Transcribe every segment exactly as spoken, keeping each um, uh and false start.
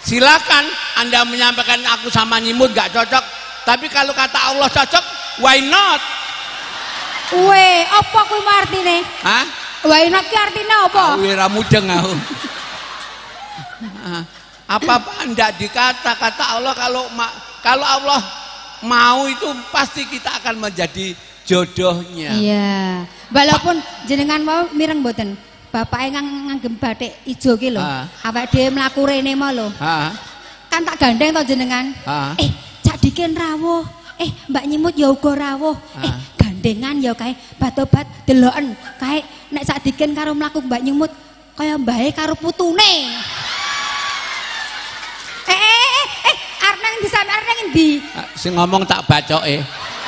silakan Anda menyampaikan aku sama nyimut gak cocok, tapi kalau kata Allah cocok, why not? Weh, apa kuwi artine? Hah? Why not ki artine apa? Wira mudeng aku. Apa-apa ndak dikata kata Allah, kalau kalau Allah mau itu pasti kita akan menjadi jodohnya. Iya. Walaupun jenengan mau mireng mboten. Bapake nganggem batik ijo ki lho. Awake dhewe mlaku rene mau lho. Heeh. Kan tak gandeng to jenengan. Ha. Eh, cak dikin rawuh. Eh, Mbak Nyimut ya uga rawuh. Eh, gandengan ya kae bat-obat deloken. Kae nek sak dikin karo mlaku Mbak Nyimut kaya mbahe karo putune. Eh, eh, eh, eh, arep nang ndi sampe arep nang ndi? Sing ngomong tak bacoke.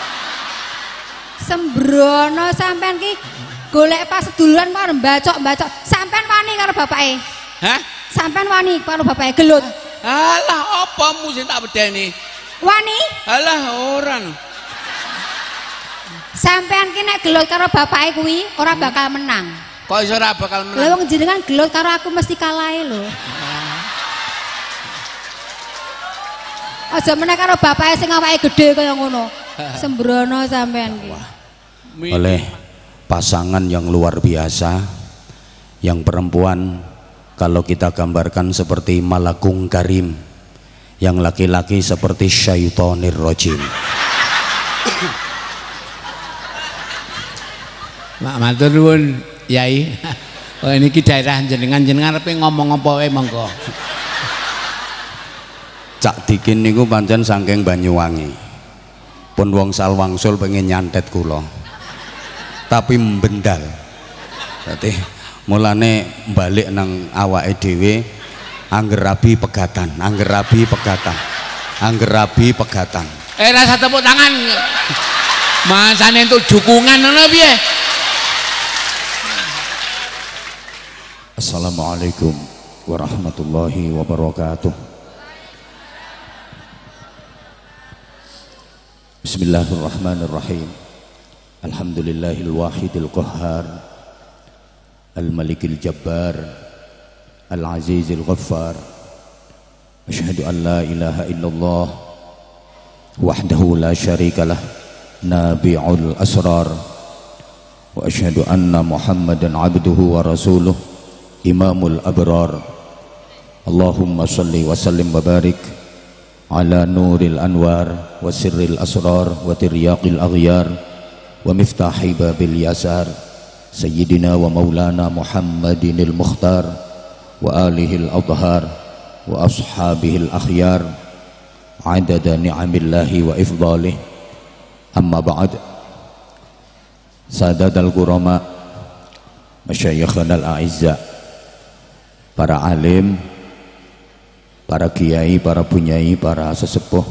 Sembrono sampean ki golek pas duluan karo mbacok-mbacok. Sampean wani karo bapake? Hah? Sampean wani karo bapake gelut? Alah, apa sing tak bedeni? Wani? Alah, ora. Sampean ki nek gelut karo bapake kuwi ora bakal menang. Kok iso ora bakal menang? Lah wong jenengan gelut karo aku mesti kalahe lho. Aja meneh karo bapake sing awake gedhe kaya ngono. Sembrono sampean ki. Oleh pasangan yang luar biasa, yang perempuan kalau kita gambarkan seperti malakung karim, yang laki-laki seperti syaitonir rojim. Mak matur nuwun Yai. Oh niki daerah jenengan, jenengan arepe ngomong apa wae monggo. Cak Dikin niku pancen saking Banyuwangi. Pun wong salwangsul pengen nyantet kula. Tapi mbendal. Dadi mulane balik nang awake dhewe angger rabi pegatan, angger rabi pegatan. Angger rabi pegatan. Eh rasa tepuk tangan. Masane entuk dukungan ngono piye? Assalamualaikum warahmatullahi wabarakatuh. Bismillahirrahmanirrahim. Alhamdulillahil wahidil qahhar, al-malikil jabbar, al-azizil ghaffar. Asyhadu an la ilaha illallah wahdahu la syarikalah, nabi'ul asrar. Wa asyhadu anna Muhammadan abduhu wa rasuluh, imamul abrar. Allahumma salli wa sallim wa barik ala nuril anwar wa sirril asrar wa tiryaqil aghyar wa miftahi babil yasar sayyidina wa maulana Muhammadinil mukhtar wa alihil adhar wa ashabihil akhyar adada ni'amillahi wa ifdalih. Amma ba'd. Sadadal qurama, masyayikhanal a'izza, para alim, para kiai, para bunyai, para sesepuh,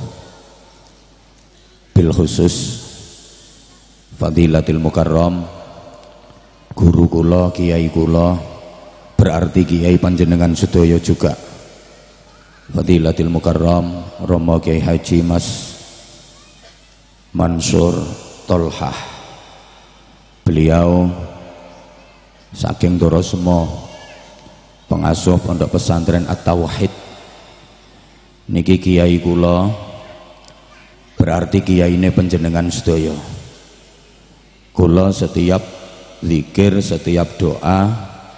bil khusus Fadilatil Mukarram, guru kula, kiai kula, berarti kiai panjenengan sedaya juga, Fadilatil Mukarram Romo Kiai Haji Mas Mansur Tolhah. Beliau saking Dorosemo, pengasuh pondok pesantren At-Tauhid. Niki kiai kula, berarti kiai ini panjenengan sedaya. Kula setiap zikir, setiap doa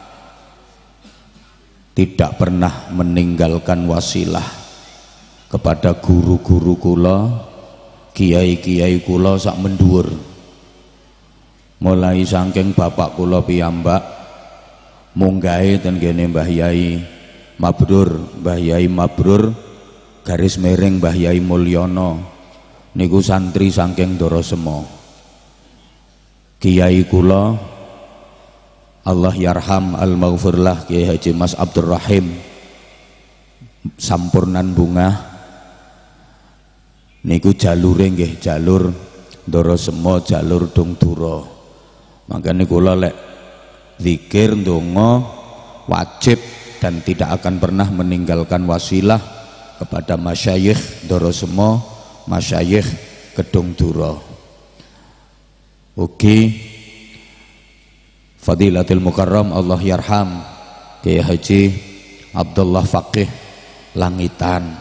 tidak pernah meninggalkan wasilah kepada guru-guru kula, kiai-kiai kula sak menduwur. Mulai saking bapak kula piyambak munggahe ten kene Mbah Yai Mabrur, Mbah Yai Mabrur garis miring Mbah Yai Mulyono niku santri saking Dorosemo. Kiai kula Allah yarham al-maghfirlah Kiai Haji Mas Abdurrahim Sampurnan Bunga niku jalure nggih jalur Dorosemo, jalur Dungdura. Makanya kula lek zikir ndonga wajib dan tidak akan pernah meninggalkan wasilah kepada masyayikh Dorosemo, masyayikh Kedung Dura. Ugi Fadilatil Mukarram Allah yarham Kiai Haji Abdullah Faqih langitan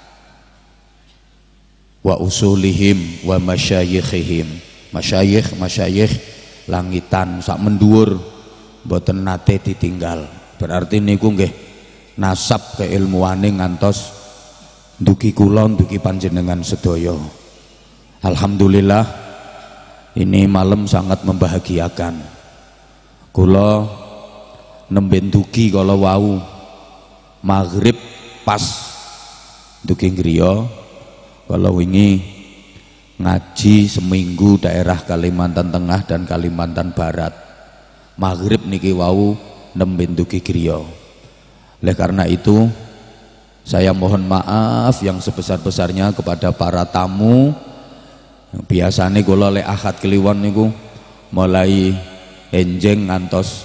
wa usulihim wa masyayikhihim. Masyayikh masyayikh langitan sak mendhuwur mboten nate ditinggal. Berarti niku nggih nasab keilmuane ngantos dugi kula dugi panjenengan sedaya. Alhamdulillah ini malam sangat membahagiakan. Kula nembe dugi kala wau maghrib pas dugi griya kala wingi ngaji seminggu daerah Kalimantan Tengah dan Kalimantan Barat. Maghrib niki wau nembe dugi griya. Oleh karena itu saya mohon maaf yang sebesar-besarnya kepada para tamu. Biasanya kula lek Ahad Kliwon niku mulai enjeng ngantos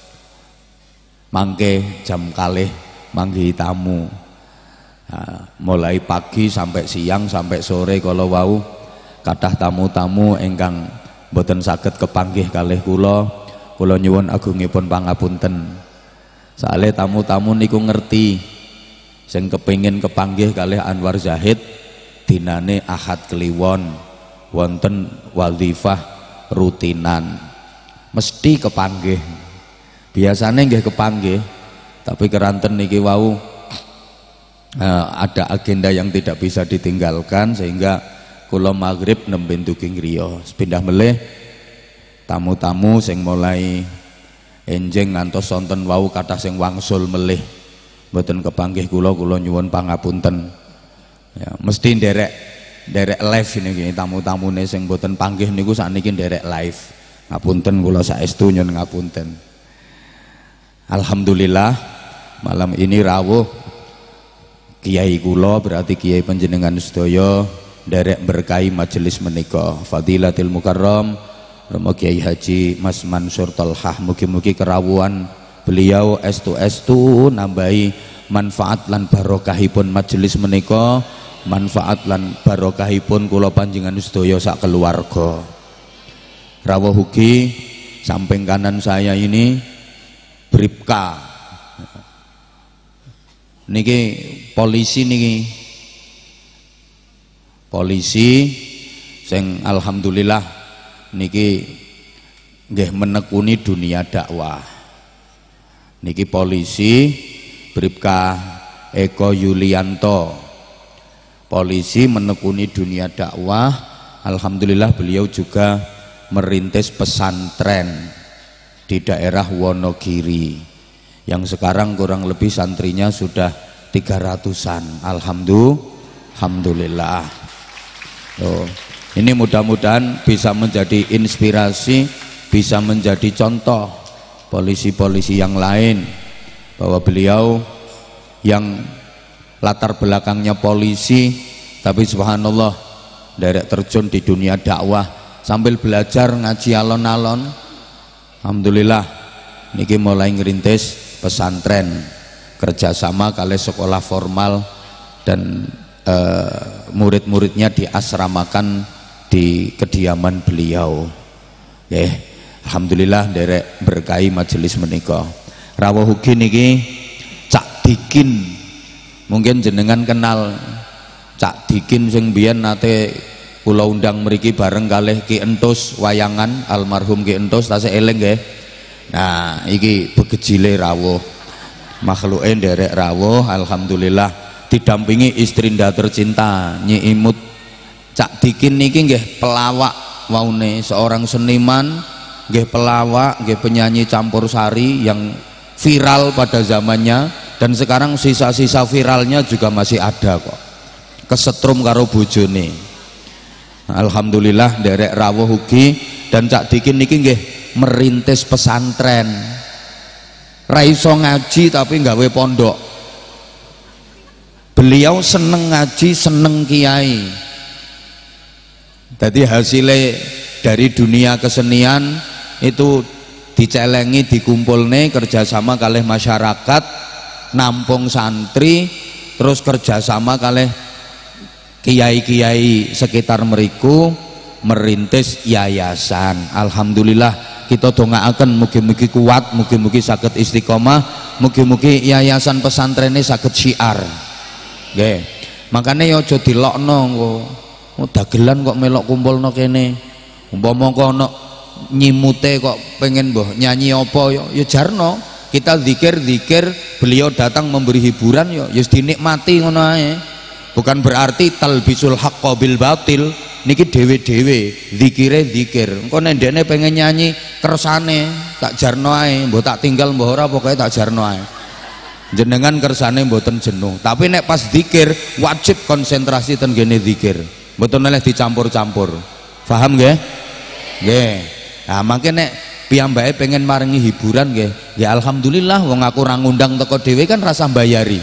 mangke jam kalih manggihi tamu. Nah, mulai pagi sampai siang sampai sore kalau wau kathah tamu-tamu ingkang boten saged kepanggih kalih kula, kula nyuwun agungipun pangapunten. Soale tamu-tamu niku ngerti sing kepengin kepanggih kalih Anwar Zahid dinane Ahad Kliwon wonten wazifah rutinan mesti kepanggih. Biasanya nggih kepanggih, tapi keranten niki wau uh, ada agenda yang tidak bisa ditinggalkan sehingga kula maghrib nembe dugi griya. Pindah melih tamu-tamu sing mulai enjeng ngantos sonten wau kathah sing wangsul melih mboten kepanggih kula, kula nyuwun pangapunten. Ya, mesti nderek nderek live niki tamu-tamune sing mboten panggih niku sakniki nderek live. Ngapunten kula saestu nyuwun ngapunten. Alhamdulillah malam ini rawuh kiai kula berarti kiai panjenengan sedaya nderek berkahi majelis menika. Fadilatil Mukarram Romo Kiai Haji Mas Mansur Tolhah, mugi-mugi kerawuhan beliau estu-estu nambahi manfaat lan barokahipun majelis menika, manfaat lan barokahipun kula panjenengan sedaya sak keluarga. Rawuh ugi samping kanan saya ini Bribka niki polisi niki polisi sing alhamdulillah niki nggih menekuni dunia dakwah. Niki polisi Bribka Eko Yulianto, polisi menekuni dunia dakwah. Alhamdulillah beliau juga merintis pesantren di daerah Wonogiri yang sekarang kurang lebih santrinya sudah tiga ratusan. Alhamdulillah. Oh, ini mudah-mudahan bisa menjadi inspirasi, bisa menjadi contoh polisi-polisi yang lain bahwa beliau yang latar belakangnya polisi tapi subhanallah derek terjun di dunia dakwah sambil belajar ngaji alon-alon. Alhamdulillah niki mulai ngerintis pesantren kerjasama kali sekolah formal dan uh, murid-muridnya diasramakan di kediaman beliau. Okay. Alhamdulillah derek berkahi majelis menika. Rawuh ugi niki Cak Dikin, mungkin jenengan kenal Cak Dikin sing biyen nate kula undang mriki bareng kalih Ki Entus wayangan almarhum Ki Entus tasih eling nggih. Nah iki begejile rawuh makhluke nderek rawuh alhamdulillah didampingi istri nda tercinta Nyi Imut. Cak Dikin niki nggih pelawak waune, seorang seniman nggih pelawak nggih penyanyi campursari yang viral pada zamannya dan sekarang sisa-sisa viralnya juga masih ada kok, kesetrum karo bojone. Alhamdulillah derek rawuh ugi dan Cak Dikin niki nggih merintis pesantren. Ra iso ngaji tapi nggawe pondok. Beliau seneng ngaji, seneng kiai. Jadi hasilnya dari dunia kesenian itu dicelengi, dikumpulne kerjasama kalih masyarakat, nampung santri, terus kerjasama kalih kiai-kiai sekitar meriku merintis yayasan. Alhamdulillah kita dongaaken mugi-mugi kuat, mugi-mugi saged istiqomah, mugi-mugi yayasan pesantren ini saged syiar. nggih. Makane ya aja dilokno kok. Oh, dagelan kok melok kumpulno kene. Umpama kok ana nyimute kok pengen mbah nyanyi apa ya ya jarno. Kita zikir-zikir, beliau datang memberi hiburan ya ya dinikmati ngono ae. Bukan berarti talbisul haqqo bil batil. Niki dhewe-dhewe zikire zikir. Engko nek ndekne pengen nyanyi kersane tak jarno ae, mbok tak tinggal mbok ora pokoke tak jarno ae. Jenengan kersane mboten jenuh. Tapi nek pas zikir wajib konsentrasi ten gene zikir. Mboten oleh dicampur-campur. Paham nggih? Nggih. Nah, mangke nek piyambake pengen maringi hiburan nggih. Ya alhamdulillah wong aku ora ngundang teko dhewe kan rasa mbayari.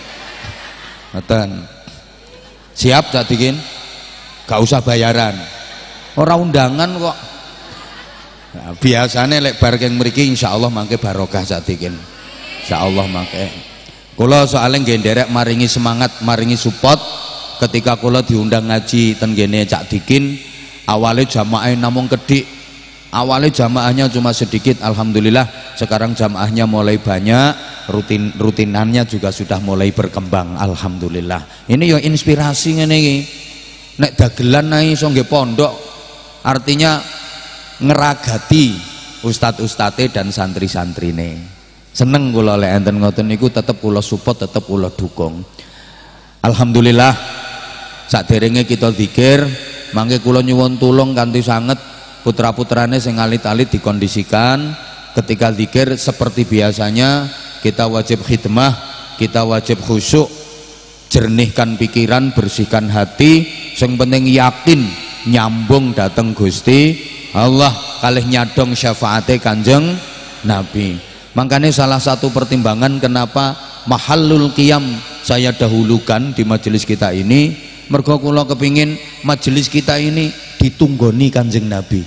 Ngoten. Siap tak bikin? Gak usah bayaran. Ora undangan kok. Nah, biasanya lek bar keng mriki insyaallah mangke barokah sak bikin. Insyaallah mangke. Kula soalnya nggih nderek maringi semangat, maringi support ketika kula diundang ngaji ten kene Cak Dikin. Awalnya jamaah namung kedik. Awalnya jamaahnya cuma sedikit, alhamdulillah. Sekarang jamaahnya mulai banyak, rutin rutinannya juga sudah mulai berkembang, alhamdulillah. Ini yo inspirasi ngene iki. Nek dagelan nang iso nggih pondok, artinya ngeragati ustad-ustate dan santri-santrine. Seneng kula lek enten ngoten niku tetep kula support, tetep kula dukung. Alhamdulillah saderenge kita zikir, mangke kula nyuwun tulung kanthi sanget putra-putrane sing alit-alit dikondisikan ketika zikir seperti biasanya. Kita wajib khidmah, kita wajib khusyuk, jernihkan pikiran, bersihkan hati, yang penting yakin nyambung dateng Gusti Allah kalih nyadong syafaate Kanjeng Nabi. Makanya salah satu pertimbangan kenapa mahallul qiyam saya dahulukan di majelis kita ini, mergo kula kepingin majelis kita ini ditunggoni Kanjeng Nabi.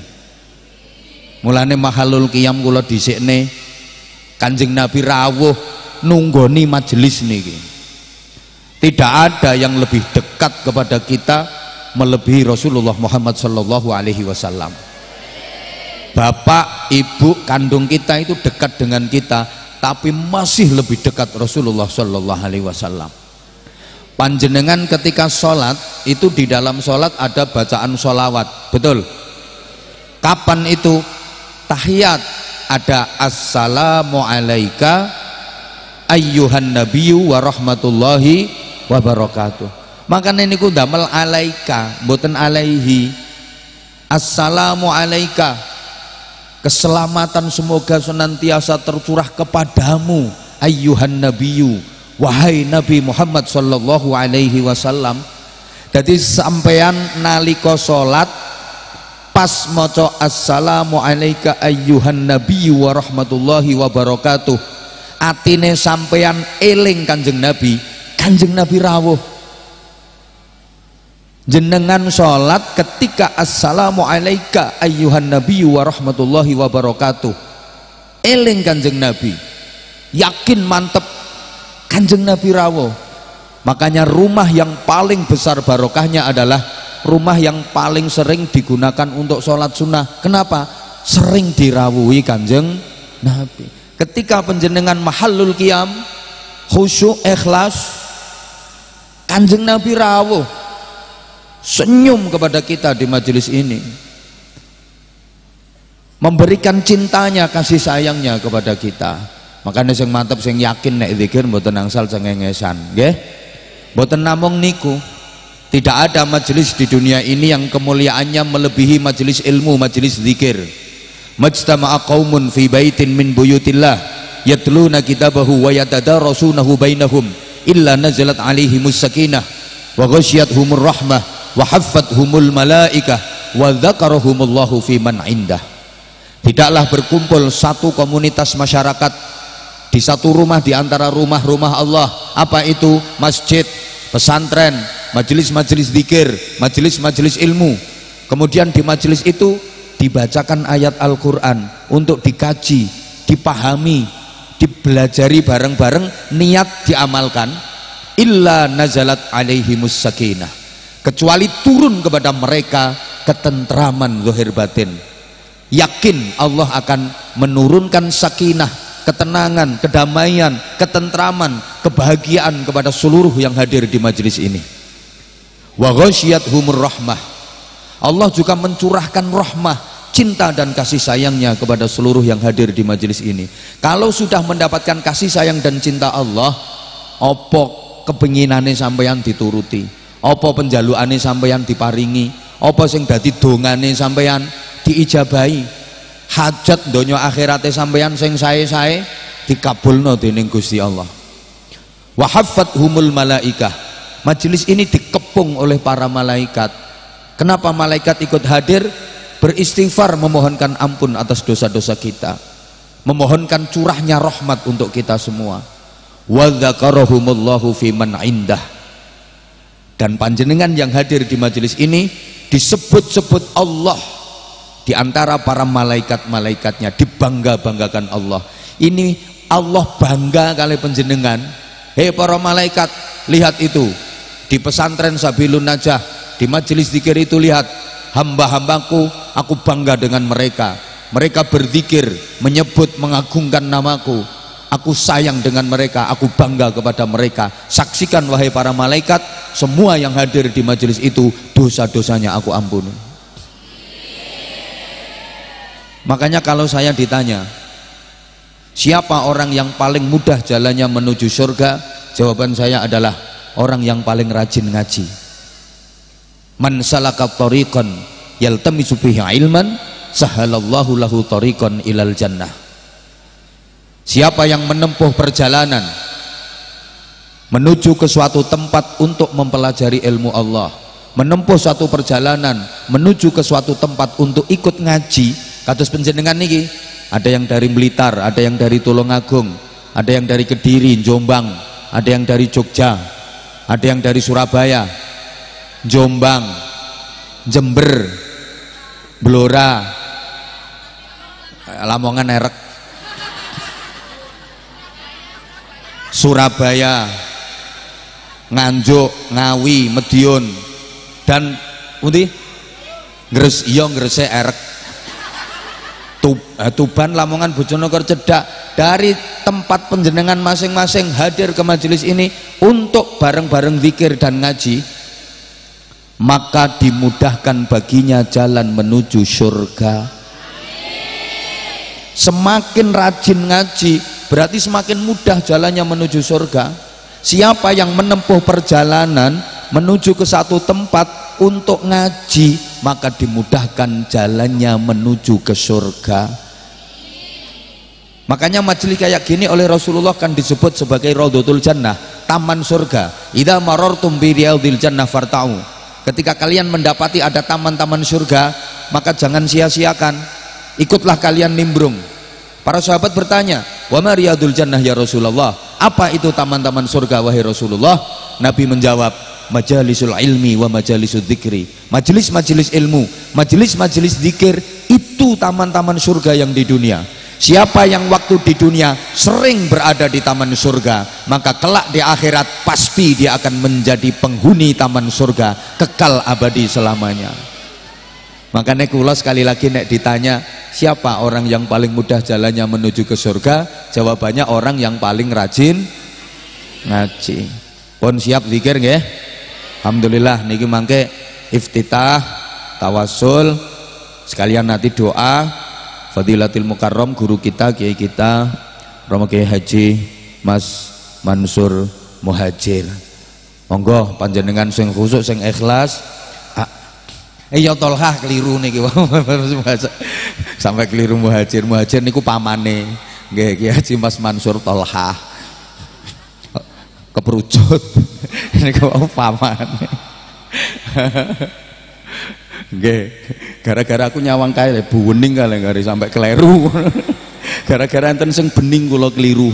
Mulane mahallul qiyam kula dhisikne Kanjeng Nabi rawuh nunggoni majelis niki. Tidak ada yang lebih dekat kepada kita melebihi Rasulullah Muhammad sallallahu alaihi wasallam. Bapak, ibu kandung kita itu dekat dengan kita, tapi masih lebih dekat Rasulullah sallallahu alaihi wasallam. Panjenengan ketika sholat itu di dalam sholat ada bacaan sholawat, betul? Kapan itu? Tahiyat ada assalamu alaika ayyuhan nabiyyu wa rahmatullahi wa barakatuh. Makanya niku damel alaika mboten alaihi. Assalamu alaika, keselamatan semoga senantiasa tercurah kepadamu ayyuhan nabiyyu, wahai Nabi Muhammad sallallahu alaihi wasallam. Jadi sampean nalika salat pas maca assalamu alaika ayyuhan nabiyyu wa rahmatullahi wa barakatuh, atine sampean eling Kanjeng Nabi, Kanjeng Nabi rawuh. Jenengan salat ketika assalamu alaika ayyuhan nabiyyu wa rahmatullahi wa barakatuh, eling Kanjeng Nabi, yakin mantep Kanjeng Nabi rawuh. Makanya rumah yang paling besar barokahnya adalah rumah yang paling sering digunakan untuk sholat sunnah. Kenapa? Sering dirawuhi Kanjeng Nabi. Ketika penjenengan mahallul qiyam, khusyuk, ikhlas, Kanjeng Nabi rawuh, senyum kepada kita di majelis ini, memberikan cintanya, kasih sayangnya kepada kita. Makanya sing mantep, sing yakin nek zikir mboten angsal cengengesan, nggih. Mboten namung niku. Tidak ada majelis di dunia ini yang kemuliaannya melebihi majelis ilmu, majelis zikir. Majtama'a qaumun fi baitin min buyutillah yatluna kitabahu wa yatadarasunahu bainahum illa nazalat alaihimus sakinah wa ghasyiyatuhumur rahmah wa haffathumul malaikah wa dzakarahumullahu fi man indah. Tidaklah berkumpul satu komunitas masyarakat di satu rumah di antara rumah-rumah Allah. Apa itu? Masjid, pesantren, majelis-majelis zikir, majelis-majelis ilmu. Kemudian di majelis itu dibacakan ayat Al-Quran untuk dikaji, dipahami, dipelajari bareng-bareng, niat diamalkan. Illa nazalat alaihimus sakinah, kecuali turun kepada mereka ketentraman zahir batin. Yakin Allah akan menurunkan sakinah, ketenangan, kedamaian, ketentraman, kebahagiaan kepada seluruh yang hadir di majelis ini. Wa ghasyiyathumur rahmah. Allah juga mencurahkan rahmah, cinta dan kasih sayangnya kepada seluruh yang hadir di majelis ini. Kalau sudah mendapatkan kasih sayang dan cinta Allah, opo kepinginane sampeyan dituruti, opo penjalukane sampeyan diparingi, opo sing dadi dongane sampeyan diijabahi, hajat donya akhirate sampeyan sing sae-sae dikabulno dening Gusti Allah. Wa haffathumul malaikah. Majelis ini dikepung oleh para malaikat. Kenapa malaikat ikut hadir? Beristighfar, memohonkan ampun atas dosa-dosa kita, memohonkan curahnya rahmat untuk kita semua. Wa dzakarahumullahu fi man indah. Dan panjenengan yang hadir di majelis ini disebut-sebut Allah di antara para malaikat-malaikatnya, dibangga-banggakan Allah. Ini Allah bangga kali panjenengan. Hei para malaikat, lihat itu di pesantren Sabilun Najah, di majelis zikir itu, lihat hamba-hambaku, aku bangga dengan mereka. Mereka berzikir, menyebut, mengagungkan namaku. Aku sayang dengan mereka, aku bangga kepada mereka. Saksikan wahai para malaikat, semua yang hadir di majelis itu dosa-dosanya aku ampuni. Makanya kalau saya ditanya, siapa orang yang paling mudah jalannya menuju surga? Jawaban saya adalah orang yang paling rajin ngaji. Man salaka tariqan yaltamisu fihi ilman sahalallahu lahu tariqan ilal jannah. Siapa yang menempuh perjalanan menuju ke suatu tempat untuk mempelajari ilmu Allah, menempuh suatu perjalanan menuju ke suatu tempat untuk ikut ngaji, kados panjenengan niki, ada yang dari Blitar, ada yang dari Tulungagung, ada yang dari Kediri, Jombang, ada yang dari Jogja, ada yang dari Surabaya, Jombang, Jember, Blora, Lamongan erek, Surabaya, Nganjuk, Ngawi, Medion, dan undi Gres, iya Gresik erek, Tuban, Lamongan, Bojonegoro, Cedak. Dari tempat penjenengan masing-masing hadir ke majelis ini untuk bareng-bareng zikir dan ngaji, maka dimudahkan baginya jalan menuju surga. Semakin rajin ngaji berarti semakin mudah jalannya menuju surga. Siapa yang menempuh perjalanan menuju ke satu tempat untuk ngaji, maka dimudahkan jalannya menuju ke surga. Makanya majelis kayak gini oleh Rasulullah kan disebut sebagai Raudhatul Jannah, taman surga. Idza marartum bi riyadil jannah farta'u. Ketika kalian mendapati ada taman-taman surga, maka jangan sia-siakan, ikutlah kalian nimbrung. Para sahabat bertanya, wa ma riyadul jannah ya Rasulullah? Apa itu taman-taman surga wahai Rasulullah? Nabi menjawab, majalisul ilmi wa majalisul dzikri. Majelis-majelis ilmu, majelis-majelis zikir, itu taman-taman surga yang di dunia. Siapa yang waktu di dunia sering berada di taman surga, maka kelak di akhirat pasti dia akan menjadi penghuni taman surga kekal abadi selamanya. Makanya kula sekali lagi nek ditanya siapa orang yang paling mudah jalannya menuju ke surga, jawabannya orang yang paling rajin ngaji. Pun siap zikir nggih? Alhamdulillah niki mangke iftitah tawasul, sekalian nanti doa Fadilatil Mukarram guru kita, kiai kita Romo Kiai Haji Mas Mansur Muhajir. Monggo panjenengan sing khusuk sing ikhlas. Ah, eh ya Tolhah keliru niki sampai keliru Muhajir. Muhajir niku pamane nggih Kiai Haji Mas Mansur Tolhah. Keperucut niku pamane. Nggih, gara-gara aku nyawang kae buwening kali ngari sampai keliru. Gara-gara enten sing bening kula keliru.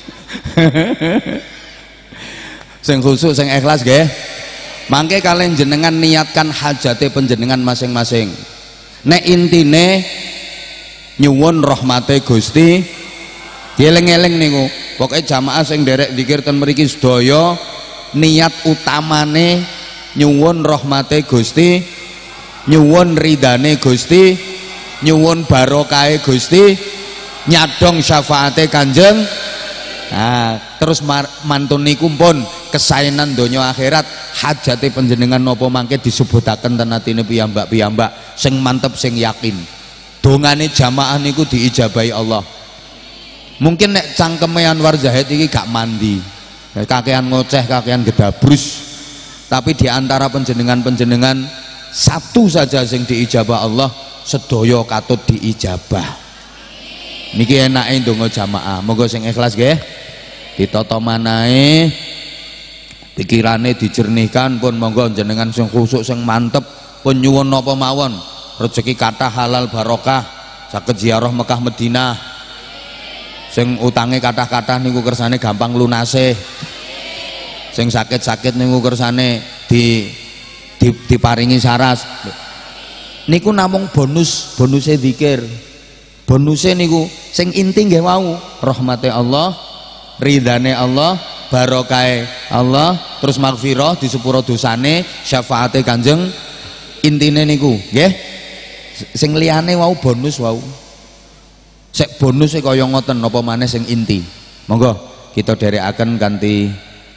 Sing khusuk sing ikhlas nggih. Mangke kalian jenengan niatkan hajate panjenengan masing-masing. Nek intine nyuwun rahmate Gusti, dieling-eling niku. Pokoke jamaah sing nderek zikir ten mriki sedaya niat utamane nyuwun rahmate Gusti, nyuwun ridane Gusti, nyuwun barokahe Gusti, nyadong syafaate Kanjeng. Nah, terus mantun niku pun kesaenan donya akhirat, hajate panjenengan napa mangke disebutaken ten atine piyambak-piyambak sing mantep sing yakin. Dongane jamaah niku diijabahi Allah. Mungkin nek cangkeme Anwar Zahid iki gak mandi, kakean ngoceh, kakean gedabrus, tapi diantara penjenengan-penjenengan satu saja sing diijabah Allah, sedaya katut diijabah. Niki enake ndonga jamaah, monggo sing ikhlas nggih ditata manahe, pikirane dijernihkan pun monggo jenengan sing khusuk sing mantep pun nyuwun napa mawon rezeki kathah halal barokah saged ziarah Mekah Madinah. Sing utange kathah-kathah niku kersane gampang lunase, sing sakit-sakit niku kersane di, di diparingi saras. Niku namung bonus bonuse zikir. Bonusnya niku sing inti nggih wau rahmate Allah, ridane Allah, barokahe Allah, terus magfirah disepuro dosane, syafaate Kanjeng. Intine niku nggih sing liyane wau bonus wau. Sek bonus e kaya ngoten napa maneh sing inti. Monggo kita dherekaken kanthi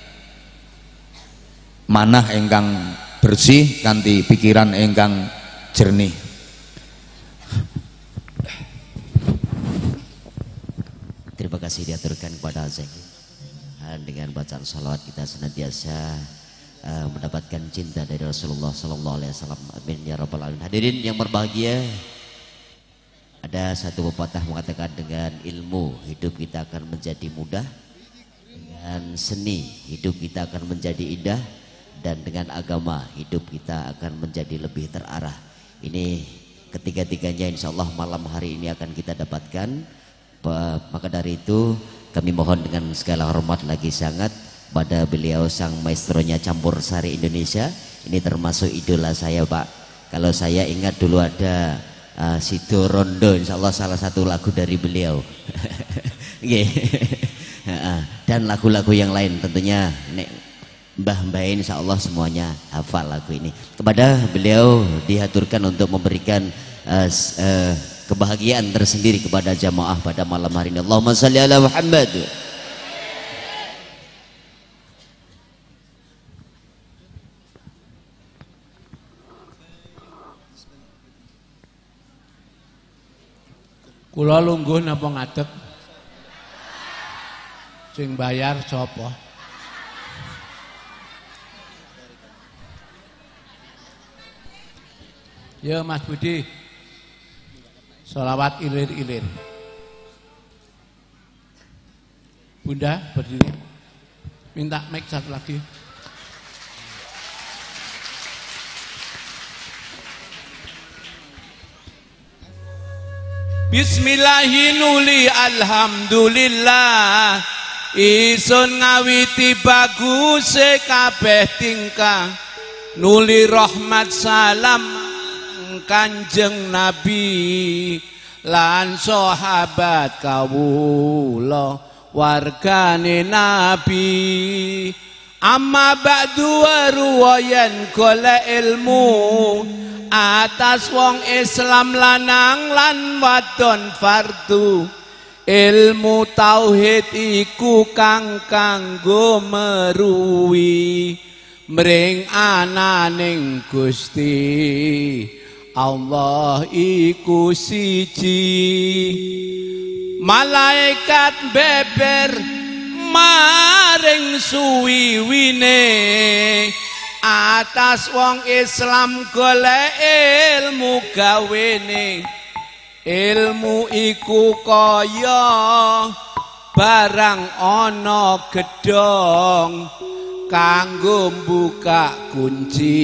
manah ingkang bersih, kanthi pikiran ingkang jernih. Terima kasih diaturkan kepada Azek. Dengan bacaan salawat kita senantiasa uh, mendapatkan cinta dari Rasulullah Sallallahu Alaihi Wasallam. Amin ya Rabbal Alamin. Hadirin yang berbahagia, ada satu pepatah mengatakan dengan ilmu hidup kita akan menjadi mudah, dengan seni hidup kita akan menjadi indah, dan dengan agama hidup kita akan menjadi lebih terarah. Ini ketiga-tiganya insya Allah malam hari ini akan kita dapatkan. Maka dari itu kami mohon dengan segala hormat lagi sangat pada beliau sang maestronya campur sari Indonesia. Ini termasuk idola saya Pak. Kalau saya ingat dulu ada uh, Sido Rondo, insya Allah salah satu lagu dari beliau. Dan lagu-lagu yang lain tentunya mbah-mbah insya Allah semuanya hafal lagu ini. Kepada beliau diaturkan untuk memberikan uh, uh, kebahagiaan tersendiri kepada jamaah pada malam hari ini. Allahumma shalli ala Muhammad. Kula lungguh napa ngadeg? Sing bayar sapa? Ya Mas Budi. Sholawat ilir-ilir. Bunda berdiri. Minta mic satu lagi. Bismillahirrahmanirrahim. Alhamdulillah. Isun ngawiti bagus kabeh tingkah. Nuli rahmat salam Kanjeng Nabi lan sahabat kawula wargane Nabi. Amma ba'du ruwayan golek ilmu atas wong Islam lanang lan wadon fardu. Ilmu tauhid iku kang kanggo meruwi mring ananing Gusti Allah iku siji. Malaikat beber maring suwiwine atas wong Islam golek ilmu gawene. Ilmu iku kaya barang ana gedhong kanggo buka kunci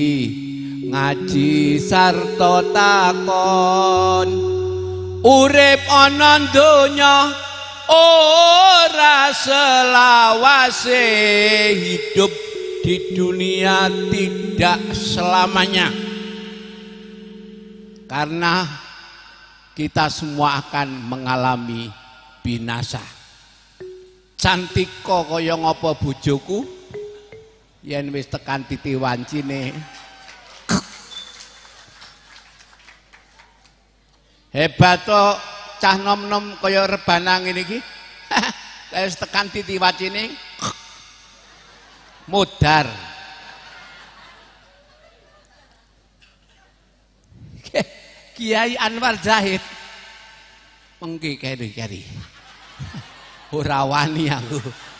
ngaji sarta takon. Urip ana donya ora selawase, hidup di dunia tidak selamanya, karena kita semua akan mengalami binasa. Cantik kok kaya ngapa bojoku yen wis tekan titi wancine. Hebat kok cah nom-nom kaya rebana ngene iki. Kaya tekan titi wacine modar. Kiai Anwar Zahid mengki keri-keri. Ora wani aku.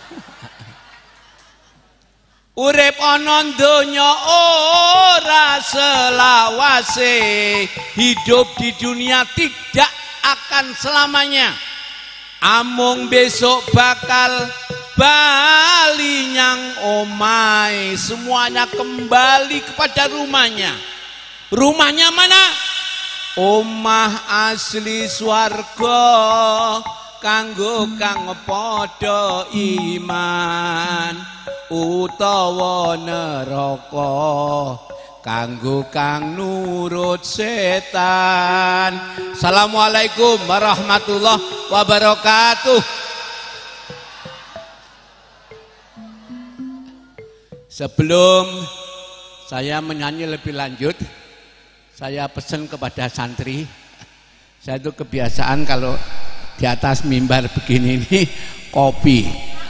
Urip ana donya ora selawase, hidup di dunia tidak akan selamanya. Amung besok bakal bali nyang omai, semuanya kembali kepada rumahnya. Rumahnya mana? Omah asli swarga kanggo kang padha iman, utawa neraka kanggo kang nurut setan. Assalamualaikum warahmatullahi wabarakatuh. Sebelum saya menyanyi lebih lanjut, saya pesan kepada santri. Saya itu kebiasaan kalau di atas mimbar begini ini kopi.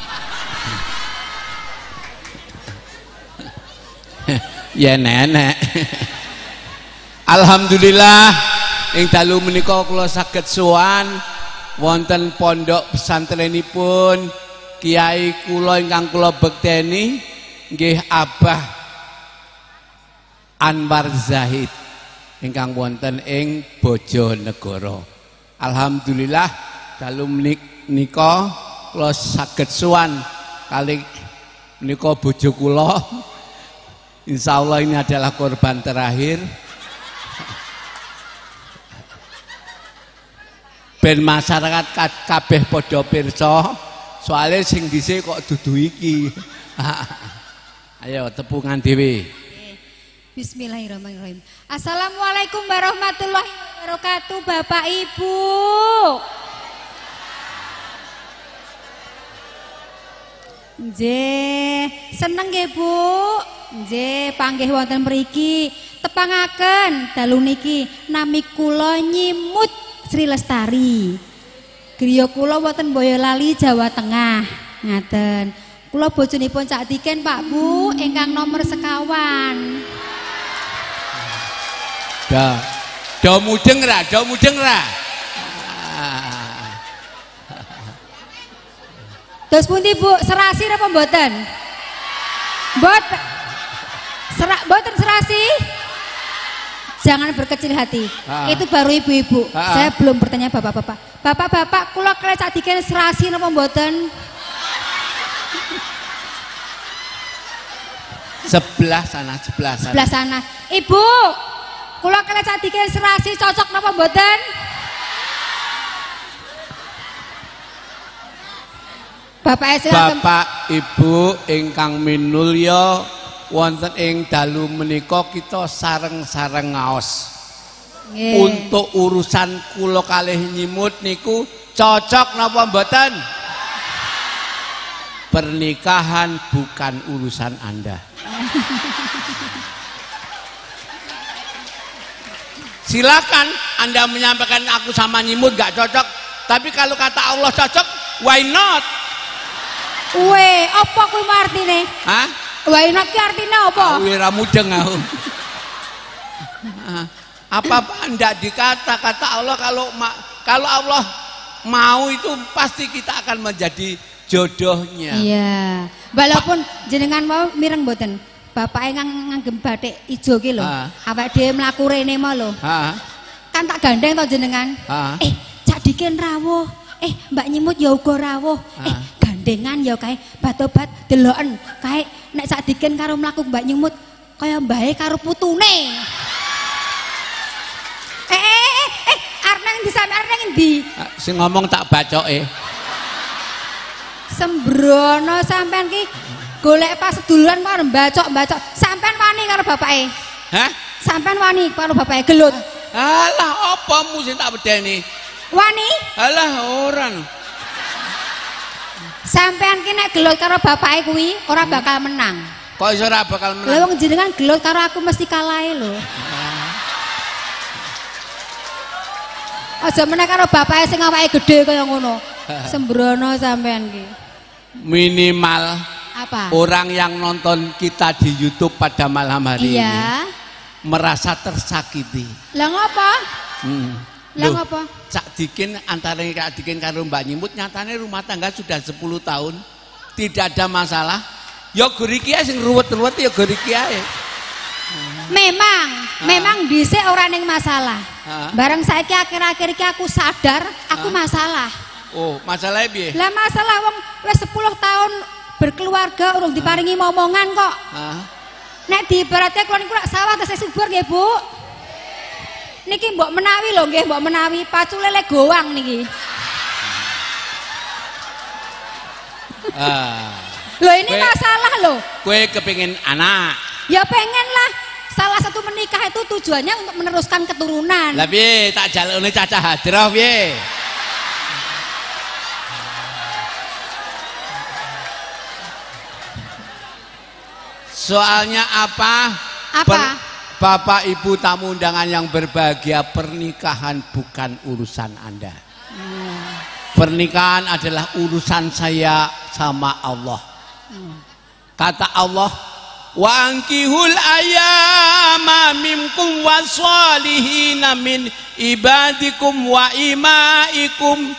Ya nenek. Alhamdulillah ing dalu menika kula saged sowan wonten pondok pesantrenipun kiai kula ingkang kula bekteni nggih Abah Anwar Zahid ingkang wonten ing Bojonegoro. Alhamdulillah dalu menika kula saged sowan kali menika bojo kula. Insya Allah ini adalah korban terakhir. Ben masyarakat kabeh padha pirsa, soalnya sing dhisik kok dudu iki. Ayo tepungan dhewe. Bismillahirrahmanirrahim. Assalamualaikum warahmatullahi wabarakatuh, Bapak Ibu. Nggih, seneng nggih Bu? Nggih, panggih wonten mriki. Tepangaken dalu niki nami kula Nyimut Sri Lestari. Griya kula wonten Boyolali, Jawa Tengah. Ngaten. Kula bojonipun Cak Tiken, Pak Bu, ingkang nomor sekawan. Da. Do mudeng ra? Do mudeng ra? Terus pundi Bu, serasi apa mboten? Mboten. Serak mboten serasi? Jangan berkecil hati. Ha. Itu baru ibu-ibu. Saya belum bertanya bapak-bapak. Bapak-bapak, kula kalian Cak Tiken serasi apa mboten? Sebelah sana, sebelah sana. Sebelah sana. Ibu, kula kalian Cak Tiken serasi cocok napa mboten? Bapak, Bapak Ibu ingkang minulya wonten ing dalu menika kita sareng-sareng ngaos. Nggih. Untuk urusan kula kalih Nyimut niku cocok napa mboten? Pernikahan bukan urusan Anda. Silakan Anda menyampaikan aku sama Nyimut gak cocok, tapi kalau kata Allah cocok, why not? Weh, apa kuwi artine? Hah? Why not ki artine apa? Kuwi ra mudeng aku. Apa-apa ndak dikata kata Allah, kalau kalau Allah mau itu pasti kita akan menjadi jodohnya. Iya. Walaupun jenengan mau mireng mboten. Bapak ingkang ngangge batik ijo ki lho. Awake dhewe mlaku rene mau lho. Heeh. Kan tak gandeng to jenengan. Ha. Eh, Cak Diken rawuh. Eh, Mbak Nyimut ya uga rawuh. Eh, gandengan ya kae bat-obat deloken. Kae nek Cak Diken karo mlaku Mbak Nyimut kaya mbahe karo putune. Eh, eh, eh, eh, arep nang ndi sampe arep nang ndi? Sing ngomong tak bacoke. Sembrono sampean ki golek pas seduluran karo mbacok-mbacok. Sampean wani karo bapake? Hah? Sampean wani karo bapake gelut? Alah, apa sing tak bedeni? Wani? Alah, ora. Sampean ki nek gelut karo bapake kuwi ora bakal menang. Kok iso ora bakal menang? Lah wong jenengan gelut karo aku mesti kalahe lho. Aja meneh karo bapake sing awake gedhe kaya ngono. Sembrono sampean ki. Minimal apa? Orang yang nonton kita di YouTube pada malam hari iya. ini merasa tersakiti. Lah ngapa? Hmm. Lah ngapa? Cak Dikin antara Cak Dikin karo Mbak Nyimut nyatane rumah tangga sudah sepuluh tahun. Tidak ada masalah. Ya goriki ae sing ruwet-ruwet ya goriki ae. Memang, ha? Memang dhisik ora ning masalah. Ha? Bareng saiki akhir-akhir iki aku sadar aku ha? Masalah. Oh, masalahnya piye? Lah masalah wong wis sepuluh tahun berkeluarga urung diparingi momongan kok. Ha? Nek diibaratke kula niku sawah tesih subur nggih, Bu. Niki mbok menawi lho nggih, mbok menawi pacule le gowang niki. Ah. Loh ini kue, masalah loh. Kue kepingin anak. Ya pengen lah. Salah satu menikah itu tujuannya untuk meneruskan keturunan. Lah piye tak jalukne cacah hadrah piye? Soalnya apa? Apa? Per, Bapak Ibu tamu undangan yang berbahagia, pernikahan bukan urusan Anda. Hmm. Pernikahan adalah urusan saya sama Allah. Hmm. Kata Allah, wa ankihul ayama minkum wasolihina min ibadikum wa imaikum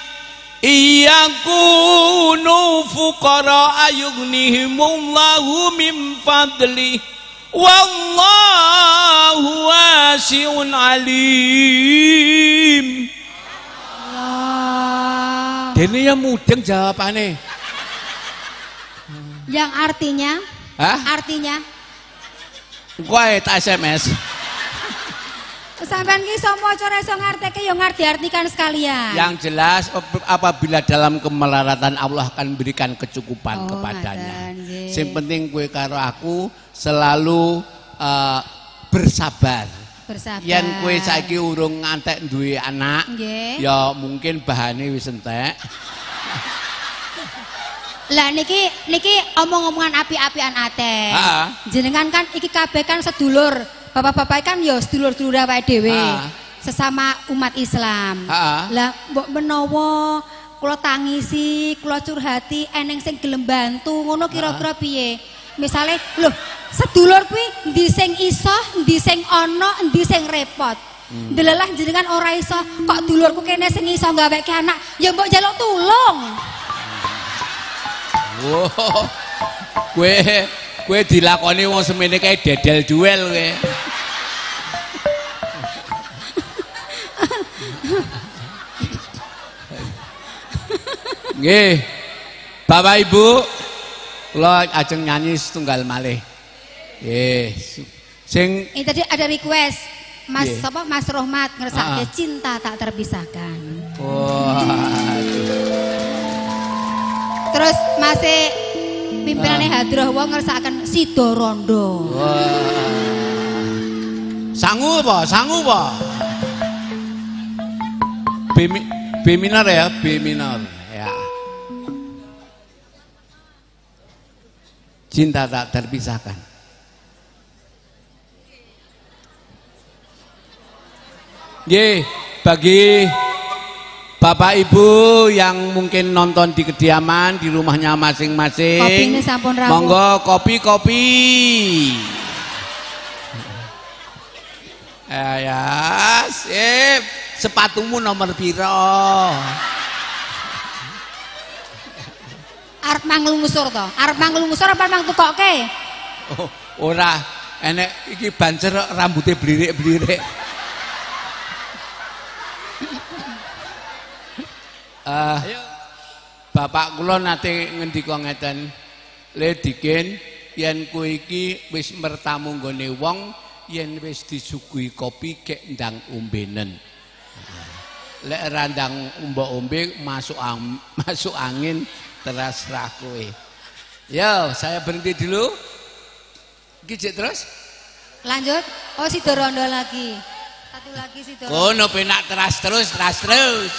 iyakunu fuqara ayughnihimullahu min fadli wallahu wasi'un alim. Allah. Dene ya mudeng jawabane. Yang artinya? Hah? Artinya? Kowe tak S M S. Sampean ki iso maca ora iso ngarteke ya ngarti-artikan sekalian. Yang jelas apabila dalam kemelaratan Allah akan berikan kecukupan oh, kepadanya. Yang penting kue karo aku selalu uh, bersabar. Bersabar. Yen kue saiki urung ngantek duwe anak, nggih. Ya mungkin bahane wis entek. Lah niki niki omong-omongan api-apian ate. Jenengan kan iki kabeh kan sedulur. Bapak-bapak kan ya sedulur-sedulur awake dhewe. Sesama umat Islam. Lah mbok menawa kula tangisi, kula curhati eneng sing gelem bantu ngono kira-kira piye? Misale lho, sedulur kuwi endi sing iso, endi sing ana, endi sing repot. Hmm. Delalah jenengan ora iso, kok dulurku kene sing iso gaweke anak, ya mbok njaluk tulung. Wow. Kowe kowe dilakoni wong semene kae dedel duel kowe. Nggih. Bapak Ibu, kula ajeng nyanyi setunggal malih. Nggih. Sing ini tadi ada request Mas yeah. Apa Mas Rohmat ngersake ah. Cinta tak terpisahkan. Wah. Terus masih pimpinannya ah. Hadroh wong ngersakaken Sido Rondo. Wah. Sangu apa? Sangu apa? B, B minor ya, B minor. Ya. Cinta tak terpisahkan. Nggih, bagi Bapak Ibu yang mungkin nonton di kediaman di rumahnya masing-masing, monggo kopi-kopi. Ya, ya, sip. Sepatumu nomor piro? Arep manglungusur to? Arep manglungusur apa mang tukoke? Oh, ora, enek iki bancer rambutnya blirik-blirik. Uh, Bapak kula nate ngendika ngeten, le dikin yen kowe iki wis mertamu nggone wong, yen wis disuguhi kopi kek ndang ombenen. Lek randang umbo-ombe masuk ang, masuk angin terserah kowe. Yo, saya berhenti dulu. Gijik terus? Lanjut. Oh, Sido Rondo lagi. Satu lagi Sido Rondo. Kono penak teras terus, teras terus.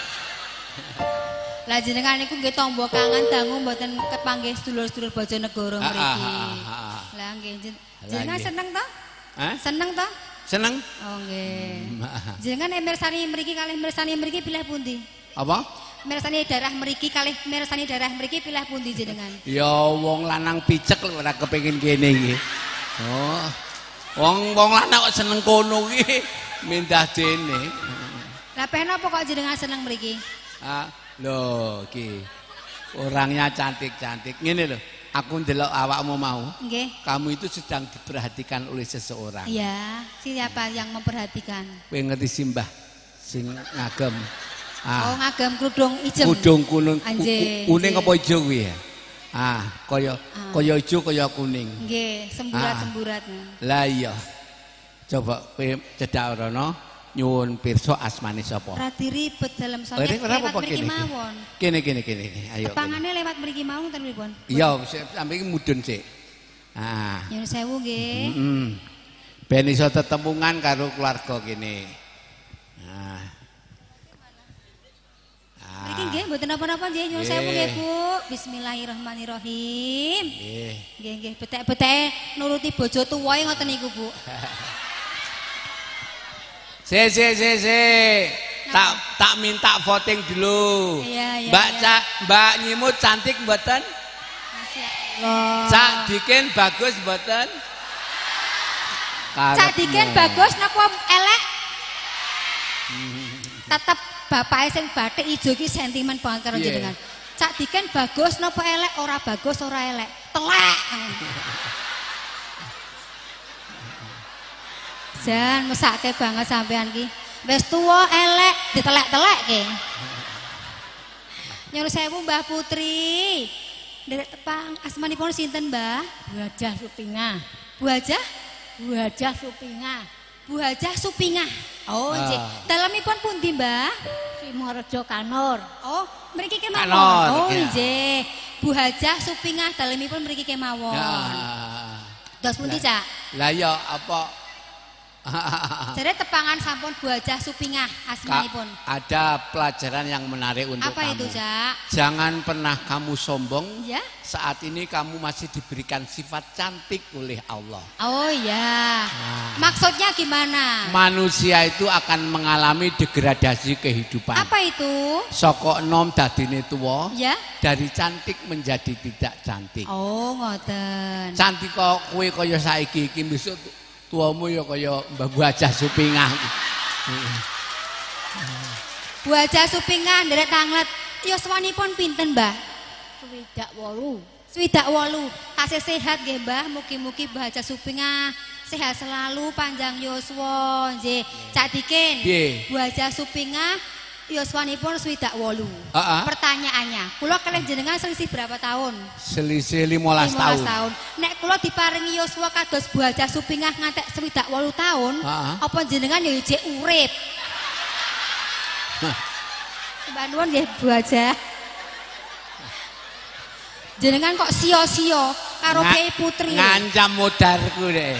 Lah jenengan niku nggih tombo kangen dangu mboten kepanggih sedulur-sedulur Bojonegoro mriki. Lah nggih jenengan seneng to? Hah? Seneng to? Seneng? Oh nggih. Jenengan mirsani mriki kalih mirsani mriki pilih pundi? Apa? Mirsani daerah mriki kalih mirsani daerah mriki pilih pundi jenengan? Ya wong lanang picek lho ora kepengin kene iki. Oh. Wong wong lanang kok seneng kono iki mindah dene. Lah penapa kok jenengan seneng mriki? Ah, lho iki. Orangnya cantik-cantik. Ngene lho. Aku ndelok awakmu mau. Nggih. Kamu itu sedang diperhatikan oleh seseorang. Iya, siapa yang memperhatikan? Kowe ngerti simbah sing ngagem. Ah. Oh, ngagem kerudung ijem. Kerudung kuning. Anjir. Kuning apa ijo kuwi ya? Ah, kaya ah. kaya ijo kaya kuning. Nggih, semburat-semburat. Ah. Lah iya. Coba kowe cedak rono nyuwun pirsa asmane sapa? Radi ribet dalam soalnya lewat mriki mawon. Kene kene kene. Ayo. Tepangane lewat mriki mawon ten pripun? Iya, sampe iki mudhun sik. Ah. Nyuwun sewu nggih. Heeh. Ben iso tetemungan karo keluarga kene. Nah. Mriki nggih mboten napa-napa nggih nyuwun sewu nggih Bu. Bismillahirrahmanirrahim. Nggih. Nggih nggih betek-beteke nuruti bojo tuwae ngoten niku Bu. Se se se se. Tak tak minta voting dulu. Iya, iya, Mbak iya. Cak, Mbak Nyimut cantik mboten? Masyaallah. Cak Dikin bagus mboten? Cak Dikin bagus napa elek? Tetep bapake sing batik ijo iki sentimen banget karo jenengan. Cak Dikin bagus napa elek? Ora bagus ora elek. Telek. Jan mesake banget sampean ki. Wis tuwa elek ditelek-telekke. Nyuwun sewu Mbah Putri. Nderek tepang asmanipun sinten, Mbah? Bu Hajah Supingah. Bu Hajah? Bu Hajah Supingah. Bu Hajah Supingah. Oh, nggih. Ah. Dalemipun pundi, Mbah? Simorejo Kanor. Oh, mriki kemawon. Kanor, Oh, ya. nggih. Bu Hajah Supingah dalemipun mriki kemawon. Ya. Dos pundi, Cak? Lah ya apa Jadi tepangan sampun Bu Hajah Supingah asmanipun. ada pelajaran yang menarik untuk Apa kamu. itu, Cak? Jangan pernah kamu sombong. Ya. Saat ini kamu masih diberikan sifat cantik oleh Allah. Oh iya. Nah. Maksudnya gimana? Manusia itu akan mengalami degradasi kehidupan. Apa itu? Soko enom dadine tuwa, Ya. dari cantik menjadi tidak cantik. Oh, ngoten. Cantik kok kowe kaya saiki iki besok tuamu ya kaya Mbah Bu Hajah Supingah. Bu Hajah Supingah nderek tanglet. Ya swanipun pinten, Mbah? Swidak wolu. Swidak wolu. Tasih sehat nggih, Mbah. Mugi-mugi Bu Hajah Supingah sehat selalu, panjang yuswa nggih. Cak Dikin. Piye? Bu Hajah Supingah yuswanipun swidak wolu. Heeh. Pertanyaannya, kula kalian jenengan selisih berapa tahun? Selisih lima belas tahun. tahun. Nek kula diparingi yuswa kados Bu Hajah Supingah ngantek swidak wolu tahun, Heeh. apa jenengan ya ijek urip? Mbak nuwun nggih Bu Hajah. Jenengan kok sia-sia karo Kyai Putri. Ngancam modarku deh.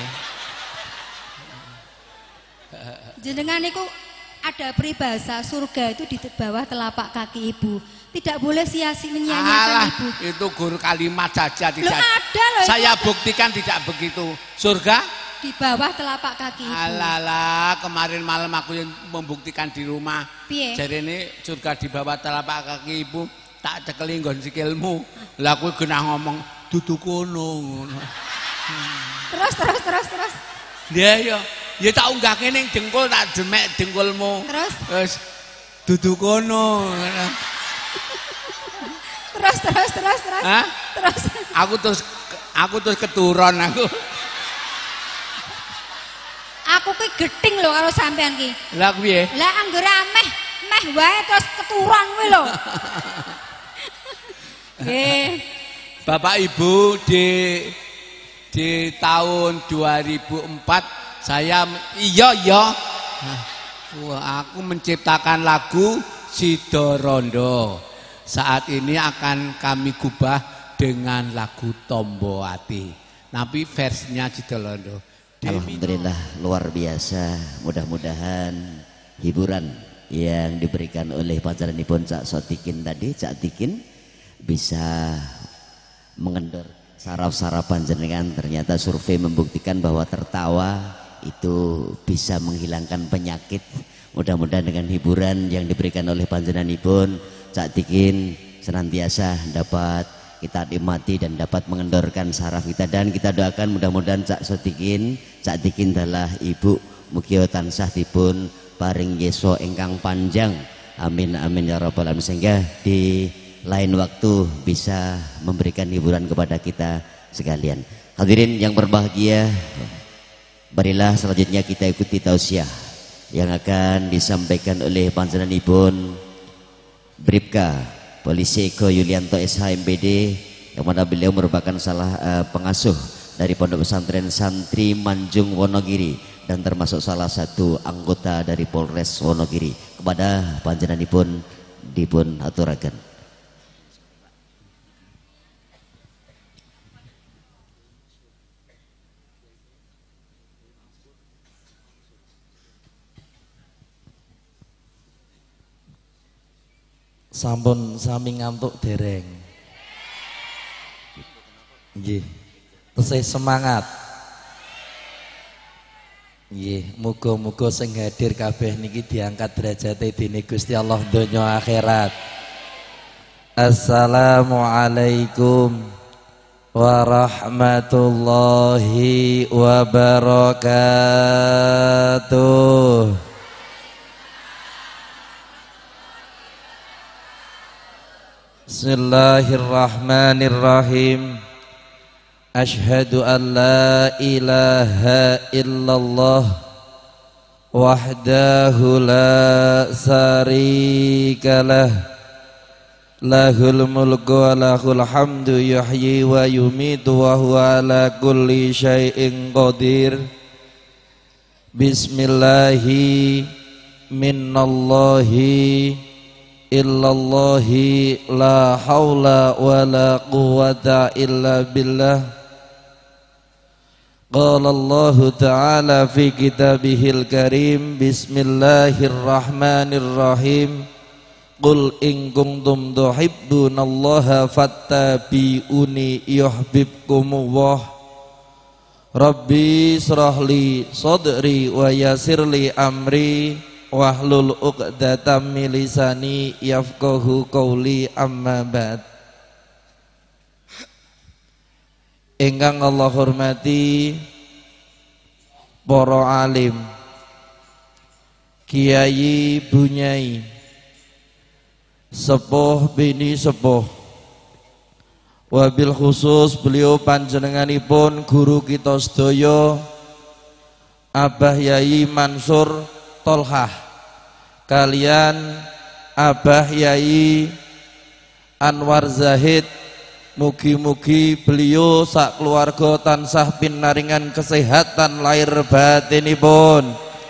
Jenengan niku ada peribahasa surga itu di bawah telapak kaki ibu. Tidak boleh sia-sia menyanyiakan Alah, ibu. itu guru kalimat saja Loh, tidak. ada loh. Saya itu buktikan tidak begitu. Surga? di bawah telapak kaki ibu. Alalah, kemarin malam aku yang membuktikan di rumah. Piye? Jadi ini surga di bawah telapak kaki ibu. Tak cekeli nggon sikilmu. Lah aku genah ngomong dudu kono. Terus terus terus terus. Dia ya, ya tak unggahke ning dengkul tak demek dengkulmu. Terus? Terus dudu kono. Terus terus terus terus. Hah? Terus. Aku terus aku terus keturun aku. Aku ki gething lho karo sampean ki. Lah piye? Lah anggere ameh meh wae terus keturun kuwi lho. Nggih. Bapak Ibu, di di tahun dua ribu empat saya iya iya wah, aku menciptakan lagu Sidorondo. Saat ini akan kami gubah dengan lagu Tombo Ati. Tapi versinya Sidorondo. Alhamdulillah luar biasa. Mudah-mudahan hiburan yang diberikan oleh panjenenganipun Cak Sotikin tadi, Cak Tikin, bisa mengendor saraf-saraf panjenengan. Ternyata survei membuktikan bahwa tertawa itu bisa menghilangkan penyakit. Mudah-mudahan dengan hiburan yang diberikan oleh panjenenganipun Cak Tikin senantiasa dapat kita nikmati dan dapat mengendorkan saraf kita, dan kita doakan mudah-mudahan Cak Sotikin Cak Tikin adalah ibu mugi tansah dipun paring yesa ingkang panjang, amin amin ya rabbal alamin, sehingga di lain waktu bisa memberikan hiburan kepada kita sekalian. Hadirin yang berbahagia, marilah selanjutnya kita ikuti tausiah yang akan disampaikan oleh panjenenganipun Bribka Polisi Eko Yulianto S H M P D, yang mana beliau merupakan salah uh, pengasuh dari Pondok Pesantren Santri Manjung Wonogiri dan termasuk salah satu anggota dari Polres Wonogiri. Kepada panjenenganipun dipun aturaken. Sampun sami ngantuk dereng. Nggih. Tesih semangat. Nggih, muga-muga sing hadir kabeh niki diangkat derajate dening Gusti Allah donya akhirat. Assalamualaikum warahmatullahi wabarakatuh. Bismillahirrahmanirrahim. Ashhadu an la ilaha illallah wahdahu la syarikalah lahul mulku wa lahul hamdu yuhyi wa yumitu wa huwa ala kulli syai'in qadir. Bismillahi minnallahi illallahi la hawla wa la quwwata illa billah. Qala Allah Ta'ala fi kitabihil karim. Bismillahirrahmanirrahim. Qul in kuntum tuhibbunallaha fattabi'uni yuhibbukumullah. Rabbi shrahli sadri wa yassirli amri wahlul uqdatam min lisani yafqahu qawli, amma ba'd. Ingkang Allah hormati para alim, kiai, bunyai, sepuh bini sepuh, wabil khusus beliau panjenenganipun guru kita sedaya Abah Yai Mansur Tolhah kalian Abah Yai Anwar Zahid. Mugi-mugi beliau sak keluarga tansah pinaringan kesehatan lahir batinipun,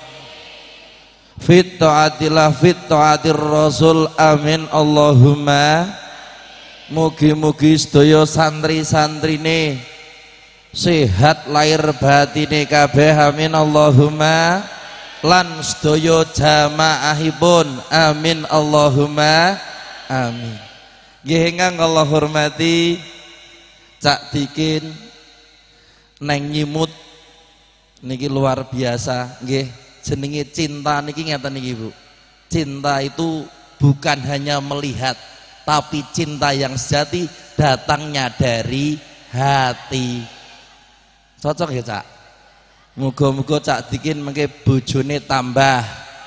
fit taatillah fit taatir rasul, amin Allahumma. Mugi-mugi sedaya santri-santrine sehat lahir batine kabeh, amin Allahumma. Lan sedaya jamaahipun, amin Allahumma amin. Nggih ingkang Allah hormati Cak Tikin neng nyimut niki luar biasa nggih. Jenenge cinta niki ngeten niki Bu. Cinta itu bukan hanya melihat, tapi cinta yang sejati datangnya dari hati. Cocok ya Cak? Muga-muga Cak Tikin mengke bojone tambah.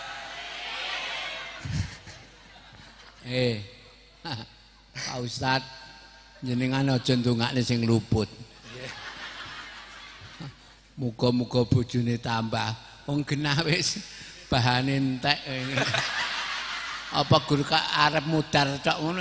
Eh. Pak Ustad, jenengan aja ndongakne sing luput. Muga-muga bojone tambah. Wong genah wis bahane entek. Apa gur arep mudar tok ngono.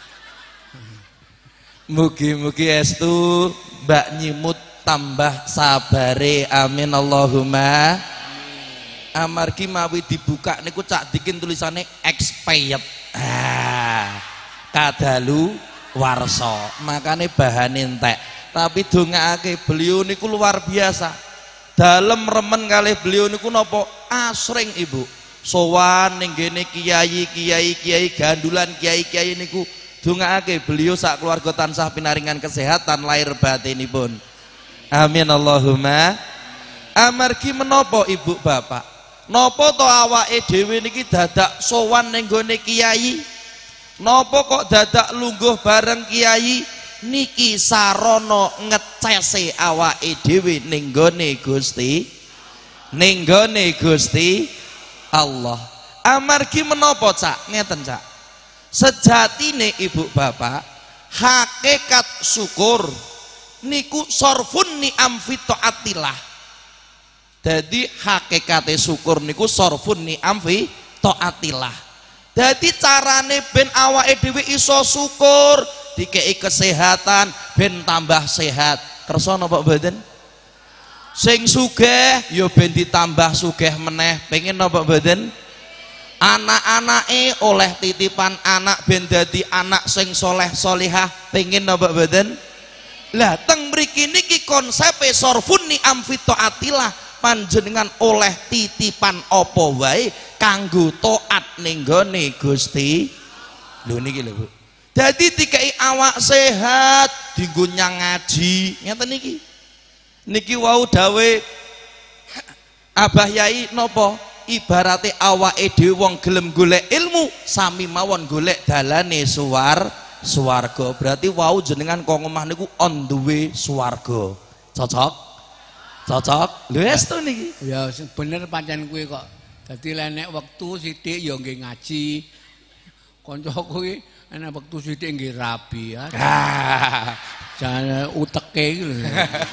Mugi-mugi estu Mbak Nyimut tambah sabare, amin Allahumma. Amargi mawi dibuka niku Cak Tikin tulisane expired. Ah. Kadalu warso, makane bahan entek. Tapi dongakake beliau niku luar biasa. Dalem remen kalih beliau niku napa asring Ibu. Sowan ning gene kiai-kiai-kiai gandulan kiai-kiai niku dongakake beliau sak keluarga tansah pinaringan kesehatan lahir batinipun. Amin Allahumma. Amargi menapa Ibu Bapak? Napa to awake dhewe niki dadak sowan ning gone kiai? Napa kok dadak lungguh bareng kiai? Niki sarana ngecese awake dhewe ning gone Gusti, ning gone Gusti Allah. Amargi menapa Cak? Ngeten Cak. Sejatine Ibu Bapak, hakikat syukur niku sorfun ni'am fi taatillah. Jadi hakikate syukur niku sorfun ni'am fi taatillah. Jadi carane ben awake dhewe iso syukur, dikei kesehatan ben tambah sehat. Kersa napa mboten? Sing sugih ya ben ditambah sugih meneh. Pengen napa mboten? Anak-anake oleh titipan anak ben dadi anak sing soleh solihah. Pengen napa mboten? Lah teng mriki niki konsepe sorfun ni'am fi taatillah. Panjenengan oleh titipan apa wae kanggo taat ning gone Gusti. Lho niki lho Bu. Dadi dikai awak sehat dienggo nyang ngaji. Ngeten niki. Niki wau dawe Abah Yai napa? Ibarate awake dhewe wong gelem golek ilmu sami mawon golek dalane suwar swarga. Berarti wau jenengan kok ngomah niku on the way swarga. Cocok? Cocok? Lho estu niki. Ya sing bener pancen kuwi kok. Dadi nek wektu sithik ya nggih ngaji. Kancaku iki nek wektu sithik nggih rabi ya. Ah, jane uteke iki lho.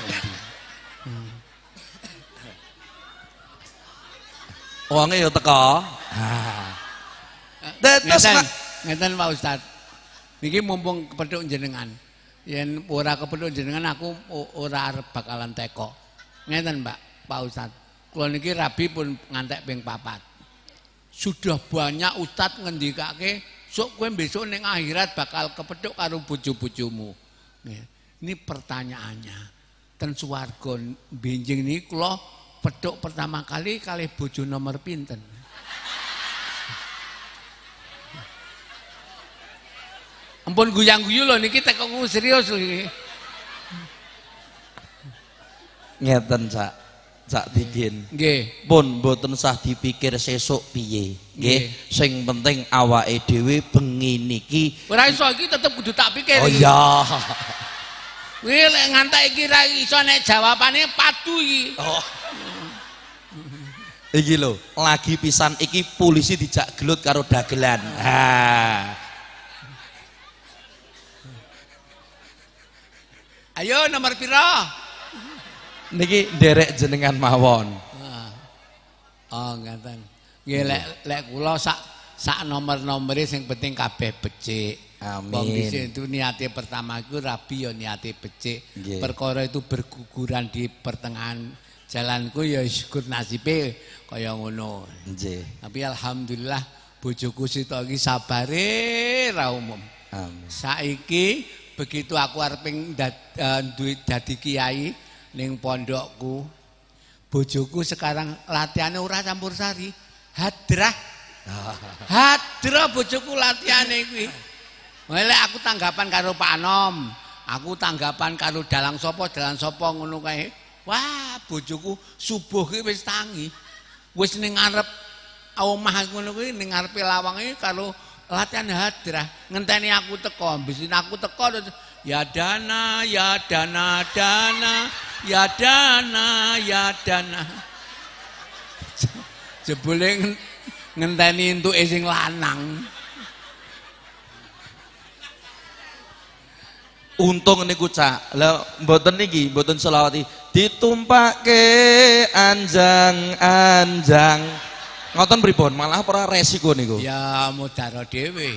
Wonge ya teko. Ah. Tetes ngeten Pak Ustaz. Niki mumpung kepethuk jenengan. Yen ora kepethuk jenengan aku ora arep bakalan teko. Ngeten Mbak, Pak Ustad. Kula niki rabi pun ngantek ping papat. Sudah banyak ustad ngendikake, sok kowe besok ning akhirat bakal kepethuk karo bojo-bojomu. Ini pertanyaannya. Ten swarga benjing niki kula pethuk pertama kali kalih bojo nomor pinten? Ampun guyang-guyu lho niki teko serius lho iki. Ngeten Cak, Cak Didin. Nggih. Pun mboten sah dipikir sesuk piye. Nggih. Sing penting awake dhewe bengi niki. Ora iso iki tetep kudu tak pikir. Oh iya. Kuwi lek ngantek iki ra iso nek jawabane padu iki. Oh. Iki lho, lagi pisan iki polisi dijak gelut karo dagelan. Ha. Ayo nomor pira? Niki nderek jenengan mawon. Oh ngeten. Nggih lek lek kula sak sak nomor-nomore sing penting kabeh becik. Amin. Wong dhisik itu niate pertama iku rabi ya niate becik. Perkara itu berguguran di pertengahan jalanku ya syukur nasibe kaya ngono. Nggih. Tapi alhamdulillah bojoku sitok iki sabare ra umum. Amin. Saiki begitu aku arep duwe dadi kiai ning pondokku, bojoku sekarang latihannya ora campur sari, hadrah, hadrah bojoku latihannya kuwi. Lek aku tanggapan karo Pak Anom, aku tanggapan karo dalang sopo, dalang sopo ngono kae. Wah, bojoku subuh ki wis tangi, wis ning ngarep omah ngono kuwi, ning ngarepe lawang iki karo latihan hadrah, ngenteni aku teko, mbisin aku teko. Ya dana, ya dana, dana, ya dana, ya dana. Jebule ngenteni entuke sing lanang. Untung niku Cak. Lah mboten niki, mboten selawati. Ditumpake anjang-anjang. Ngoten pripun? Malah ora resiko niku. Ya mudhara dhewe.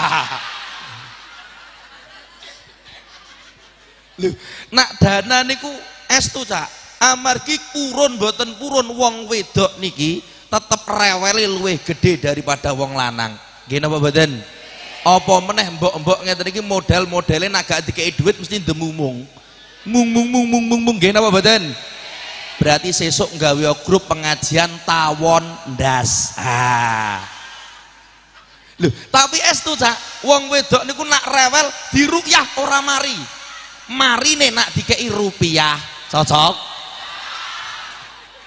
Lho, nak dana niku estu Cak. Amargi purun mboten purun wong wedok niki tetep reweli luwih gede daripada wong lanang. Nggih napa mboten? Apa meneh mbok-mbok ngeten iki modal-modele nak gak dikei duit mesti ndemumung. Mung mung mung mung mung mung nggih napa mboten? Berarti sesuk nggawe grup pengajian tawon ndas. Ah. Lho, tapi estu Cak, wong wedok niku nak rewel diruqyah ora mari. Marine nak dikei rupiah, cocok.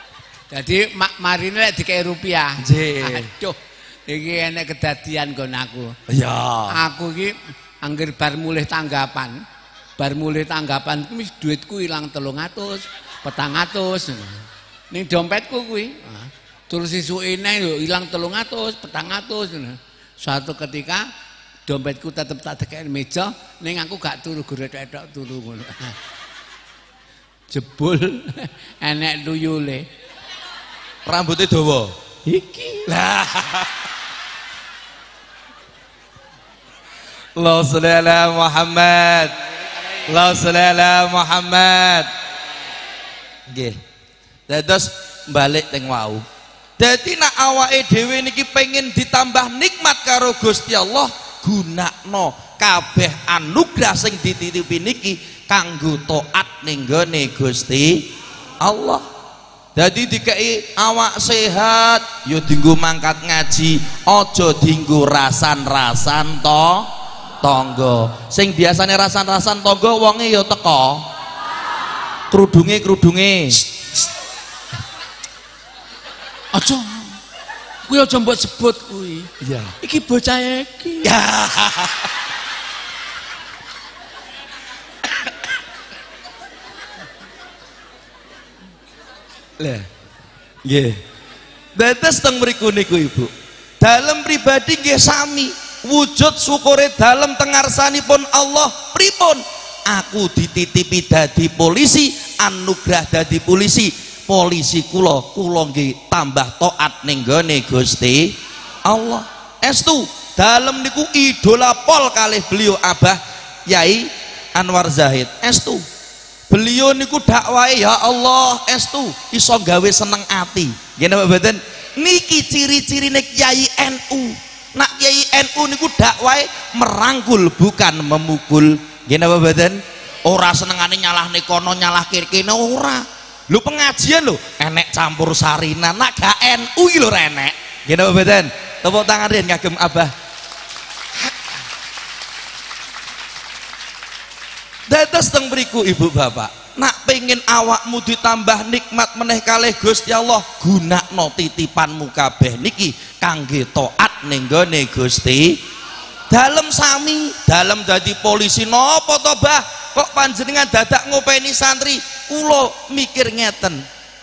Jadi mak marine lek dikei rupiah. Nggih. Aduh, iki enek kedadian kon aku. Iya. Aku iki anggere bar mulih tanggapan. Bar mulih tanggapan kuwi duitku ilang telung atus, petang atus. Ning dompetku kuwi. Terus isukene yo ilang telung atus, petang atus. Suatu ketika dompetku tetep tak dekek meja, ning aku gak turu gretek-tok turu ngono. Jebul enek tuyule. Rambutnya dawa. Iki. Lah. Allahumma sholli ala Muhammad. Allahumma sholli ala Muhammad. Nggih. Dados balik teng wau. Dadi nek awake dhewe niki pengen ditambah nikmat karo Gusti Allah, gunakno kabeh anugrah sing dititipi niki kanggo taat ning gone Gusti Allah. Jadi dikei awak sehat, yo dinggo mangkat ngaji, aja dinggo rasan-rasan to tangga. Sing biasane rasan-rasan tangga wonge yo teko. Krudunge-krudunge. Aja. Kuwi aja mbok sebut kuwi. Iya. Iki bocah iki. Ya. Lah. Nggih. Dados teng mriku niku Ibu. Dalem pribadi nggih sami. Wujud syukure dalem teng ngarsanipun Allah pripun? Aku dititipi dadi polisi, anugrah dadi polisi. Polisi kula, kula nggih tambah taat ning gone Gusti Allah. Estu dalem niku idola pol kalih beliau Abah Yai Anwar Zahid. Estu beliau niku dakwahe ya Allah estu iso gawe seneng ati. Nggih napa mboten? Niki ciri-cirine Kiai N U. Nak Kiai N U niku dakwahe merangkul bukan memukul. Nggih napa mboten? Ora senengane nyalahne kono nyalah kene ora. Lu pengajian lu enek campur sarina, nak gak N U lho enek. Nggih napa mboten? Tepuk tangan riyen kagem Abah. Dados teng mriku Ibu Bapak, nak pengen awakmu ditambah nikmat meneh kalih Gusti Allah, gunakno titipanmu kabeh niki kangge taat ning gone Gusti. Dalem sami, dalem dadi polisi napa to, Bah? Kok panjenengan dadak ngopeni santri? Kula mikir ngeten.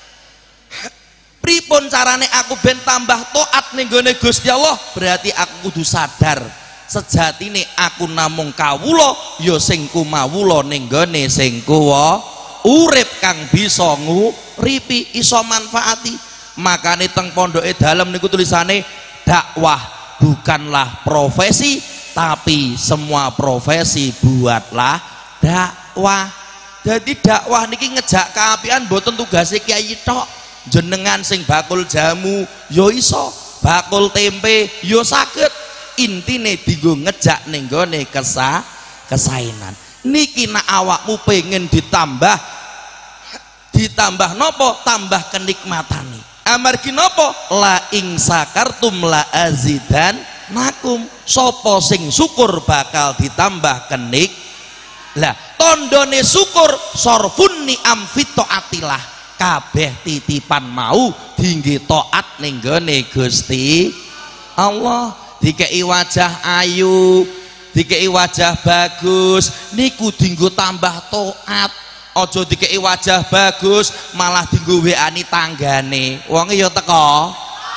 Pripun carane aku ben tambah taat ning gone Gusti Allah? Berarti aku kudu sadar sejatine aku namung kawula ya sing kumawula ning gone sing kuwa urip kang bisa nguripi iso manfaati. Makane teng pondoke dalem niku tulisane dakwah bukanlah profesi tapi semua profesi buatlah dakwah. Jadi dakwah niki ngejak kaapian mboten tugase kiai tok. Jenengan sing bakul jamu yo iso, bakul tempe yo saged. Intine dienggo ngejak ning gone kesa kesainan. Niki nak awakmu pengen ditambah ditambah nopo? Tambah kenikmatane. Amargi nopo? La ing sakartum la azidan nakum. Sopo sing syukur bakal ditambah kenik. Lah tondone syukur sorfun ni'am fit taatilah. Kabeh titipan mau dingge taat ning gone Gusti Allah. Dikei wajah ayu, dikei wajah bagus, niku dinggo tambah taat. Aja dikei wajah bagus malah dinggo W A-ni tanggane. Wonge ya teko.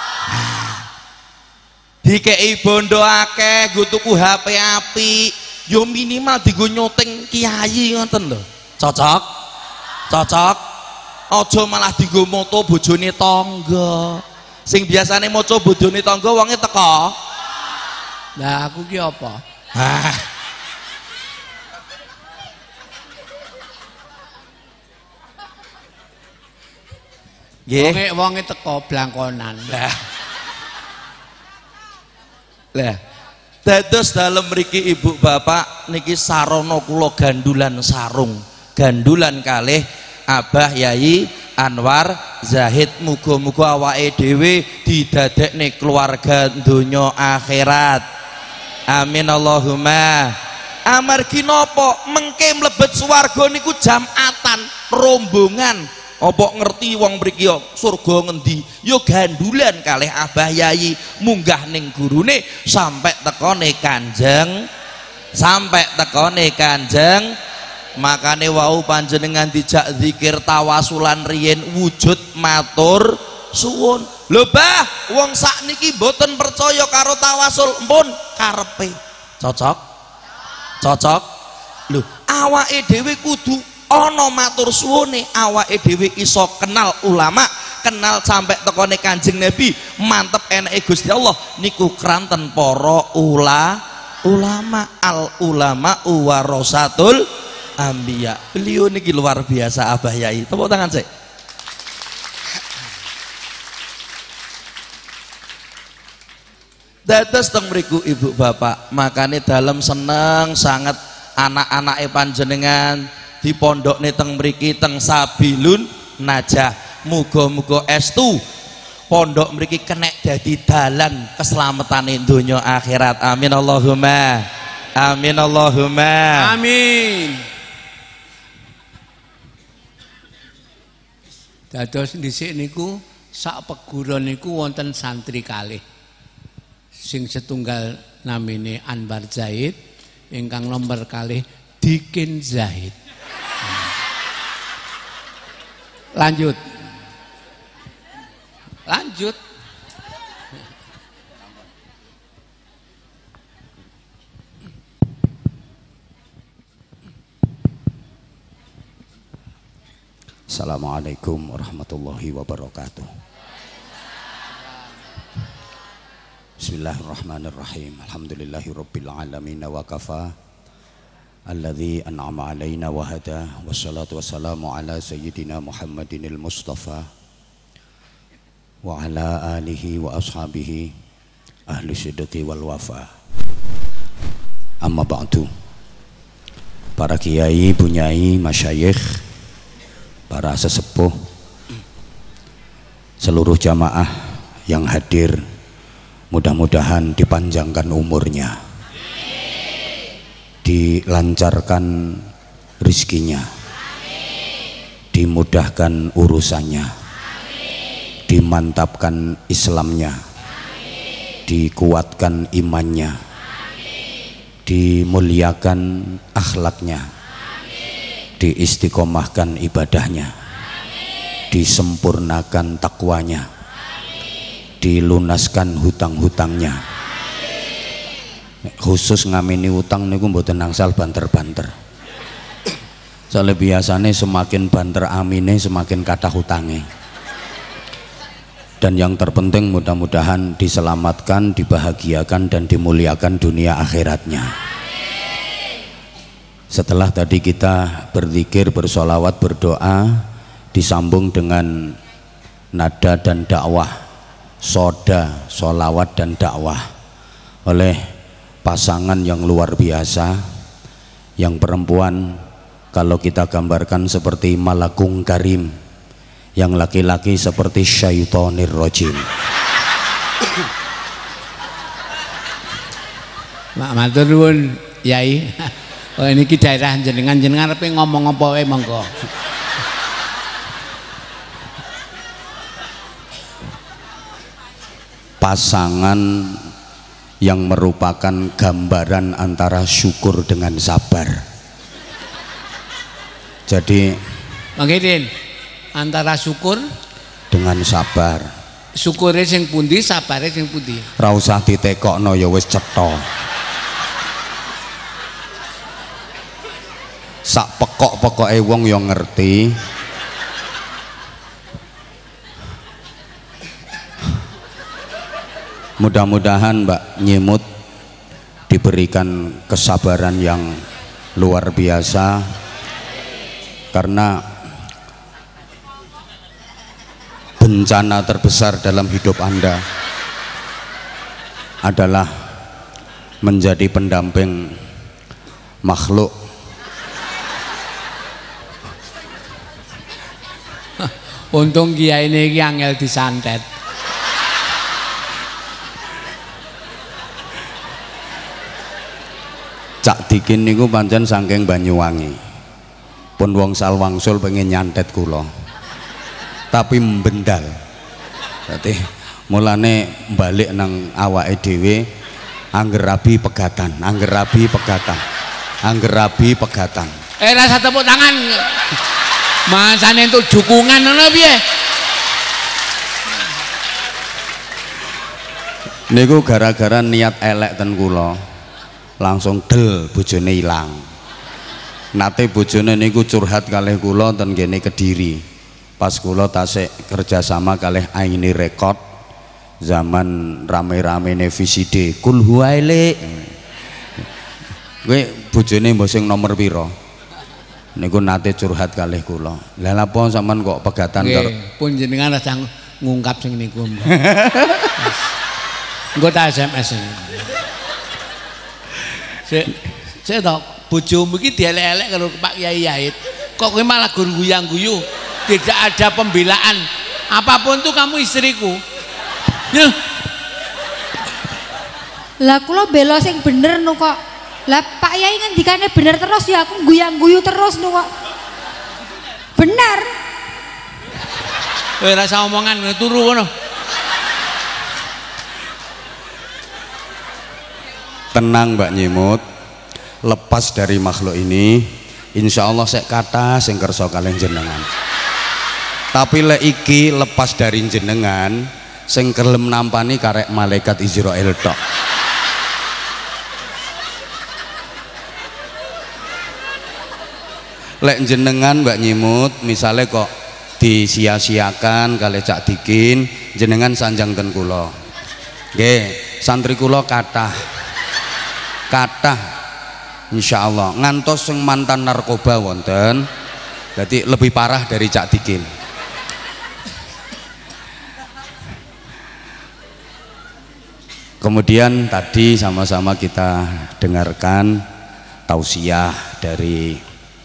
Dikei bondo akeh nggo tuku H P apik, yo minimal dienggo nyuting kiai ngoten lho. Cocok? Cocok? Aja malah dienggo moto bojone tangga. Sing biasane maca bojone tangga wonge teko. Lah aku ki apa? Hah. Nggih. Wonge wonge teko blangkonan. Lah. Lah. Dados dalem mriki Ibu Bapak niki sarana kula gandulan sarung. Gandulan kalih Abah Yai Anwar Zahid. Muga-muga awake dhewe didadekne keluarga donya akhirat. Amin Allahumma. Amargi napa? Mengke mlebet swarga niku jamatan rombongan Apa ngerti wong mriki surga ngendi? Yo gandulan kalih Abah Yayi munggah ning gurune sampai tekone Kanjeng sampai tekone Kanjeng. Makane wau panjenengan dijak zikir tawasulan riyen wujud matur suwun. Lho Bah, wong sakniki mboten percaya karo tawasul, mpun karepe. Cocok? Cocok? Lho, awake dhewe kudu ana matur suwune, awake dhewe iso kenal ulama, kenal sampai tekone Kanjeng Nabi, mantep enake Gusti Allah niku kranten para ula ulama. Al ulama warasatul anbiya. Beliau niki luar biasa Abah Yai. Tepuk tangan sik. Dados teng mriku ibu bapak, makane dalem seneng sangat anak-anake panjenengan di pondok nih teng mriki teng Sabilun Najah. Muga-muga estu pondok mriki kenek dadi dalan keselamatan donya akhirat. Amin Allahumma amin Allahumma amin. Dados dhisik niku sak peguron niku wonten santri kalih sing setunggal namine Anwar Zaid, ingkang nomor kalih Dikin Zaid. Lanjut. Lanjut. Assalamualaikum warahmatullahi wabarakatuh. Bismillahirrahmanirrahim. Alhamdulillahirabbil alamin wa kafa alladzi an'ama alaina wa hada wassalatu wassalamu ala sayyidina Muhammadinil Mustafa wa ala alihi wa ashabihi ahli sidqi wal wafa. Amma ba'du. Para kiai, bunyai, masyayikh, para sesepuh, seluruh jamaah yang hadir, mudah-mudahan dipanjangkan umurnya, dilancarkan rizkinya, dimudahkan urusannya, dimantapkan Islamnya, dikuatkan imannya, dimuliakan akhlaknya, diistiqomahkan ibadahnya, disempurnakan takwanya, dilunaskan hutang-hutangnya. Khusus ngamini utang niku mboten nangsal banter-banter. Soale biasane semakin banter amine semakin kathah hutange. Dan yang terpenting mudah-mudahan diselamatkan, dibahagiakan dan dimuliakan dunia akhiratnya. Setelah tadi kita berzikir, bersolawat, berdoa, disambung dengan nada dan dakwah, soda, solawat dan dakwah oleh pasangan yang luar biasa. Yang perempuan kalau kita gambarkan seperti malakung karim, yang laki-laki seperti syaitonir rojim. Mak matur nuwun Yai. Oh niki daerah jenengan, jenengan arep ngomong apa wae monggo. Pasangan yang merupakan gambaran antara syukur dengan sabar. Jadi mangkene antara syukur dengan sabar. Syukure sing pundi, sabare sing pundi? Ora usah ditekokno ya wis cetha. Sak pekok-pekoke wong ya ngerti. Mudah-mudahan Mbak Nyimut diberikan kesabaran yang luar biasa, karena bencana terbesar dalam hidup Anda adalah menjadi pendamping makhluk. Untung kiai ini angel disantet. Cak Dikin niku pancen saking Banyuwangi, pun wong Salwangsul pengen nyantet kula. tapi mbendal. Dadi mulane balik nang awake dhewe angger rabi pegatan, angger rabi pegatan, angger rabi pegatan. Eh rasa tepuk tangan. Masane entuk dukungan ngono piye? Niku gara-gara niat elek ten kula langsung del bojone ilang. Nate bojone niku curhat kalih kula ten kene Kediri. Pas kula tasik kerjasama kalih Aini Record zaman rame-ramene V C D Kul Huwaile. Kowe bojone mbok sing nomor pira? Niku nate curhat kalih kula. Lah napa sampean kok pegatan karo pun jenengan rasa ngungkap sing niku. Engko tak S M S. Sik sik to bojomu iki dielek-elek karo Pak Kyai Yahid. Kok kowe malah guyang-guyu? Tidak ada pembelaan. Apapun tuh kamu istriku. Ya. Lah kula bela sing bener no kok. Lah Pak Yai ngendikane bener terus ya aku guyang-guyu terus no kok. Bener. Kowe rasa omongan turu ngono. Tenang Mbak Nyimut, lepas dari makhluk ini insya Allah saya kata sing kersa kalian jenengan. Tapi lek iki lepas dari jenengan sing kelem nampani karek malaikat Israel tok. Lek jenengan Mbak Nyimut misalnya kok disia-siakan kali Cak Dikin jenengan sanjang ten kula. Nggih, santri kula kathah kata insya Allah ngantos yang mantan narkoba wonten jadi lebih parah dari Cak Dikin. Kemudian tadi sama-sama kita dengarkan tausiah dari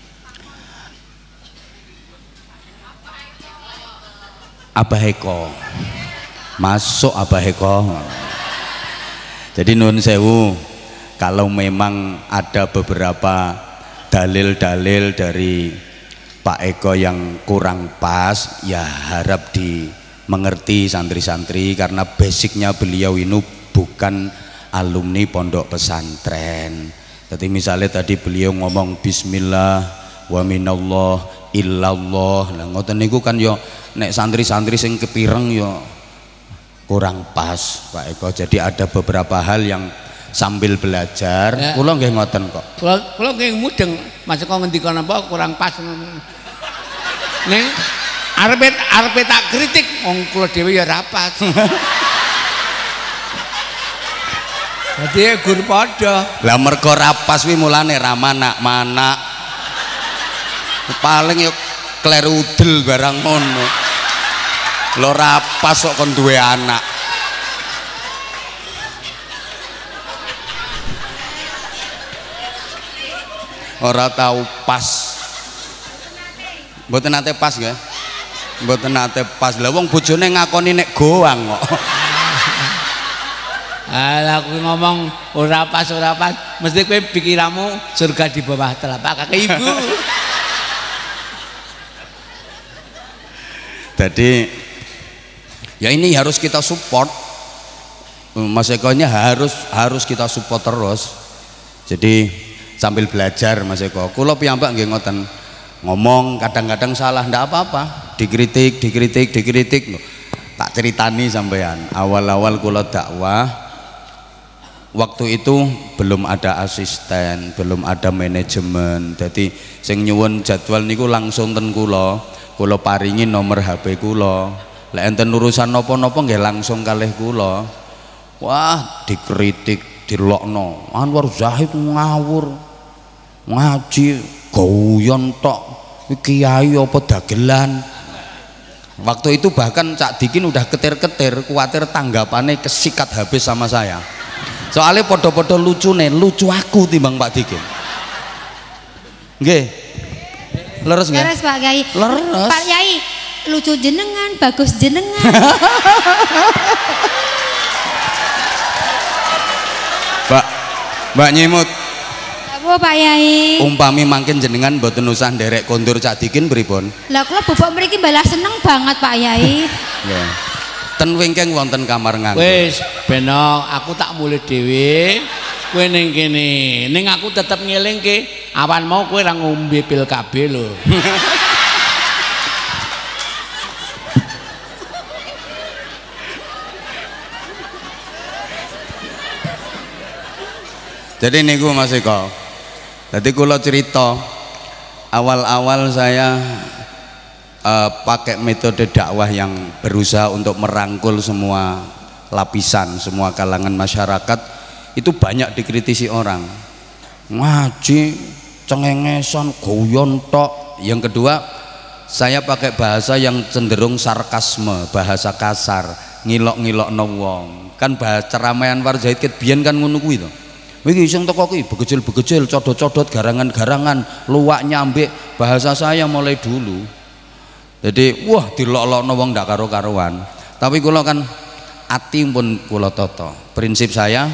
Abah Eko, masuk Abah Eko. Jadi nun sewu, kalau memang ada beberapa dalil-dalil dari Pak Eko yang kurang pas, ya harap dimengerti santri-santri karena basicnya beliau ini bukan alumni pondok pesantren. Jadi misalnya tadi beliau ngomong Bismillah wa minallah illallah, nah ngoten niku kan yo nek santri-santri sing kepireng yo kurang pas Pak Eko. Jadi ada beberapa hal yang sambil belajar, ya. Kula nggih ngoten kok. Kula kula nggih mudeng, Mas kok ngendika napa kurang pas. Ning arepe arepe tak kritik wong kula dhewe ya ra pas. Dadi gur padha. Lah mergo ra pas kuwi mulane ra manak-manak. Paling yo kleru udel barang ngono. Lho ra pas kok kon duwe anak. Ora tahu pas, mboten nate pas nggih, mboten nate pas. Lah wong bojone ngakoni nek goang kok. Alah aku ngomong ora pas ora pas, mesti kowe pikiranmu surga di bawah telapak kaki ibu. Jadi ya ini harus kita support, Mas Ekonya harus harus kita support terus. Jadi sambil belajar Mas Eko, kula piyambak nggih ngoten ngomong kadang-kadang salah ndak apa-apa, dikritik dikritik dikritik tak ceritani sampean. Awal-awal kula dakwah waktu itu belum ada asisten, belum ada manajemen, jadi sing nyuwun jadwal niku langsung ten kula, kula paringi nomor H P kula, lek enten urusan napa-napa nggih langsung kalih kula. Wah dikritik dilokno, Anwar Zahid ngawur ngaji guyon tok, kiai apa dagelan. Waktu itu bahkan Cak Dikin udah ketir-ketir kuatir tanggapannya kesikat habis sama saya, soalnya podo-podo lucu nih, lucu aku timbang Pak Dikin. Nggih leres nggih? Leres Pak Kiai. Leres Pak Kiai lucu jenengan, bagus jenengan. Mbak Mbak Nyimut, Oh Pak Yai. Umpami mangkin jenengan mboten usah nderek kondur Cak Dikin pripun? Lah kula bobok mriki balas seneng banget Pak Yai. Nggih. Ten wingking wonten kamar nganggo. Wis beno aku tak mulih dhewe. Kowe ning kene. Ning aku tetep ngelingke awan mau kowe ra ngombe pil kabeh lho. Jadi niku Mas Eko. Jadi kula cerita awal-awal saya uh, pakai metode dakwah yang berusaha untuk merangkul semua lapisan, semua kalangan masyarakat, itu banyak dikritisi orang. Ngaji cengengesan, guyon tok. Yang kedua, saya pakai bahasa yang cenderung sarkasme, bahasa kasar, ngilok-ngilokno wong. Kan bahasa ceramah Anwar Zaid ket biyen kan ngono kuwi to. Wih sing teko ki begejel-begejel, codot-codot, garangan-garangan, luwak nyambik, bahasa saya mulai dulu. Jadi wah dilok-lokno wong ndak karo-karuan. Tapi kula kan ati pun kula tata. Prinsip saya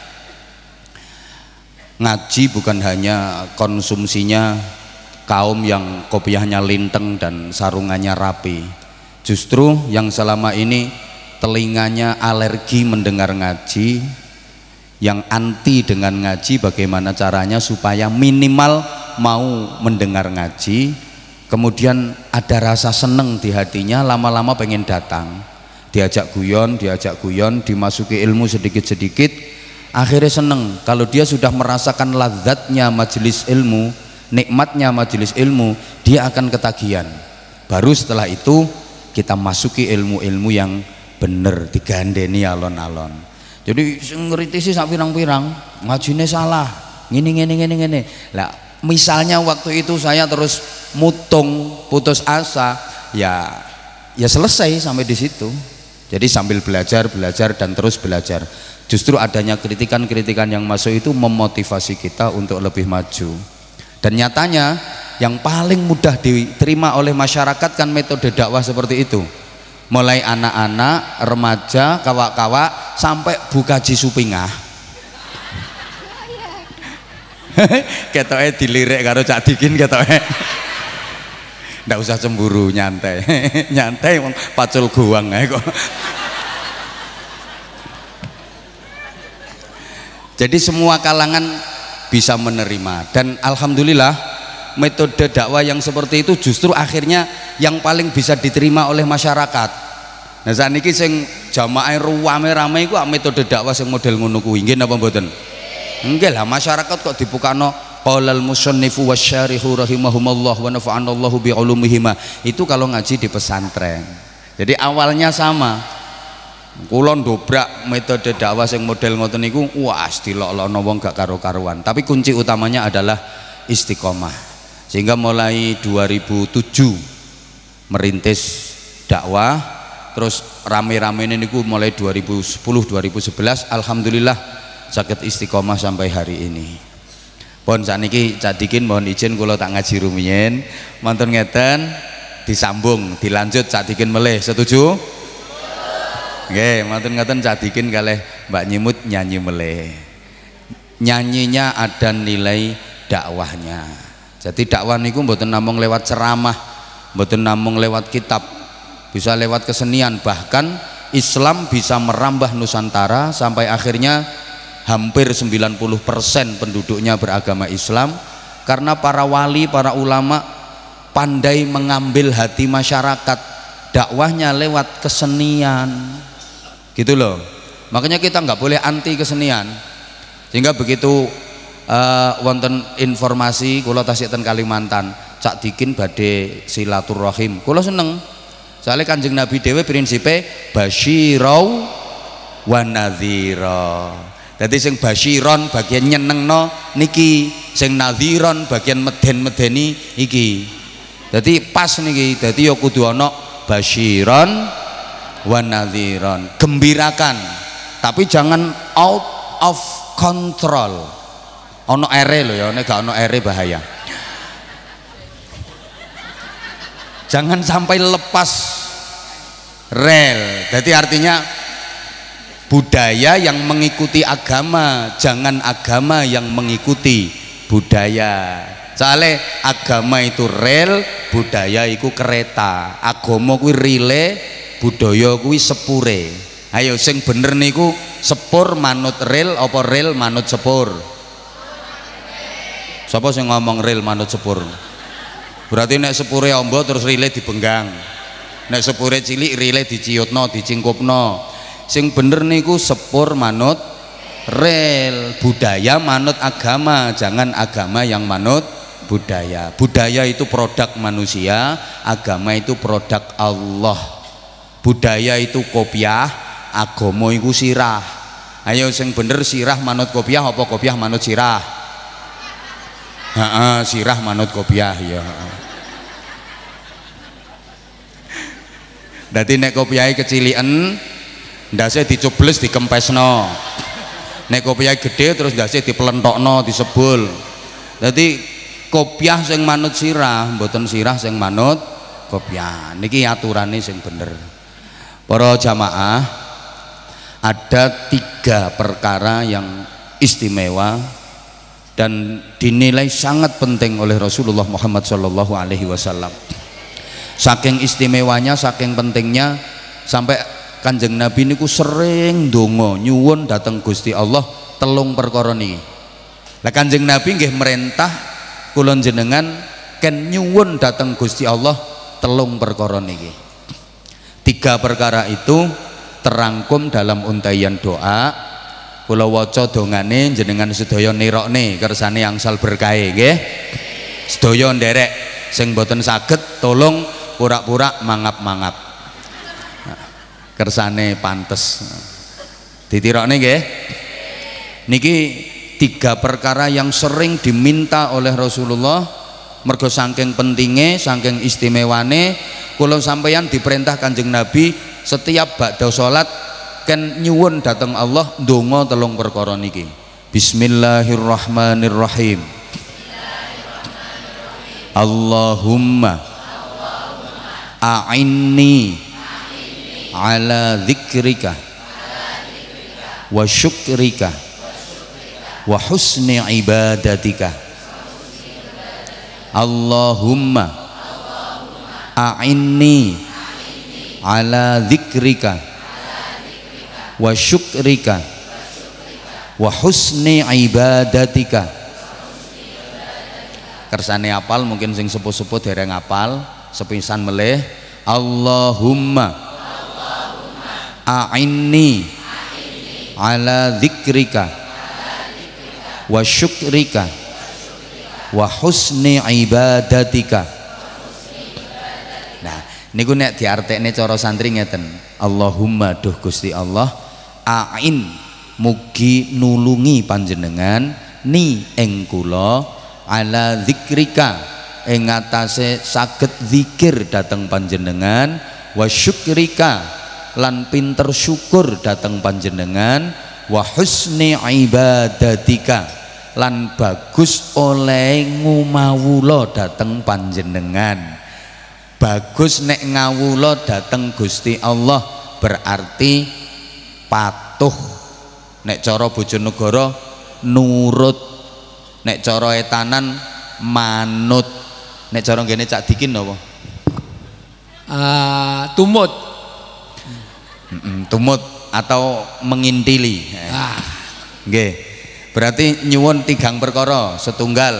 ngaji bukan hanya konsumsinya kaum yang kopiahnya linteng dan sarungannya rapi. Justru yang selama ini telinganya alergi mendengar ngaji, yang anti dengan ngaji, bagaimana caranya supaya minimal mau mendengar ngaji, kemudian ada rasa seneng di hatinya, lama-lama pengen datang, diajak guyon, diajak guyon, dimasuki ilmu sedikit-sedikit, akhirnya seneng. Kalau dia sudah merasakan ladzatnya majelis ilmu, nikmatnya majelis ilmu, dia akan ketagihan. Baru setelah itu kita masuki ilmu-ilmu yang bener, digandeni alon-alon. Jadi ngritisi sak pirang-pirang, ngajine salah, ngene ngene ngene ngene. Lah, misalnya waktu itu saya terus mutung, putus asa, ya ya selesai sampai di situ. Jadi sambil belajar, belajar dan terus belajar. Justru adanya kritikan-kritikan yang masuk itu memotivasi kita untuk lebih maju. Dan nyatanya yang paling mudah diterima oleh masyarakat kan metode dakwah seperti itu. Mulai anak-anak, remaja, kawak-kawak sampai bukaji supingah. Ketoke dilirik karo Cak Dikin ketoke. Ndak usah cemburu, nyantai. Nyantai wong pacul goang ae kok. Jadi semua kalangan bisa menerima dan alhamdulillah metode dakwah yang seperti itu justru akhirnya yang paling bisa diterima oleh masyarakat. Nah saat ini sing jamaah rame-rame iku metode dakwah sing model ngono kuwi nggih napa mboten? Nggih lah, masyarakat kok dibukano qalal musannifu wasyarihu rahimahumallah wa nafa'anallahu bi ulumihima. Itu kalau ngaji di pesantren. Jadi awalnya sama. Kula ndobrak metode dakwah sing model ngoten niku wah dilok-lokno wong gak karo-karuan. Tapi kunci utamanya adalah istiqomah. Sehingga mulai dua ribu tujuh merintis dakwah, terus rame-rame ini niku mulai dua ribu sepuluh dua ribu sebelas alhamdulillah sakit istiqomah sampai hari ini. Pun sakniki Cak Dikin mohon izin kula tak ngaji rumiyin, mantun ngeten disambung dilanjut Cak Dikin melih, setuju? Nggih, mantun ngeten Cak Dikin kalih Mbak Nyimut nyanyi melih. Nyanyinya ada nilai dakwahnya. Jadi dakwah niku mboten namung lewat ceramah, mboten namung lewat kitab, bisa lewat kesenian. Bahkan Islam bisa merambah Nusantara sampai akhirnya hampir sembilan puluh persen penduduknya beragama Islam karena para wali, para ulama pandai mengambil hati masyarakat. Dakwahnya lewat kesenian, gitu loh. Makanya kita nggak boleh anti kesenian. Sehingga begitu Uh, wonten informasi kula tasik ten Kalimantan Cak Dikin badhe silaturahim, kula seneng soalnya Kanjeng Nabi dhewe prinsipe basyirau wa nadhira. Dadi sing basyiron bagian nyenengno niki, sing nadhiron bagian meden-medeni iki. Dadi pas niki, dadi ya kudu ana basyiron wa nadhiron, gembirakan tapi jangan out of control. Ono ere loh ya, nek gak ono ere bahaya. Jangan sampai lepas rel. Jadi artinya budaya yang mengikuti agama, jangan agama yang mengikuti budaya. Soalnya agama itu rel, budaya itu kereta. Agama kuwi rile, budaya kuwi sepure. Ayo sing bener niku sepur manut rel apa rel manut sepur? Sapa sing ngomong rel manut sepur? Berarti nek sepure amba terus rile dibenggang. Nek sepure cilik rile diciutno, dicingkupno. Sing bener niku sepur manut rel, budaya manut agama, jangan agama yang manut budaya. Budaya itu produk manusia, agama itu produk Allah. Budaya itu kopiah, agama itu sirah. Ayo sing bener sirah manut kopiah apa kopiah manut sirah? Heeh, sirah manut kopiah ya. Dadi nek kopiahe keciliken ndase dicubles dikempesno. Nek kopiah gede terus ndase dipelentokno, disebul. Dadi kopiah sing manut sirah, mboten sirah sing manut kopiah. Niki aturane sing bener. Para jamaah, ada tiga perkara yang istimewa dan dinilai sangat penting oleh Rasulullah Muhammad shallallahu alaihi wasallam. Saking istimewanya, saking pentingnya sampai Kanjeng Nabi niku sering ndonga nyuwun dateng Gusti Allah telung perkara niki. Lah Kanjeng Nabi nggih merintah kula jenengan ken nyuwun dateng Gusti Allah telung perkara niki. Tiga perkara itu terangkum dalam untaian doa. Kula waca dongane jenengan sedaya nirokne kersane angsal berkahe nggih. Sedaya nderek sing boten saged tolong pura-pura mangap-mangap. Kersane pantes ditirokne nggih. Niki tiga perkara yang sering diminta oleh Rasulullah mergo saking pentinge, saking istimewane kula sampeyan diperintah Kanjeng Nabi setiap ba'da salat ken nyuwun dateng Allah ndonga telung perkara niki. Bismillahirrahmanirrahim. Allahumma a'inni ala dzikrika wa syukrika wa husni ibadatika. Allahumma a'inni ala dzikrika wa syukrika wa husni ibadatika. Kersane apal mungkin sing sepuh-sepuh dereng apal, sepisan melih. Allahumma a'inni ala dzikrika wa syukrika wa husni ibadatika. Nah niku nek diartekne cara santri ngeten. Allahumma duh Gusti Allah, a'in mugi nulungi panjenengan ni ing kula ala dzikrika ing atase saged zikir dateng panjenengan, wa syukrika lan pinter syukur dateng panjenengan, wa husni ibadatika lan bagus oleh ngumawula dateng panjenengan. Bagus nek ngawula dateng Gusti Allah berarti patuh. Nek cara bojonegara nurut, nek cara etanan manut, nek cara ngene Cak Dikin napa? Uh, tumut. Mm-mm, tumut atau mengintili. Ah. Nggih. Berarti nyuwun tigang perkara, setunggal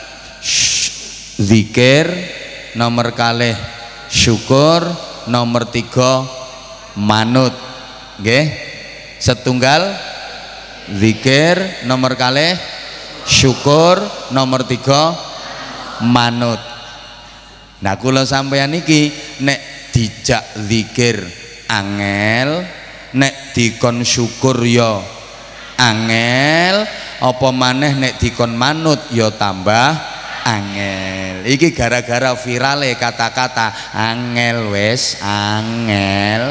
zikir, nomor kalih syukur, nomor tiga manut. Nggih. Setunggal zikir, nomor kalih syukur, nomor tiga manut. Nah kula sampeyan iki nek dijak zikir angel, nek dikon syukur ya angel, apa maneh nek dikon manut ya tambah angel. Iki gara-gara virale kata-kata angel wes angel.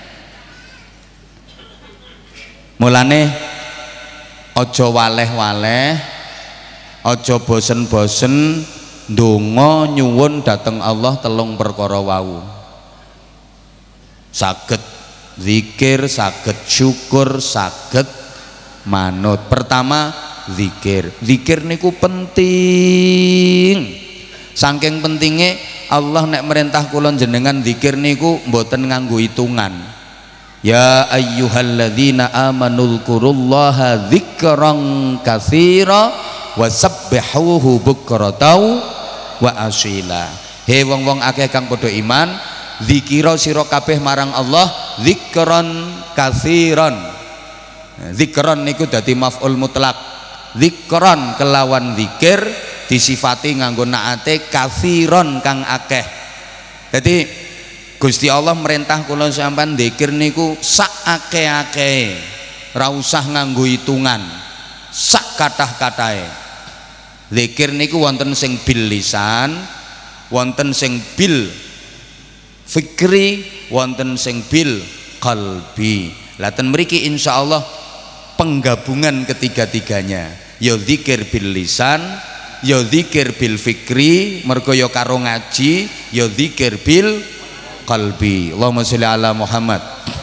Mulane aja waleh-waleh, aja bosen-bosen ndonga nyuwun dateng Allah telung perkara wau. Saged zikir, saged syukur, saged manut. Pertama zikir. Zikir niku penting. Saking pentingnya Allah nek merintah kula jenengan zikir niku mboten nganggo hitungan. Ya ayyuhalladzina amanu dzkurullaha dzikran katsira wasabbihuhu bukratan wa asila. He wong-wong akeh kang padha iman, zikira sira kabeh marang Allah dzikran katsiran. Dzikran niku dadi maf'ul mutlak. Dzikran kelawan zikir disifati nganggo naate katsiran kang akeh. Jadi Gusti Allah merintah kula sampean zikir niku sak akeh-akehe. Ra usah nganggo hitungan. Sak kathah-kathahe. Zikir niku wonten sing bil lisan, wonten sing bil fikri, wonten sing bil qalbi. Laten mriki insyaallah penggabungan ketiga-tiganya. Ya zikir bil lisan, ya zikir bil fikri, mergo ya karo ngaji, ya zikir bil qalbi. Allahumma sholli ala Muhammad.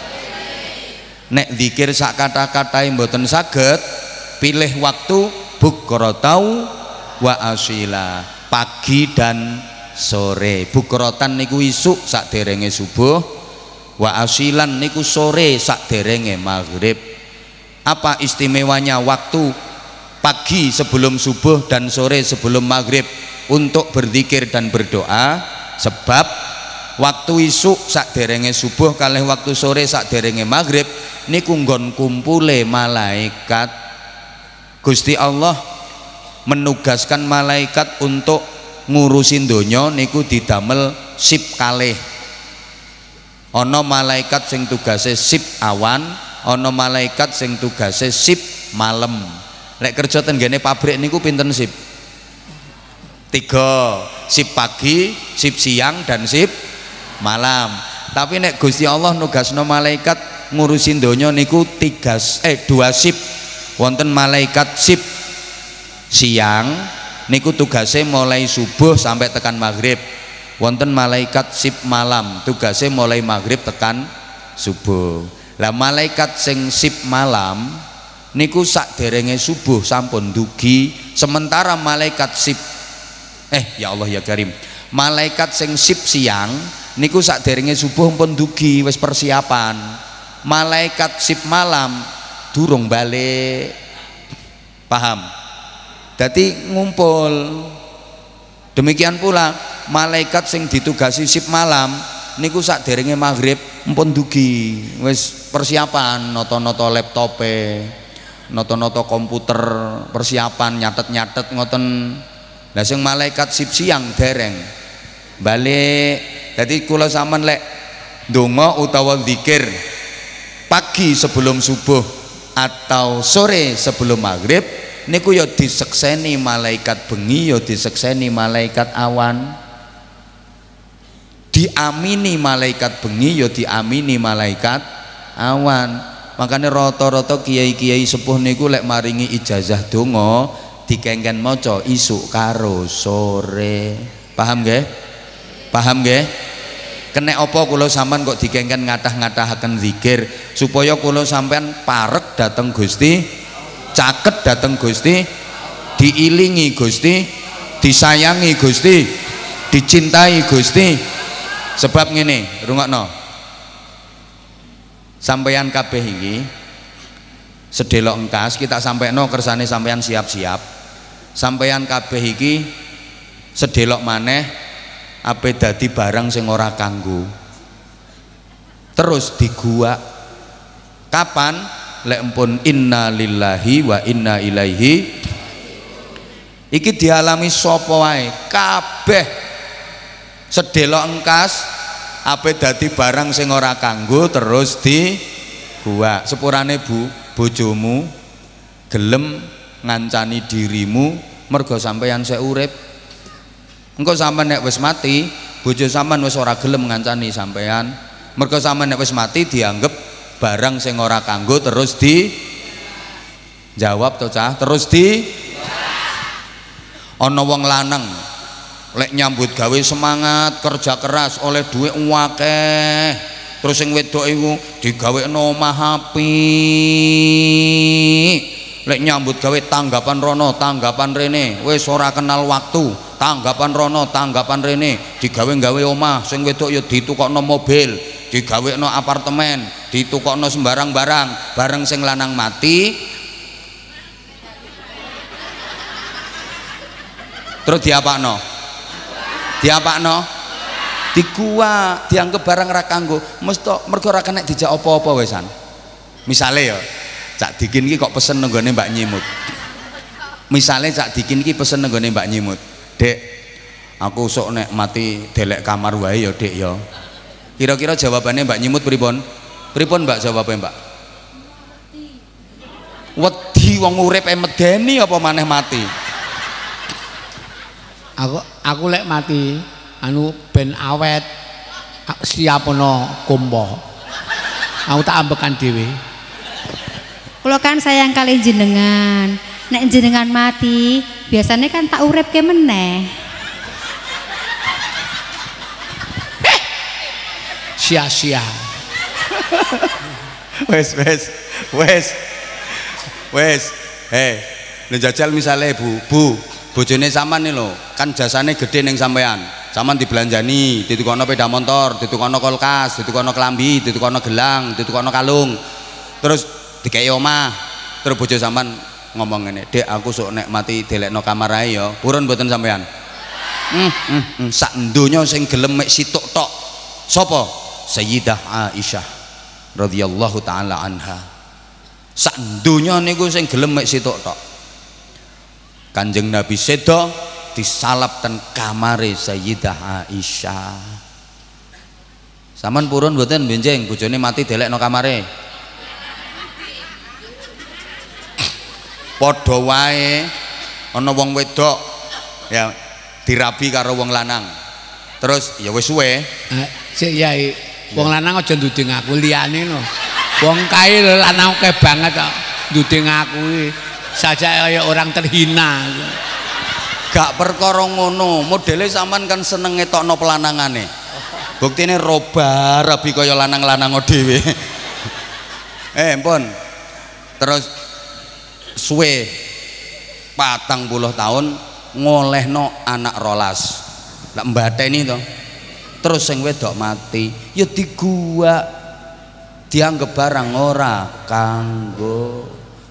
Nek zikir sak kata-katahe mboten saged, pilih waktu bukrotau wa asila, pagi dan sore. Bukrotan niku isuk sakderenge subuh, wa asilan niku sore sakderenge maghrib. Apa istimewanya waktu pagi sebelum subuh dan sore sebelum maghrib untuk berzikir dan berdoa? Sebab waktu isuk sakderenge subuh kalih waktu sore sakderenge maghrib niku nggon kumpule malaikat. Gusti Allah menugaskan malaikat untuk ngurusin donya niku didamel sip kalih. Ana malaikat sing tugase sip awan, ana malaikat sing tugase sip malam. Lek kerja ten ngene pabrik niku pinten sip? Tiga, sip pagi, sip siang dan sip malam. Tapi nek Gusti Allah nugasno malaikat ngurusin donya niku tiga eh dua sip. Wonten malaikat sip siang niku tugase mulai subuh sampai tekan maghrib. Wonten malaikat sip malam tugase mulai maghrib tekan subuh. Lah malaikat sing sip malam niku sakderenge subuh sampun dugi, sementara malaikat sip eh ya Allah ya Karim, malaikat sing sip siang niku sakderenge subuh pun dugi wis persiapan. Malaikat sip malam durung balik. Paham? Dadi ngumpul. Demikian pula malaikat sing ditugasi sip malam niku sakderenge maghrib pun dugi wis persiapan, noto-noto laptope, noto-noto komputer, persiapan nyatet-nyatet ngoten. Lah sing malaikat sip siang dereng balik. Jadi kula sampean lek ndonga utawa zikir pagi sebelum subuh atau sore sebelum maghrib niku ya disekseni malaikat bengi, ya disekseni malaikat awan. Diamini malaikat bengi, ya diamini malaikat awan. Makanya rata-rata kiai-kiai sepuh niku lek maringi ijazah donga dikengken maca isuk karo sore. Paham nggih? Paham nggih? Kene apa kula sampean kok dikengken ngatah-ngatahaken zikir supaya kula sampean parek dateng Gusti, caket dateng Gusti, diilingi Gusti, disayangi Gusti, dicintai Gusti. Sebab ngene, rungokno. Sampeyan kabeh iki sedelok engkas kita sampekno kersane sampeyan siap-siap. Sampeyan kabeh iki sedelok maneh ape dadi barang sing ora kanggo. Terus digua. Kapan? Lek empun inna lillahi wa inna ilaihi. Iki dialami sapa wae, kabeh sedelok engkas ape dadi barang sing ora kanggo terus di gua. Sepurane Bu, bojomu gelem ngancani dirimu mergo sampeyan sik urip. Engko sampean nek wis mati, bojo sampean wis ora gelem ngancani sampeyan. Mergo sampean nek wis mati dianggep barang sing ora kanggo terus di jawab to cah, terus di ana wong lanang lek nyambut gawe semangat, kerja keras, oleh duit akeh. Terus sing wedok iku digawekno omah apik. lek nyambut gawe tanggapan rono tanggapan rene wis ora kenal waktu tanggapan rono tanggapan rene digawe-gawe omah sing wedok ya ditukokno mobil digawekno apartemen ditukokno sembarang barang bareng sing lanang mati terus diapakno diapakno dikuak dianggep barang ra kanggo mesti mergo ra kena dijak apa-apa wesan misale ya Cak Dikin iki kok pesen nenggone Mbak Nyimut. Misale Cak Dikin iki pesen nenggone Mbak Nyimut. Dek, aku sok nek mati delek kamar wae ya, Dek ya. Kira-kira jawabannya Mbak Nyimut pripun? Pripun Mbak jawabnya, Mbak? Wedi wong urip e medeni apa maneh mati? Aku aku lek mati anu ben awet siapono kumpa. Aku tak ambekan dhewe. Kula kan sayang kali jenengan. Nek jenengan mati, biasanya kan tak urip ke meneh. Sia-sia. Wes wes wes wes. Hei, njajal misale Bu, Bu, bojone sampean nih lho, kan jasane gede ning sampean. Sampean dibelanjani, ditukono sepeda motor, ditukono kulkas, ditukono klambi, ditukono gelang, ditukono kalung. Terus dikai omah, terus bojo sampean ngomong ngene, "Dek, aku sok nek mati delekno kamar ae ya." Purun mboten sampean? Hmm, hmm, hmm. Sak donya sing gelem mek situk tok. Sapa? Sayyidah Aisyah radhiyallahu taala anha. Sak donya niku sing gelem mek situk tok. Kanjeng Nabi sedo disalap ten kamare Sayyidah Aisyah. Sampean purun mboten benjing bojone mati delekno kamare? Padha wae ana wong wedok ya dirabi karo wong lanang. Terus ya wis suwe. Eh, sik Yai, wong lanang aja nduding aku liyane lho. Wong kae lho lanang akeh banget kok nduding aku iki. Saja kaya orang terhina. Gak perkara ngono, modele sampean kan seneng ngetokno pelanangane. Buktine roba rabi kaya lanang-lanang dhewe. Eh, ampun. Terus suwe patang puluh tahun ngolehno anak rolas nak mbateni to terus sing wedok mati ya diguak dianggep barang ora kanggo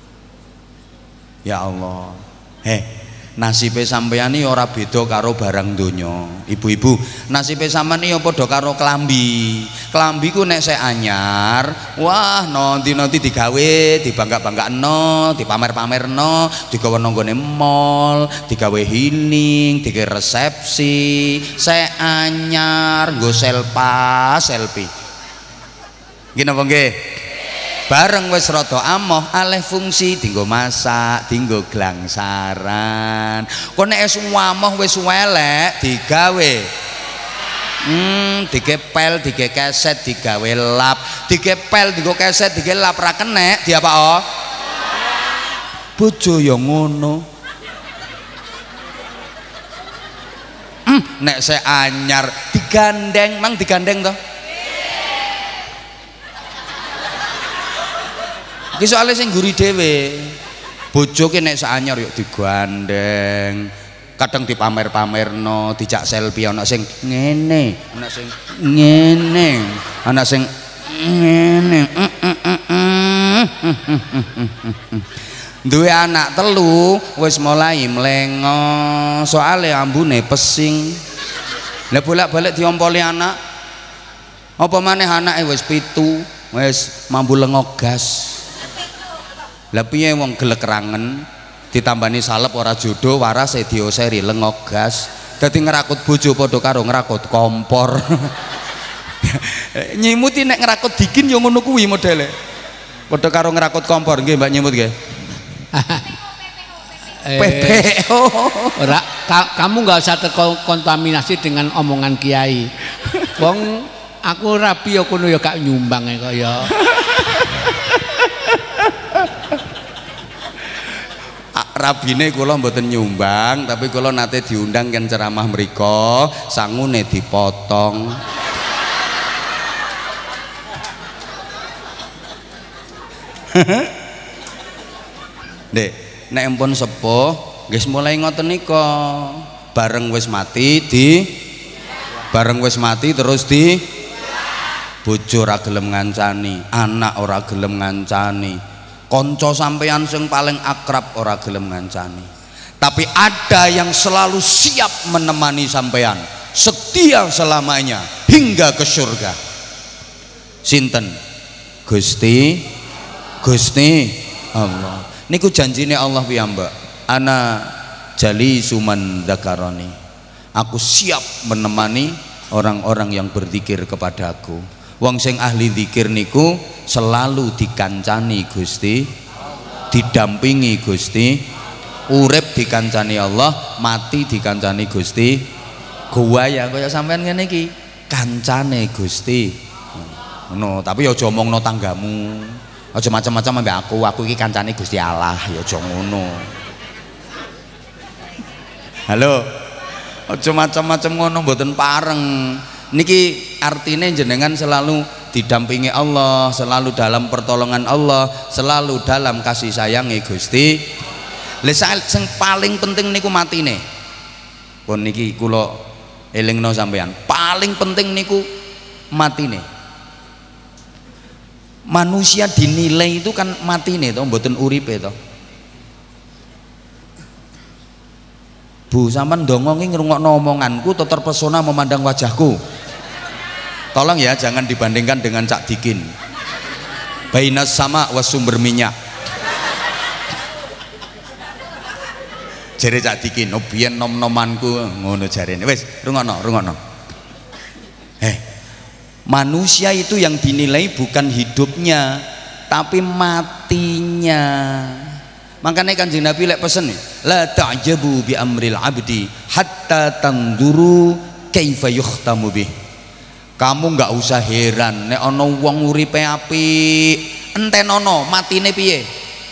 ya Allah. Heh, nasibe sampeyan iki ora beda karo barang donya. Ibu-ibu, nasibe sampeyan iki padha karo klambi. Klambi ku nek sik anyar, wah nanti-nanti digawe, dibangga-banggakno, dipamer-pamerno, digawe nang gone mall, digawe healing, digawe resepsi, sik anyar nggo selfie, selfie. Nggih napa nggih? Bareng wis rada amoh alih fungsi dienggo masak, dienggo glangsaran. Kok nek wis amoh wis elek digawe hmm digepel, dige keset, digawe lap, digepel, dienggo keset, dige lap ra kenek diapa oh? Bojo ya ngono. Hmm, nek sik anyar digandeng, mang digandeng to? Ki soalnya sing guri dhewe. Bojo ki nek sak anyar yuk digandeng. Kadang dipamer-pamerno, dijak selfie ana sing ngene, ana sing ngene, ana sing ngene. Duwe anak telu wis mulai mlengo, soale ambune pesing. Lah bolak-balik diompoli anak. Apa maneh anake wis pitu, wis mambu lengo gas. Lah piye wong gelek rangen ditambani salep ora jodoh waras e dioseri lengo gas. Dadi ngerakut bojo padha karo ngerakut kompor. Nyimuti nek ngerakut Dikin yo ngono kuwi modele. Padha karo ngerakut kompor nggih Mbak Nyimut nggih. P P O. Ora ka, kamu nggak usah terkontaminasi dengan omongan kiai. Wong aku rapi yo kono yo gak nyumbang kok ya. Rabine kula mboten nyumbang, tapi kula nate diundang kan ceramah mriku, sangune dipotong. Ndek, nek empun sepuh nggih mulai ngoten nika. Bareng wis mati di bareng wis mati terus di bojo ora gelem ngancani, anak ora gelem ngancani, kanca sampeyan sing paling akrab ora gelem ngancani. Tapi ada yang selalu siap menemani sampeyan, setia selamanya hingga ke surga. Sinten? Gusti Gusti Allah. Niku janjine Allah piyambak. Ana jali suman dzakaroni. Aku siap menemani orang-orang yang berzikir kepadaku. Wong sing ahli zikir niku selalu dikancani Gusti, didampingi Gusti, urip dikancani Allah, mati dikancani Gusti. Gua ya kaya sampean ngene iki, kancane Gusti. Ngono, tapi aja omongno tanggamu. Aja macam-macam ambek aku, aku iki kancane Gusti Allah, ya aja ngono. Halo, aja macam-macam ngono mboten pareng. Niki artinya jenengan selalu didampingi Allah, selalu dalam pertolongan Allah, selalu dalam kasih sayangi Gusti. Lha sing paling penting niku matine. Pun niki kula elingno sampean. Paling penting niku matine. Manusia dinilai itu kan matine to, mboten uripe to. Bu, sampean ndonga iki ngrungokno omonganku atau terpesona memandang wajahku? Tolong ya, jangan dibandingkan dengan Cak Dikin. Bainas sama was sumber minyak. Jare Cak Dikin, oh biyen nom-nomanku ngono jarene. Wis, rungokno, rungokno. Eh, manusia itu yang dinilai bukan hidupnya, tapi matinya. Makanya Kanjeng Nabi lek pesen la ta'jabu bi amril abdi hatta tanduru kaifa yukhtamu bih. Kamu nggak usah heran nek ana wong uripe apik entenono matine piye.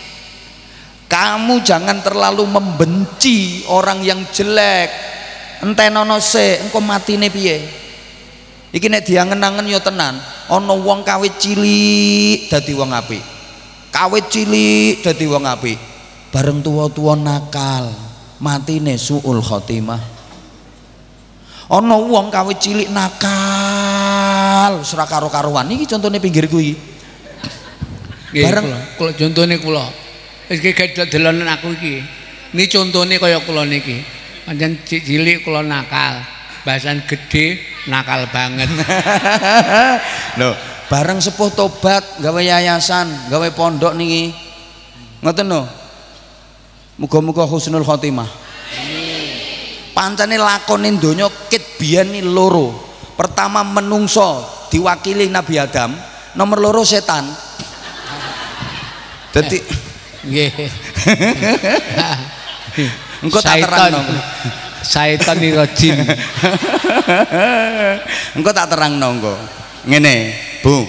Kamu jangan terlalu membenci orang yang jelek, entenono se engko matine piye. Iki nek diangen-angen yo tenan, ana wong kawit cilik dadi wong apik, kawit cilik dadi wong apik, bareng tua-tua nakal matine suul khotimah. Ana wong kawit cilik nakal ora karo-karuan. Iki contone pinggirku iki. Bareng kula contone kula. Iki gak dolonan aku iki. Ini contone kaya kula niki. Pancen cilik kula nakal, bahasan gede nakal banget. Loh, bareng sepuh tobat gawe yayasan, gawe pondok niki. Ngoten lho. Muga-muga husnul khotimah. Pancene lakone donya kit biyen ni loro. Pertama menungso diwakili Nabi Adam, nomor loro setan. Dadi nggih. Engko tak terangno. Syaitan iki jin. Engko tak terangno engko. Ngene, Bu.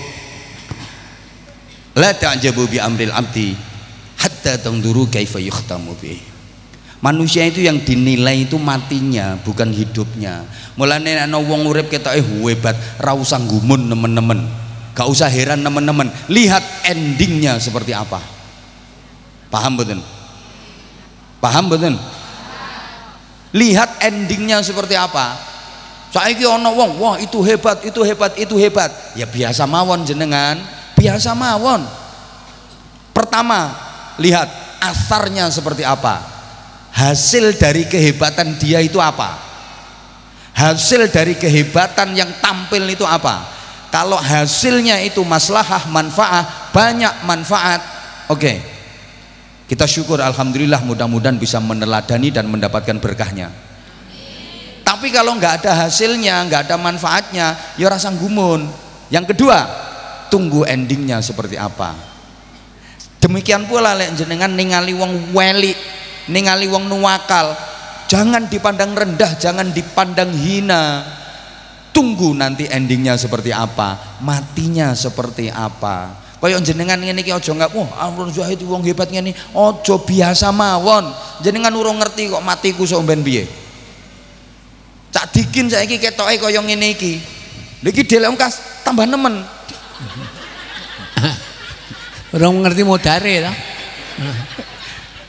La ta'jabu bi amril abdi hatta tanduru kaifa yukhtamu bih. Manusia itu yang dinilai itu matinya, bukan hidupnya. Mulane ana wong urip ketoke hebat, ra usah gumun nemen-nemen. Gak usah heran nemen-nemen. Lihat endingnya seperti apa. Paham mboten? Paham mboten? Lihat endingnya seperti apa. Saiki ana wong, wah itu hebat, itu hebat, itu hebat. Ya biasa mawon jenengan, biasa mawon. Pertama, lihat asarnya seperti apa. Hasil dari kehebatan dia itu apa? Hasil dari kehebatan yang tampil itu apa? Kalau hasilnya itu maslahah, manfaat, banyak manfaat, oke, okay. Kita syukur, alhamdulillah, mudah-mudahan bisa meneladani dan mendapatkan berkahnya. Tapi kalau nggak ada hasilnya, nggak ada manfaatnya, ya rasa gumun. Yang kedua, tunggu endingnya seperti apa. Demikian pula lek jenengan ningali wong weli, ningali wong nuwakal, jangan dipandang rendah, jangan dipandang hina. Tunggu nanti endingnya seperti apa, matinya seperti apa. Kaya jenengan ngene iki aja nggak, wah Amrun Zahid wong hebat ngene, aja biasa mawon. Jenengan urung ngerti kok matiku sok ben piye. Cak Dikin saiki ketoke kaya ngene iki. Lha iki delek ongkas tambah nemen. Urung ngerti modare ta.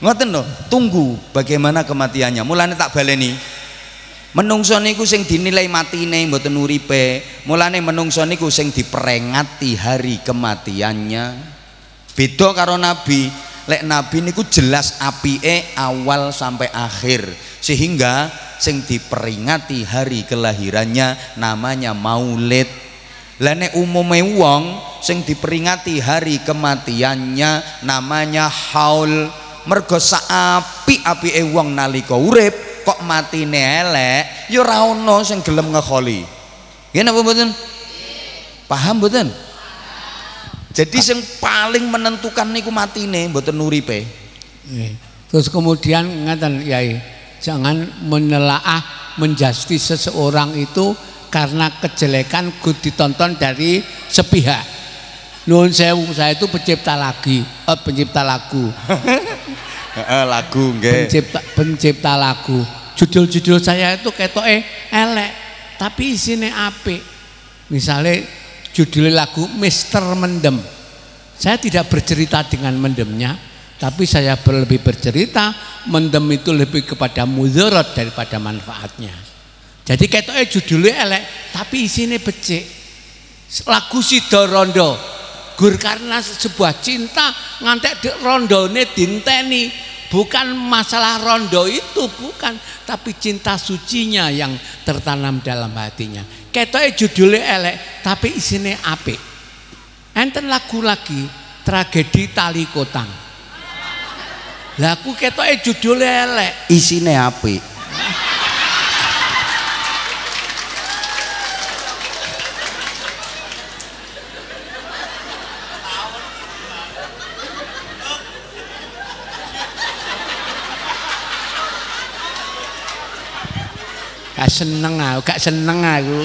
ngoten lho, tunggu bagaimana kematiannya. Mulane tak baleni, menungso niku sing dinilai matine mboten uripe. Mulane menungso niku sing diperengati hari kematiannya. Beda karo nabi. Lek nabi niku jelas apike awal sampai akhir, sehingga sing diperingati hari kelahirannya namanya maulid. Lah nek umume wong sing diperingati hari kematiannya namanya haul. Mergo saapik-apike wong nalika urip kok matine elek ya ora ana sing gelem ngekholi. Nggih napa mboten? Paham mboten? Jadi sing paling menentukan niku matine mboten uripe. Terus kemudian ngaten Yai, jangan menelaah menjustis seseorang itu karena kejelekan good ditonton dari sepihak. Nuwun sewu, saya itu pencipta lagi, eh, pencipta lagu. Heeh, lagu nggih. Pencipta pencipta lagu. Judul-judul saya itu ketoke elek, tapi isine apik. Misalnya judul lagu Mister Mendem. Saya tidak bercerita dengan mendemnya, tapi saya lebih bercerita mendem itu lebih kepada mudarat daripada manfaatnya. Jadi ketoke judulnya elek, tapi isine becik. Lagu Sida Rondo. Gur karena sebuah cinta ngantek rondone dinteni, bukan masalah rondo itu, bukan, tapi cinta sucinya yang tertanam dalam hatinya. Ketoke judulnya elek tapi isine apik. Enten lagu lagi Tragedi Tali Kotang. Lagu ketoke judulnya elek isine apik. Gak seneng aku, gak seneng aku.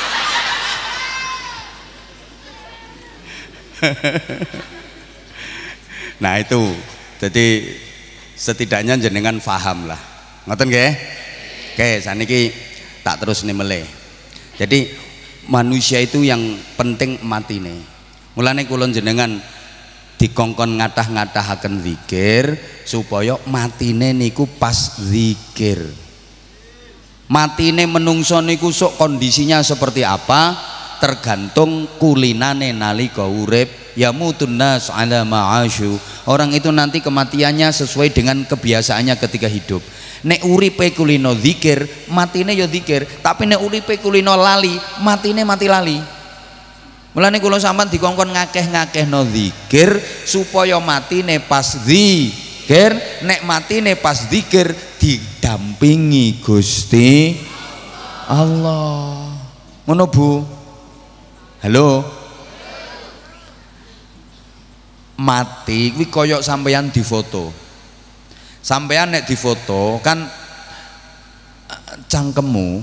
Nah itu, jadi setidaknya jenengan paham lah, ngoten nggih? Oke, saniki tak terus nih meleh. Jadi manusia itu yang penting matine. Mulane kula jenengan dikongkon ngatah-ngatahaken zikir supaya matine niku pas zikir. Matine menungso niku sok kondisinya seperti apa tergantung kulinane nalika urip. Ya mutunnas ala ma'asyu. Orang itu nanti kematiannya sesuai dengan kebiasaannya ketika hidup. Nek uripe kulino zikir, matine ya zikir. Tapi nek uripe kulino lali, matine mati lali. Mulane kula sampean dikongkon ngakeh-ngakehno zikir supaya matine pas zikir, nek matine pas zikir didampingi Gusti Allah. Ngono Bu? Halo? Mati kuwi koyok sampeyan difoto. Sampeyan nek difoto kan cangkemmu,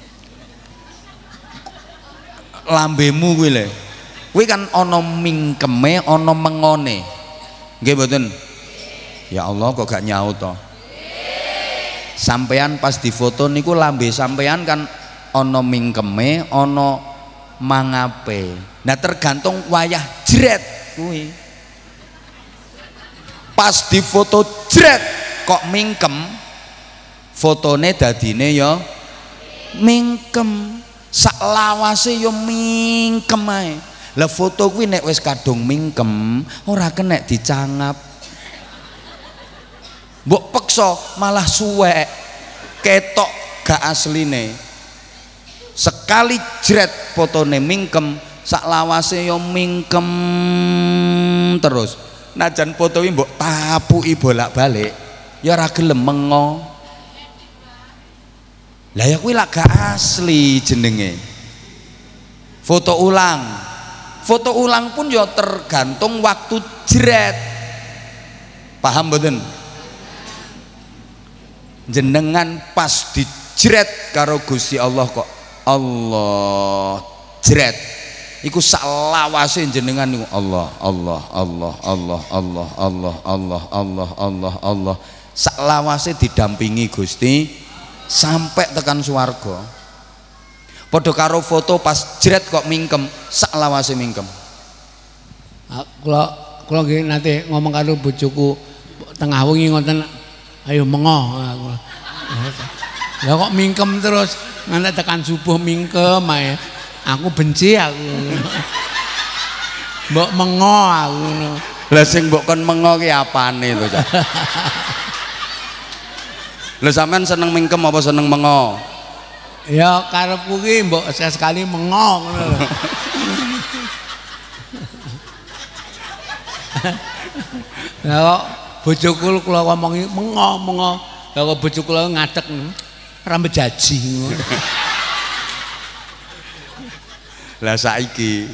lambemu kuwi lho. Kuwi kan ana mingkeme, ana mengone. Nggih mboten? Ya Allah kok gak nyaut to. Sampeyan pas difoto niku lambe sampeyan kan ana mingkeme, ana mangape. Nah tergantung wayah jret kuwi. Pas difoto jret kok mingkem, fotone dadine ya mingkem, sak lawase ya mingkem ae. Lah foto kuwi nek wis kadung mingkem ora kena dicangap. Mbok peksa malah suwek, ketok gak asline. Sekali jret fotone mingkem, sak lawase ya mingkem terus. Najan foto iki mbok tapuki bolak-balik ya ora gelem mengo. Lah ya kuwi lak gak asli jenenge. Foto ulang. Foto ulang pun ya tergantung waktu jret. Paham mboten? Jenengan pas dijret karo Gusti Allah kok Allah jret. Iku salawase jenengan niku Allah Allah Allah Allah Allah Allah Allah Allah Allah Allah salawase didampingi Gusti sampai tekan swarga. Padha karo foto pas jret kok mingkem salawase mingkem. Kula kula nggih nate ngomong karo bojoku tengah wengi ngoten ayo mengo. Lah kok mingkem terus nganti tekan subuh mingkem ae. Aku benci aku. Mbok mengo aku ngono. Lah sing mbok kon mengo ki apane to, Cak? Lah sampean seneng mingkem apa seneng mengo? Ya karepku ki mbok sekali mengo ngono lho. Lah kok bojoku kula ngomongi mengo mengo. Lah kok bojoku kula ngadeg rambut jaji ngono. Lah saiki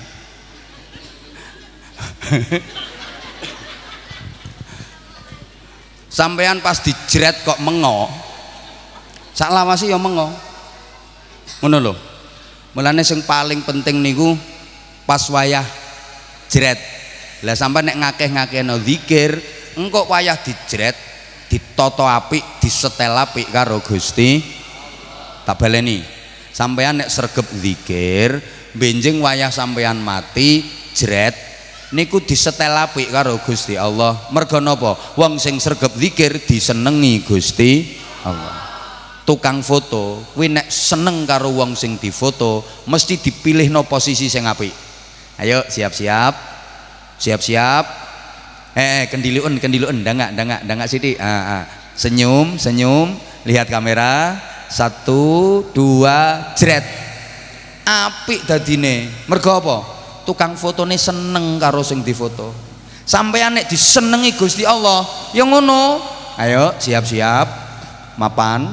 sampean pas dijret kok mengo, sak lawase ya mengo. Ngono lho. Mulane sing paling penting niku pas wayah jret. Lah sampean nek ngakeh-ngakehno zikir, engko wayah dijret, ditata apik, disetel apik karo Gusti. Tak baleni. Sampean nek sregep zikir, benjing wayah sampean mati, jret niku disetel apik karo Gusti Allah. Merga napa? Wong sing sregep zikir disenengi Gusti Allah. Tukang foto kuwi nek seneng karo wong sing difoto mesti dipilihno posisi sing apik. Ayo siap-siap. Siap-siap. Eh kendiluun kendiluun dangak dangak dangak sithik. Ah, ah. Senyum, senyum, lihat kamera. Satu, dua, jret. Apik dadine. Merga apa? Tukang fotone seneng karo sing difoto. Sampeyan nek disenengi Gusti Allah, ya ngono. Ayo siap-siap. Mapan.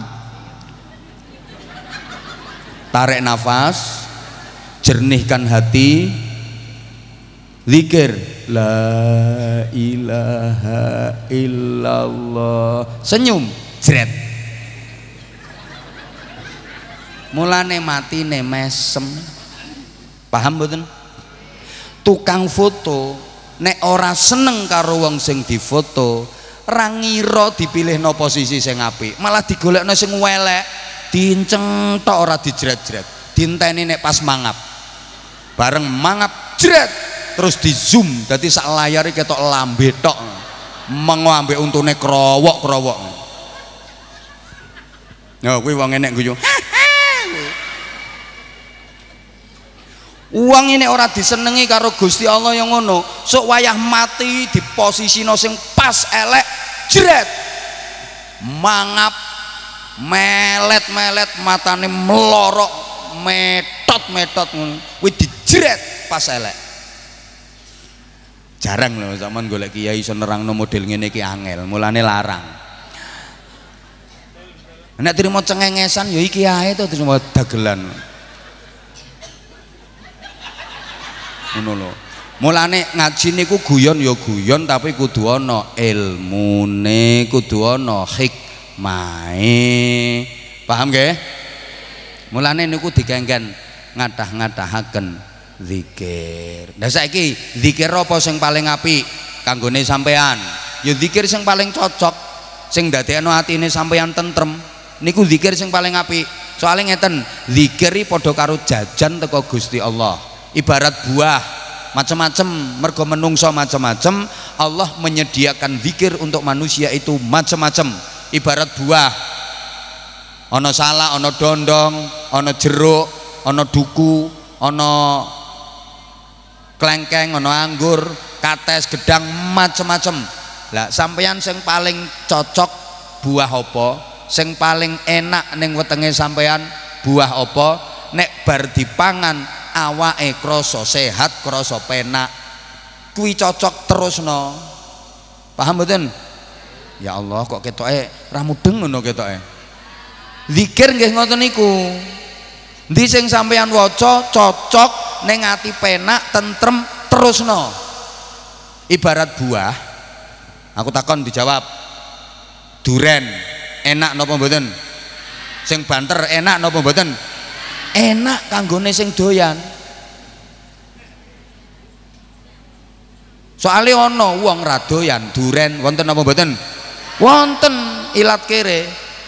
Tarik nafas. Jernihkan hati. Zikir la ilaha illallah. Senyum, jret. Mulane matine mesem. Paham mboten? Tukang foto nek ora seneng karo wong sing difoto, ra ngira dipilihno posisi sing apik, malah digolekno sing welek, diinceng tok ora dijret-jret. Dinteni nek pas mangap. Bareng mangap jret terus di zoom dadi sak layare ketok lambe tok. Mengo ambek untune krowok-krowok. Nah, kuwi wong enek guyu. Uang ini ora disenengi karo Gusti Allah yang ngono. Sok wayah mati di posisino sing pas elek jret. Mangap melet-melet matane melorok metot-metot ngono. Kuwi dijret pas elek. Jarang loh zaman golek kiai iso nerangno model ngene iki angel, mulane larang. Nek trimo cengengesan ya iki ae to trimo dagelan. Ngono lho. Mulane ngaji niku guyon ya guyon tapi kudu ana ilmune, kudu ana hikmahe. Paham nggih? Mulane niku digenggen ngadah-ngadahaken zikir. Nah saiki zikir apa sing paling apik kanggone sampean? Ya zikir sing paling cocok, sing ndadekno atine sampean tentrem. Niku zikir sing paling apik. Soale ngeten, zikir iki padha karo jajan teko Gusti Allah. Ibarat buah macam-macam, mergo menungso macam-macam, Allah menyediakan zikir untuk manusia itu macam-macam. Ibarat buah, ana salak, ana dondong, ana jeruk, ana duku, ana klengkeng, ana anggur, kates, gedang, macam-macam. Lah sampeyan sing paling cocok buah apa? Sing paling enak ning wetenge sampeyan buah apa? Nek bar dipangan awake krasa sehat, krasa penak, kuwi cocok terusno. Paham mboten? Ya Allah kok ketoke ra mudeng ngono ketoke. Zikir nggih ngoten niku. Ndi sing sampeyan waca cocok ning ati penak, tentrem terusno. Ibarat buah. Aku takon dijawab. Duren enak napa mboten? Sing banter enak napa mboten? Enak kanggone sing doyan. Soale ana wong ra doyan duren wonten napa mboten? Wonten ilat kere.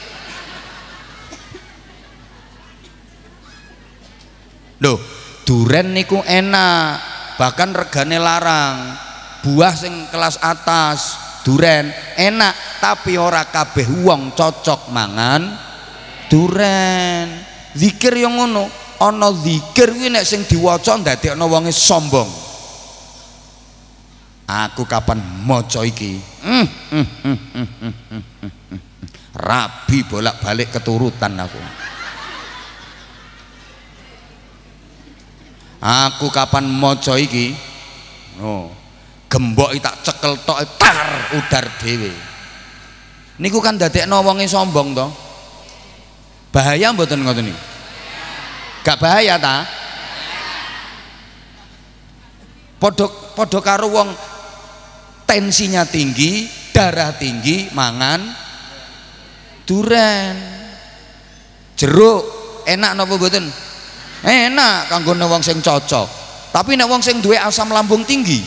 Loh, duren niku enak, bahkan regane larang. Buah sing kelas atas duren enak, tapi ora kabeh wong cocok mangan duren. Zikir yang ngono, ana zikir kuwi nek sing diwaca ndadekno wonge sombong. Aku kapan maca iki mm, mm, mm, mm, mm, mm, mm, mm. rabi bolak-balik keturutan aku. Aku kapan maca iki oh, gembok tak cekel tok tar udar dhewe. Niku kan dadekno wonge sombong to. Bahaya mboten ngoten niku? Gak bahaya ta? Padha padha karo wong tensinya tinggi, darah tinggi mangan duren. Jeruk enak napa mboten? Enak kanggo wong sing cocok. Tapi nek wong sing duwe asam lambung tinggi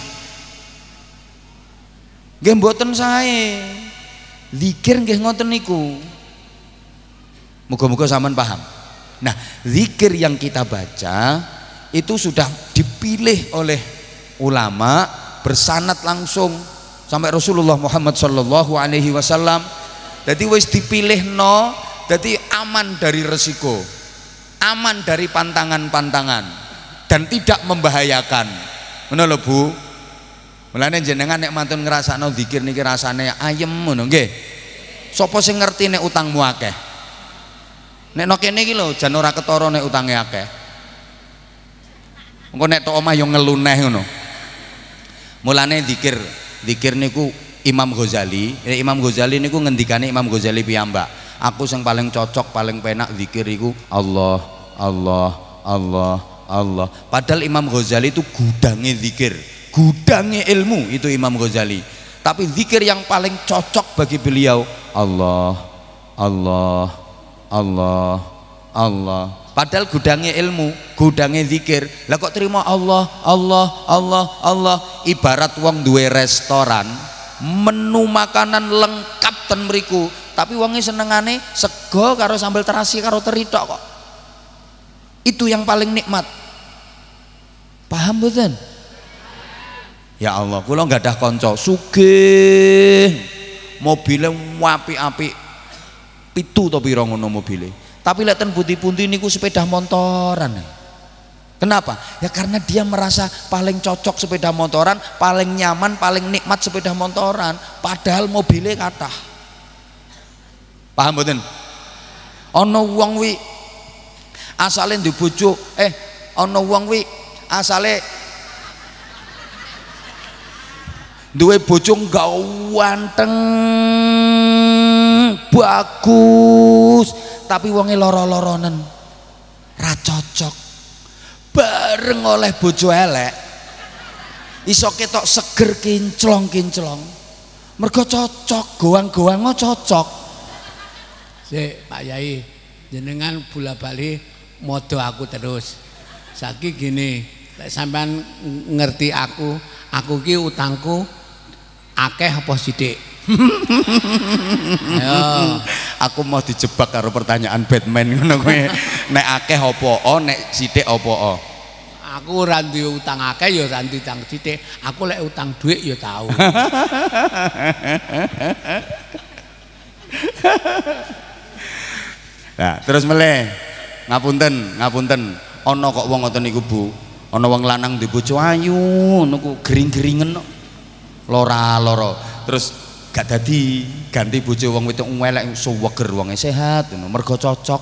nggih mboten sae. Zikir nggih ngoten niku. Muga-muga sampean paham. Nah, zikir yang kita baca itu sudah dipilih oleh ulama, bersanad langsung sampai Rasulullah Muhammad sallallahu alaihi wasallam. Jadi wis dipilih no, jadi aman dari resiko, aman dari pantangan-pantangan, dan tidak membahayakan. Ngono lho Bu. Mulane jenengan nek mantun ngrasakno zikir niki rasane ayem ngono nggih. Sapa sing ngerti nek utangmu akeh? Nek nok kene iki lho jan ora ketara nek utange akeh. Engko nek tok omah yo ngeluneh ngono. Mulane zikir, zikir niku Imam Ghazali, eh, Imam Ghazali niku ngendikane Imam Ghazali piyambak. Aku sing paling cocok, paling penak zikir iku Allah, Allah, Allah, Allah. Padahal Imam Ghazali itu gudange zikir, gudange ilmu itu Imam Ghazali. Tapi zikir yang paling cocok bagi beliau Allah, Allah, Allah, Allah. Padahal gudangnya ilmu, gudangnya zikir. Lah kok terima Allah, Allah, Allah, Allah. Ibarat wong duwe restoran, menu makanan lengkap ten mriku, tapi wonge senengane sego karo sambal terasi karo teri tok kok. Itu yang paling nikmat. Paham mboten? Ya Allah, kula nggak ada konco sugih, mobilnya apik-apik, pitu to pira ngono mobile. Tapi lek ten pundi-pundi niku sepeda motoran. Kenapa? Ya karena dia merasa paling cocok sepeda motoran, paling nyaman, paling nikmat sepeda motoran, padahal mobilnya kathah. Paham mboten? Ana wong wi asale ndek bojo, eh ana wong wi asale duwe bojo ganteng bagus, tapi wonge loro-loronen ra cocok. Bareng oleh bojo elek iso ketok seger kinclong-kinclong, mergo cocok, goang-goang cocok. Sik Pak Yai, jenengan bola-bali modo aku terus. Saiki gini, lek sampean ngerti aku, aku ki utangku akeh apa sithik? Ayo, aku mau dijebak karo pertanyaan Batman ngono kowe. Nek akeh apa o, nek sithik apa o? Aku ora duwe utang akeh ya ora duwe utang sithik. Aku lek utang dhuwit ya tau. Nah, terus meleh. Ngapunten, ngapunten. Ana kok wong ngoten niku, Bu. Ana wong lanang duwe bojo ayu, niku gering-geringen kok. Lora-loro. Terus gak dadi ganti bojo wong wedok elek suweger wonge sehat ngono mergo cocok.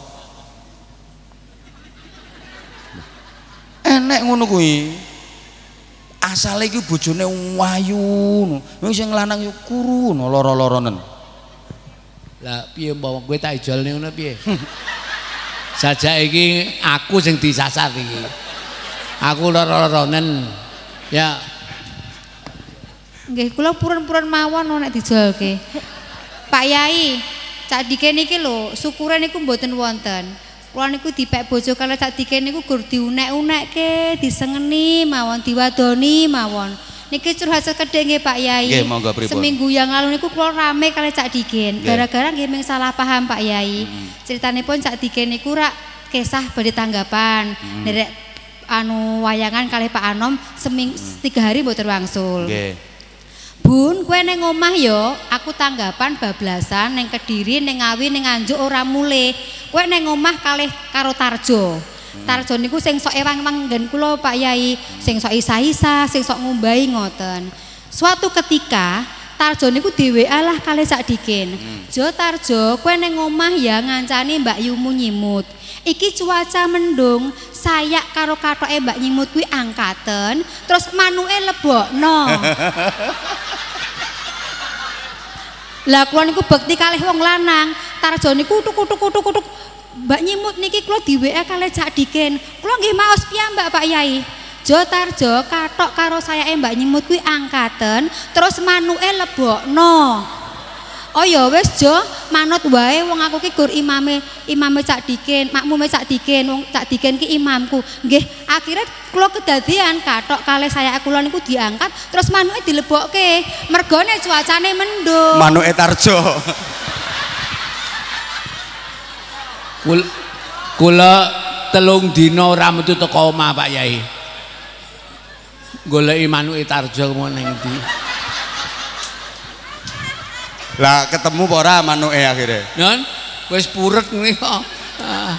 Enek ngono kuwi. Asale iki bojone ayu ngono. Wong sing lanang yo kuru ngono loro-loronen. Lah piye mbok kowe tak ijolne ngono piye? Sajak iki aku sing disasar iki. Aku loro-loronen. Ya nggih kula purun-purun mawon nek dijolke. Pak Yai, sakdike niki lho, syukure niku mboten wonten. Kula niku dipek bojo kala sakdike niku gur diunek-unekke, disengeni mawon, diwadoni mawon. Niki curhat sekedhik nggih Pak Yai. Nggih, monggo pripun. Seminggu yang lalu niku kula rame kali sakdiken. Gara-gara nggih mung salah paham Pak Yai. Hmm. Critanipun sakdike niku rak kesah badhe tanggapan. Hmm. Derek anu wayangan kalih Pak Anom seming hmm. tiga hari mboten wangsul. Nggih. Bun, kowe ning omah yo, aku tanggapan bablasan ning Kediri, ning Ngawi, ning Nganjuk ora mule. Kowe ning omah kalih karo Tarjo. Tarjo niku sing sok ewang-ewang nggen kula Pak Yai, sing sok isa-isa, sing sok ngumbahi ngoten. Suatu ketika Tarjo niku dhewe lah kalih sak dikin. Jo Tarjo, kowe ning omah ya ngancani Mbak Yumu nyimut. Iki cuaca mendung, sayak karo kathoke Mbak Nyimut kuwi angkaten, terus manuke lebokno. Lah kula niku bekti kalih wong lanang, Tarjo niku kutuk-kutuk-kutuk-kutuk. Mbak Nyimut niki kula di W A kalih Cak Dikin. Kula nggih maos piyambak Pak Yai. Jo Tarjo kathok karo sayake Mbak Nyimut kuwi angkaten, terus manuke lebokno. Oh ya wis Jo, manut wae wong aku ki gur imame, imame Cak Dikin, makmume Cak Dikin, wong Cak Dikin ki imamku. Nggih, akhirnya kula kedadian kathok kalih sayake kula niku diangkat, terus manuke dilebokke. Mergone cuacane mendung. Manuke Tarjo. Kul kula telung dina ora metu teko omah Pak Yai. Goleki manuke Tarjo mau ning ndi? Lah ketemu apa ora manuke akhirnya? Nun, wis purut ngene kok. Ah.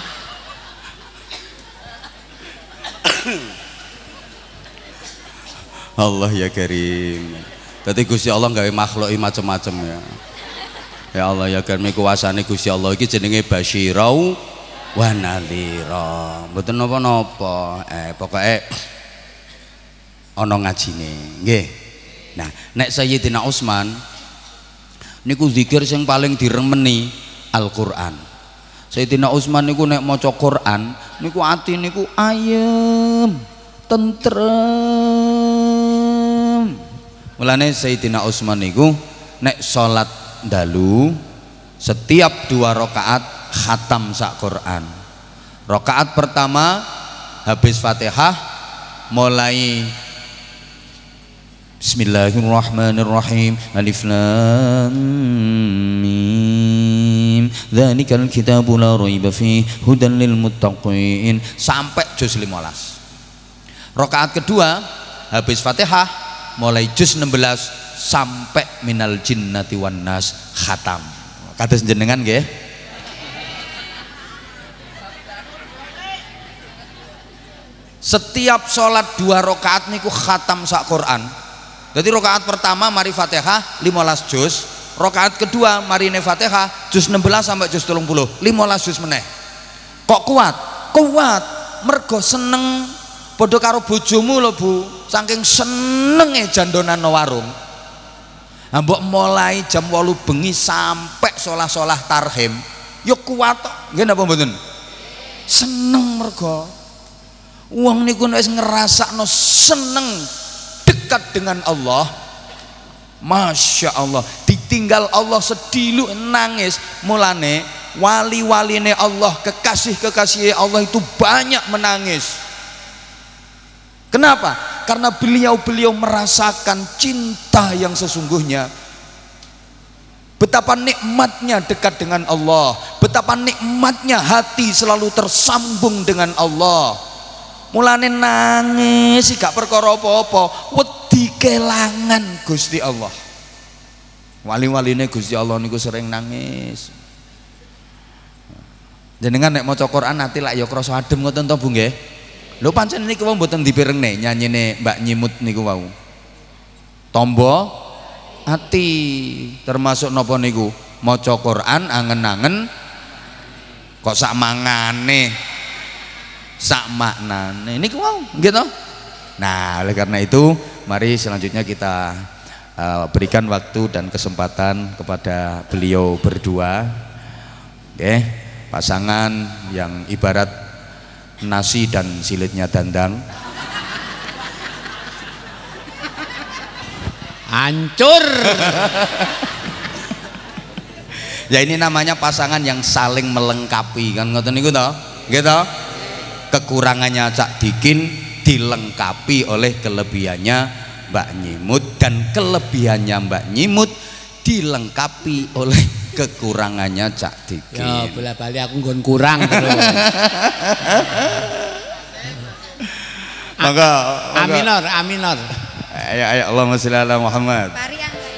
Allah ya Karim. Dadi Gusti Allah gawe makhluki macam-macam ya. Ya Allah ya Karim, kuasane Gusti Allah iki jenenge Basyirau wa Nadhira. Mboten napa-napa. Eh pokoke ana ngajine. Nggih. Nah, nek Sayyidina Utsman niku zikir sing paling diremeni Al-Qur'an. Sayyidina Utsman niku nek maca Qur'an niku ati niku ayem, tentrem. Mulane Sayyidina Utsman niku nek salat dalu setiap dua rakaat khatam sak Qur'an. Rakaat pertama habis Fatihah mulai Bismillahirrahmanirrahim. Alif lam mim. Dzalikal kitabu la raiba fihi hudan lil muttaqin sampai juz lima belas. Rakaat kedua habis Fatihah mulai juz enam belas sampai minal jinnati wan nas khatam. Kados jenengan nggih. Setiap sholat dua rakaat niku khatam sak Quran. Jadi rakaat pertama mari Fatihah lima belas juz, rakaat kedua mari ne Fatihah juz enam belas sampai juz tiga puluh, lima belas juz meneh. Kok kuat? Kuat mergo seneng padha karo bojomu lho Bu, saking senenge jandonan no warung. Nah, mbok mulai jam wolu bengi sampai sholah-sholah tarhim ya kuat kok, nggih napa mboten? Seneng mergo wong niku wis ngrasakno seneng dekat dengan Allah, Masya Allah, ditinggal Allah sedilu nangis. Mulane wali-waline Allah, kekasih-kekasih Allah itu banyak menangis. Kenapa? Karena beliau-beliau merasakan cinta yang sesungguhnya. Betapa nikmatnya dekat dengan Allah, betapa nikmatnya hati selalu tersambung dengan Allah. Mulane nangis gak perkara apa-apa, wedi kelangan Gusti Allah. Wali-waline Gusti Allah niku sering nangis. Jenengan nek maca Quran ati lak ya krasa adem ngoten to Bu nggih. Lho pancen niku wau mboten dipirengne nyanyine Mbak Nyimut niku wau. Tombo ati termasuk napa niku? Maca Quran angen-angen kok sak mangane. Sak maknane niku wow gitu. Nah oleh karena itu mari selanjutnya kita uh, berikan waktu dan kesempatan kepada beliau berdua, okay. Pasangan yang ibarat nasi dan silitnya dandang, hancur. Ya ini namanya pasangan yang saling melengkapi kan ngoten niku toh gitu. Kekurangannya Cak Dikin dilengkapi oleh kelebihannya Mbak Nyimut, dan kelebihannya Mbak Nyimut dilengkapi oleh kekurangannya Cak Dikin. Ya bola-bali aku nggon kurang terus. Maka aminor, aminor. Ayo ayo Allahumma sholli ala Muhammad. Varian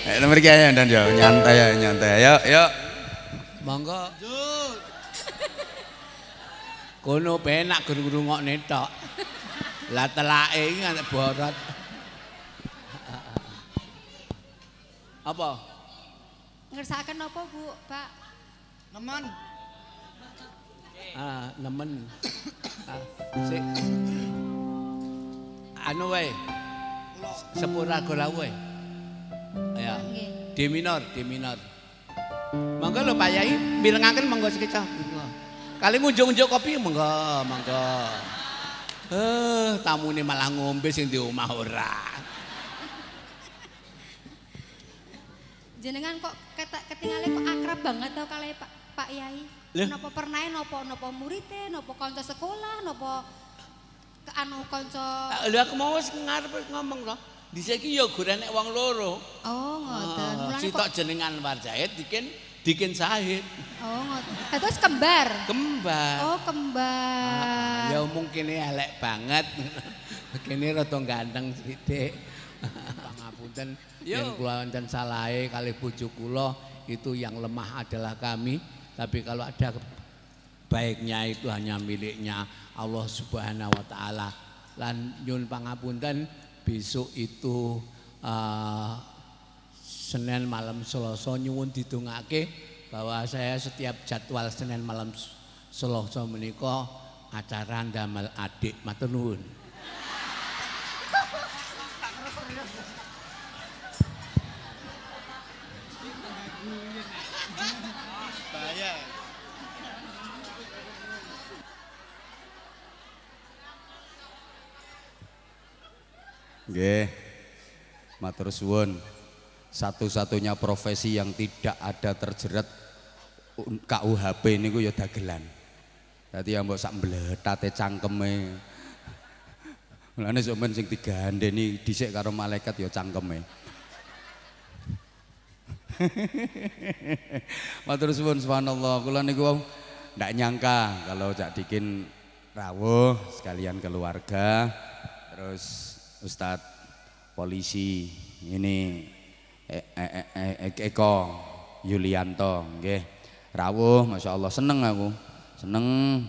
Nek mriki ayo ndan yo nyantai ya nyantai. Ayo yo. Monggo. Kono penak guru-gurungokne tok. Lah telake iki nganti borot. Apa? Ngersakaken apa, Bu, Pak? Nemen. Ah, nemen. Ah, sik. Anu wae. Sepura gola wae. Ya. D minor, D minor. Monggo lho Pak Yai, mirengaken monggo sekeca. Kali ngunjuk-unjuk kopi monggo, monggo. Eh, tamune malah ngombe sing di omah ora. Jenengan kok ketinggalan kok akrab banget tau kali Pak Pak Yai. Napa pernah napa napa murite, napa kanca sekolah, napa ke anu kanca. Lha aku mau wis ngarep ngomong to. Dhisik iki ya gorenek wong loro. Oh, ngoten. Mulane sitok jenengan Warjahit dikin dikin Sahid. Oh, ngoten. Terus kembar. Kembar. Oh, kembar. Ya mungkin elek banget. Kene rada ganteng sithik. Pangapunten yen kula wonten salahe kalih bojo kula itu yang lemah adalah kami, tapi kalau ada baiknya itu hanya miliknya Allah Subhanahu wa taala. Lan nyun pangapunten besok itu uh, Senin malam Selasa nyuwun didongake bahwa saya setiap jadwal Senin malam Selasa menika acara ndamel adik matur nuwun. Nggih. Matur suwun. Satu-satunya profesi yang tidak ada terjerat K U H P niku ya dagelan. Dadi ya mbok sak mbletate cangkeme. Mulane sampeyan sing digandeni dhisik karo malaikat ya cangkeme. Matur suwun subhanallah. Kula niku ndak nyangka kalau Cak Dikin rawuh sekalian keluarga. Terus Ustadz polisi ini e, e, e, e, Eko Yulianto nggih rawuh Masya Allah seneng aku seneng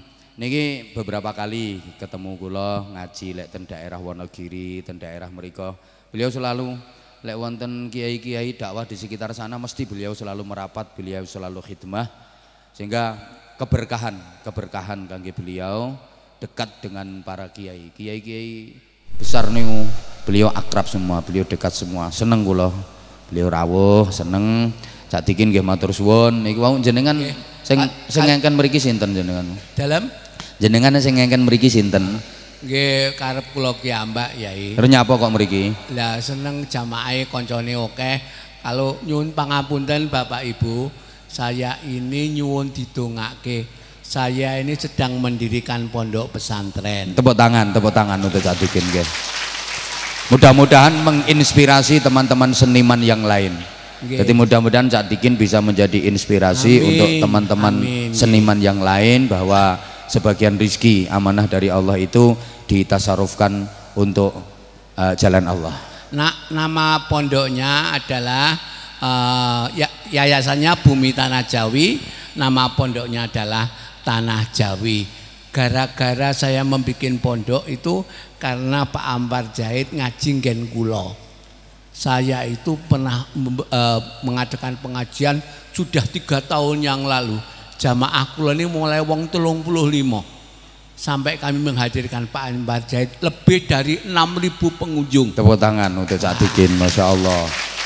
niki beberapa kali ketemu kula ngaji lek ten daerah Wonogiri ten daerah mriko beliau selalu lek wonten kiai-kiai dakwah di sekitar sana mesti beliau selalu merapat beliau selalu khidmah sehingga keberkahan keberkahan kangge beliau dekat dengan para kiai kiai-kiai besar niku beliau akrab semua beliau dekat semua seneng kula beliau rawuh seneng Cak Dikin nggih matur suwun niki wau jenengan sing sing ngengken mriki sinten jenengan dalam jenengan sing ngengken mriki sinten nggih karep kula ki ambak Yai terus nyapa kok mriki lah seneng jamaahe kancane akeh kalau nyuwun pangapunten Bapak Ibu saya ini nyuwun didongake saya ini sedang mendirikan pondok pesantren. Tepuk tangan, tepuk tangan untuk Cak Dikin nggih. Mudah-mudahan menginspirasi teman-teman seniman yang lain. Okay. Jadi mudah-mudahan Cak Dikin bisa menjadi inspirasi amin, untuk teman-teman seniman yang lain bahwa sebagian rizki amanah dari Allah itu ditasarufkan untuk uh, jalan Allah. Nah, nama pondoknya adalah uh, ya, yayasannya Bumi Tanah Jawi. Nama pondoknya adalah Tanah Jawi. Gara-gara saya membuat pondok itu karena Pak Ambar Zahid ngaji nggen kula. Saya itu pernah e, mengadakan pengajian sudah tiga tahun yang lalu. Jamaah kula ini mulai wong telung puluh lima sampai kami menghadirkan Pak Ambar Zahid lebih dari enam ribu pengunjung. Tepuk tangan untuk Cak Dikin, Masya Allah.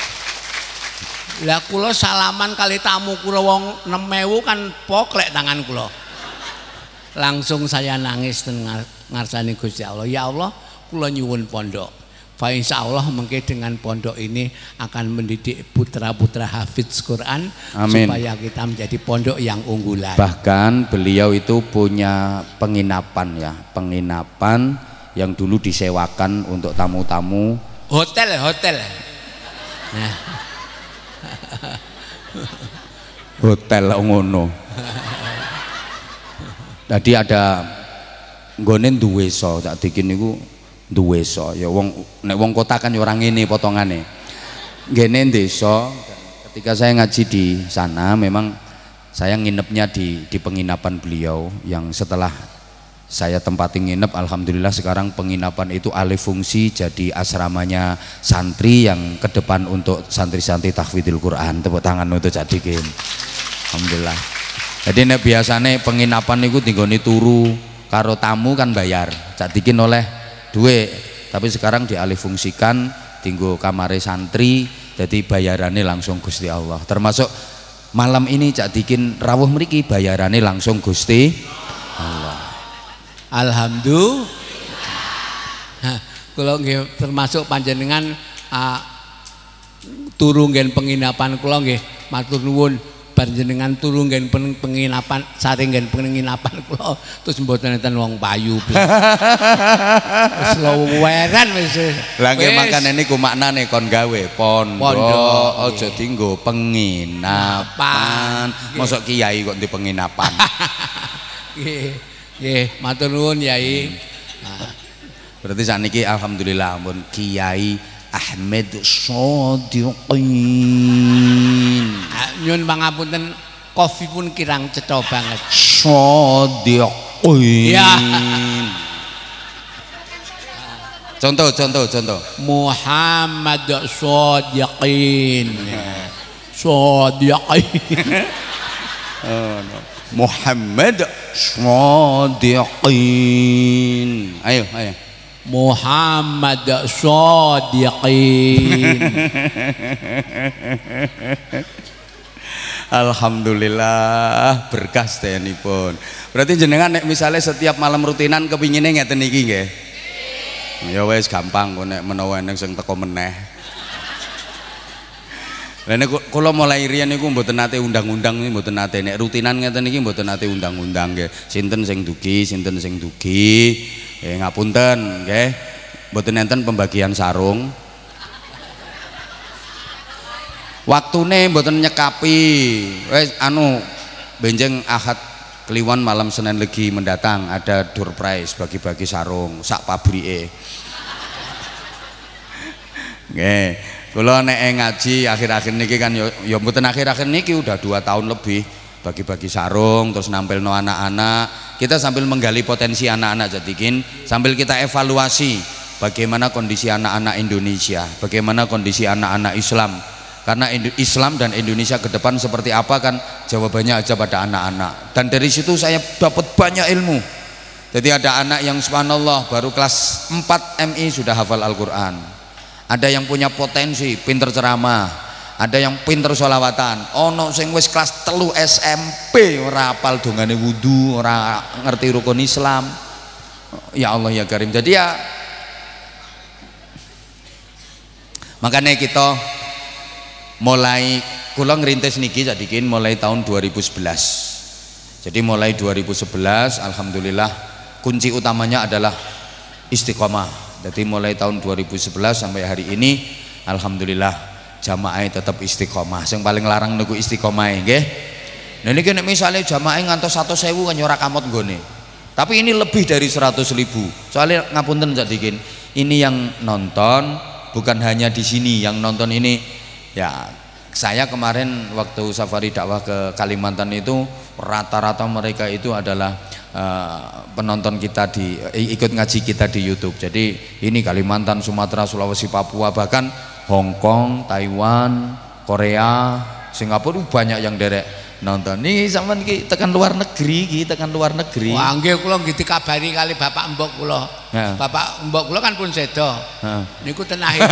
Lah kula salaman kali tamu kula wong enam ewu kan poklek tangan kula. Langsung saya nangis dengan ngarsani Gusti Allah. Ya Allah, kula nyuwun pondok. Fa insyaallah mengke dengan pondok ini akan mendidik putra-putra hafiz Quran. Amin. Supaya kita menjadi pondok yang unggulan. Bahkan beliau itu punya penginapan ya, penginapan yang dulu disewakan untuk tamu-tamu. Hotel, hotel. Nah. Hotel ngono. Tadi ada nggone duwe so Cak Dikin niku duwe so ya wong nek wong kota kan ya ora ngene potongane ngene desa. Ketika saya ngaji di sana memang saya nginepnya di di penginapan beliau yang setelah saya tempati nginep, alhamdulillah sekarang penginapan itu alih fungsi jadi asramanya santri yang ke depan untuk santri-santri tahfidzul Quran. Tepuk tangan untuk jadikin. Alhamdulillah. Jadi nek biasane penginapan niku tinggone turu karo tamu kan bayar, jadikin oleh duit. Tapi sekarang dialih fungsikan tinggo kamare santri, jadi bayarannya langsung Gusti Allah. Termasuk malam ini jadikin rawuh mriki bayarannya langsung Gusti Allah. Alhamdulillah. Kalau nggih termasuk panjenengan uh, turu nggen penginapan kula nggih matur nuwun panjenengan turu nggen penginapan saring nggen penginapan kula terus mboten enten wong payu. Wis loweren wis. Lah nggih makane niku maknane kon gawe pondok aja dienggo penginapan. Mosok kiai kok di penginapan. Nggih. Nggih, matur nuwun Yai. Nah. Berarti sakniki alhamdulillah ampun Kiai Ahmad Shadiqin. Ah, nyun pangapunten kopi pun kirang cetha banget. Shadiqin. Ya. Contoh, contoh, contoh. Muhammad Shadiqin. Shadiqin. Oh, no. Muhammad Shadiqin. Ayo, ayo. Muhammad Shadiqin. Alhamdulillah berkah sedayanipun. Berarti jenengan nek misalnya setiap malam rutinan kepingine ngeten iki nggih. Ya wis gampang kok nek menawa eneng sing teko meneh. Lah nek kula mulai riyen niku mboten nate undang-undang niku mboten nate nek rutinan ngeten iki mboten nate undang-undang nggih. Sinten sing dugi, sinten sing dugi. Eh ngapunten nggih. Mboten enten pembagian sarung. Waktune mboten nyekapi. Wis anu benjeng Ahad Kliwon malam Senin Legi mendatang ada door prize bagi-bagi sarung sak pabrike. Nggih. Kula nek ngaji akhir-akhir niki kan ya ya mboten akhir-akhir niki udah dua tahun lebih bagi-bagi sarung terus nampilno anak-anak. Kita sambil menggali potensi anak-anak Jatikin, sambil kita evaluasi bagaimana kondisi anak-anak Indonesia, bagaimana kondisi anak-anak Islam. Karena Islam dan Indonesia ke depan seperti apa kan jawabannya aja pada anak-anak. Dan dari situ saya dapat banyak ilmu. Jadi ada anak yang subhanallah baru kelas empat M I sudah hafal Al-Qur'an. Ada yang punya potensi pinter ceramah, ada yang pinter sholawatan, ono sing wis kelas telu S M P ora hafal dongane wudu, ora ngerti rukun Islam. Ya Allah ya Karim. Jadi ya makanya kita mulai kula ngrintis niki Jadikin mulai tahun dua ribu sebelas. Jadi mulai dua ribu sebelas alhamdulillah kunci utamanya adalah istiqomah. Jadi mulai tahun dua ribu sebelas sampai hari ini alhamdulillah jamaah tetap istiqomah. Yang paling larang niku istiqomah nggih. Nah niki nek misale jamaah ngantos seratus ribu kan ora kamot nggone. Tapi ini lebih dari seratus ribu. Soalnya ngapunten Jadikin, ini yang nonton bukan hanya di sini, yang nonton ini ya saya kemarin waktu safari dakwah ke Kalimantan itu rata-rata mereka itu adalah uh, penonton kita di uh, ikut ngaji kita di YouTube. Jadi ini Kalimantan, Sumatera, Sulawesi, Papua, bahkan Hong Kong, Taiwan, Korea, Singapura banyak yang derek nonton. Nih sampean iki tekan luar negeri, iki tekan luar negeri. Wah, nggih kula nggih dikabari kali Bapak Mbok kula. Ya. Bapak Mbok kula kan pun sedo. Heeh. Niku ten akhirat.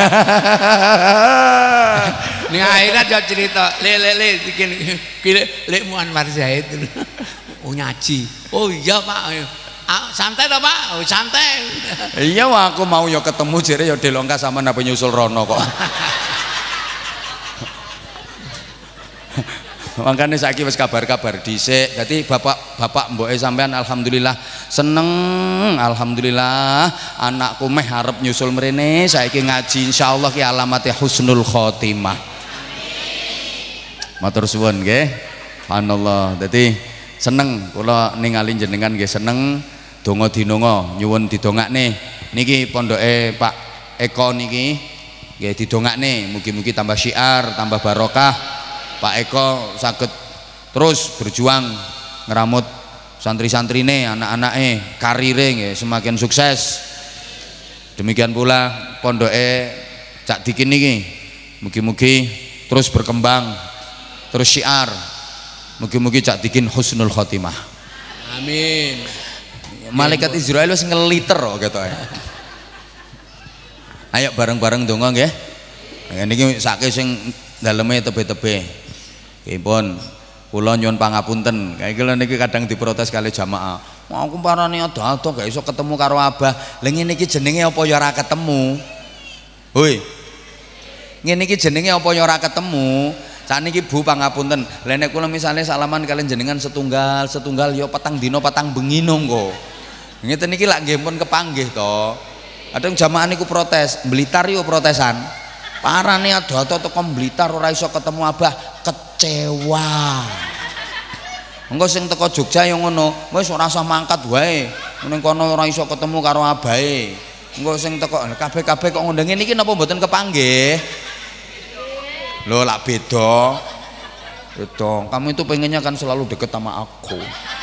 Ning akhirat yo cerita, le le le bikin lek Mu Anwar Zaid. Oh ngaji. Oh iya Pak. Ah, santai toh Pak? Oh santai. Iya aku mau yo ketemu jere yo delongka sama napa nyusul rono kok. Makanya saiki wis kabar-kabar dhisik. Jadi bapak-bapak mboke sampean alhamdulillah seneng, alhamdulillah anakku meh arep nyusul mrene saiki ngaji insyaallah ki alamate husnul khotimah. Matur suwun nggih. Subhanallah. Dadi seneng kula ningali jenengan nggih seneng donga dinonga nyuwun didongakne. Niki pondoke Pak Eko niki nggih didongakne mugi-mugi tambah syiar, tambah barokah. Pak Eko saged terus berjuang ngeramut santri-santrine, anak-anake, karire nggih semakin sukses. Demikian pula pondoke Cak Dikin niki mugi-mugi terus berkembang, terus syiar. Mugi-mugi Cak Dikin husnul khotimah. Amin. Malaikat Israel wis ngeliter kok ketoke. Ayo bareng-bareng donga nggih. Niki sake sing daleme tebe-tebe. Nggih pun kula nyuwun pangapunten. Kayak kula niki kadang diprotes kali jamaah. Mau aku parane ado-ado gak iso ketemu karo Abah. Lah ngene iki jenenge apa ya ora ketemu? Hoi. Ngene iki jenenge apa ya ora ketemu? Sakniki Bu pangapunten. Lah nek kula misale salaman kalian jenengan setunggal, setunggal ya petang dina petang bengi nongko. Ngeten iki lak nggih pun kepanggih to. Kadang jamaah niku protes, Blitar yo protesan. Parane ado-ado teko Blitar ora iso ketemu Abah, kecewa. Engko sing teko Jogja yo ngono, wis ora usah mangkat wae. Ning kono ora iso ketemu karo abahe. Engko sing teko kabeh-kabeh kok ngundangi niki napa mboten kepanggih? Loh lak beda. Beda. Kamu itu pengennya kan selalu deket sama aku.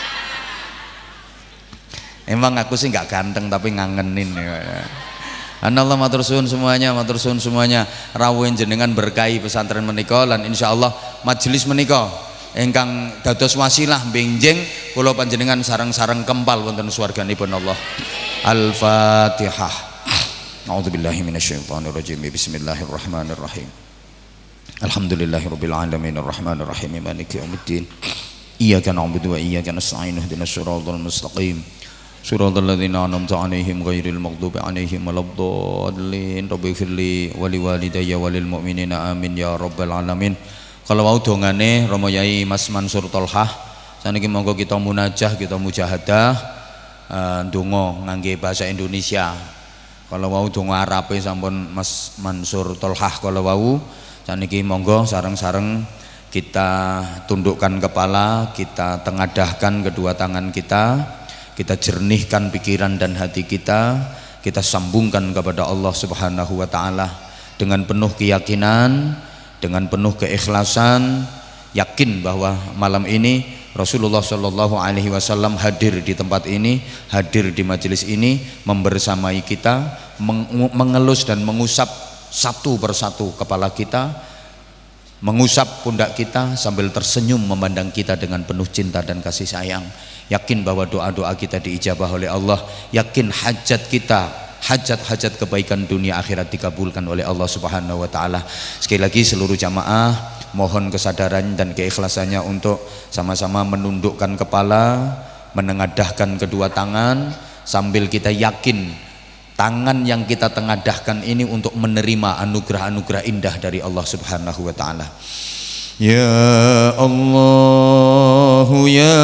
Emang aku sih nggak ganteng tapi ngangenin ya. Allah matur suwun semuanya, matur suwun semuanya. Rawuh jenengan berkahi pesantren menika lan insyaallah majelis menika ingkang dados wasilah benjing kula panjenengan sareng-sareng kempal wonten swarganipun Allah. Al-Fatihah. A'udzubillahi minasyaitonir rajim. Bismillahirrahmanirrahim. Alhamdulillahirabbil alamin arrahmanir rahim maliki yaumiddin. Iyyaka na'budu wa iyyaka nasta'in ihdinas siratal mustaqim. Suratul ladzina an'amta 'alaihim ghairil maghdubi 'alaihim waladdallin. Rabbighfirli wa liwalidayya walil mu'minina amin ya rabbal alamin. Kalau wau dongane Romo Yai Mas Mansur Tolhah saniki monggo kita munajah, kita mujahadah uh, ndonga ngangge bahasa Indonesia. Kalau wau donga Arabe sampun Mas Mansur Tolhah kalau wau saniki monggo sareng-sareng kita tundukkan kepala, kita tengadahkan kedua tangan kita. Kita jernihkan pikiran dan hati kita, kita sambungkan kepada Allah Subhanahu wa taala dengan penuh keyakinan, dengan penuh keikhlasan, yakin bahwa malam ini Rasulullah Shallallahu alaihi wasallam hadir di tempat ini, hadir di majelis ini, membersamai kita, mengelus dan mengusap satu persatu kepala kita, mengusap pundak kita sambil tersenyum memandang kita dengan penuh cinta dan kasih sayang. Yakin bahwa doa-doa kita diijabah oleh Allah, yakin hajat kita, hajat-hajat kebaikan dunia akhirat dikabulkan oleh Allah Subhanahu wa taala. Sekali lagi seluruh jamaah mohon kesadaran dan keikhlasannya untuk sama-sama menundukkan kepala, menengadahkan kedua tangan sambil kita yakin tangan yang kita tengadahkan ini untuk menerima anugerah-anugerah indah dari Allah Subhanahu wa taala. Ya Allah, ya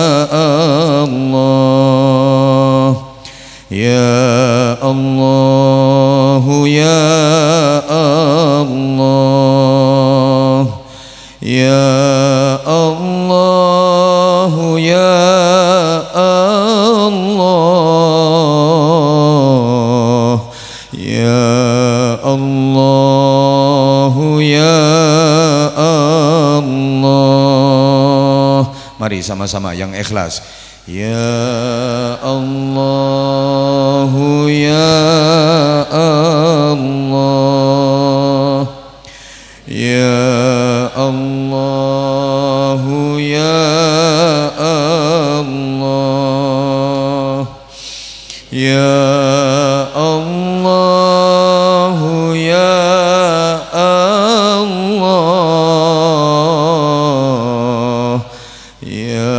Allah, ya Allah, ya Allah, ya Allah, ya Allah, ya Allah, ya Allah. Mari sama-sama yang ikhlas. Ya Allah, ya Allah, ya Allah, ya Allah, ya Allah, ya Allah, ya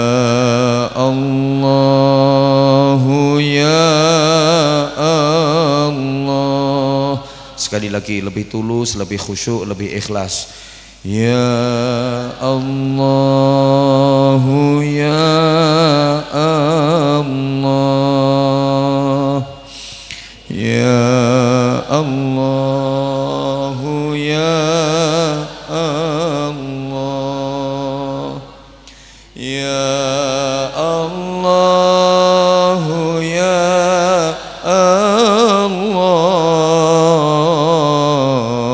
Allah, ya Allah. Sekali lagi lebih tulus, lebih khusyuk, lebih ikhlas. Ya Allah, ya Allah, ya Allah, ya Allah, ya Allah, ya Allah,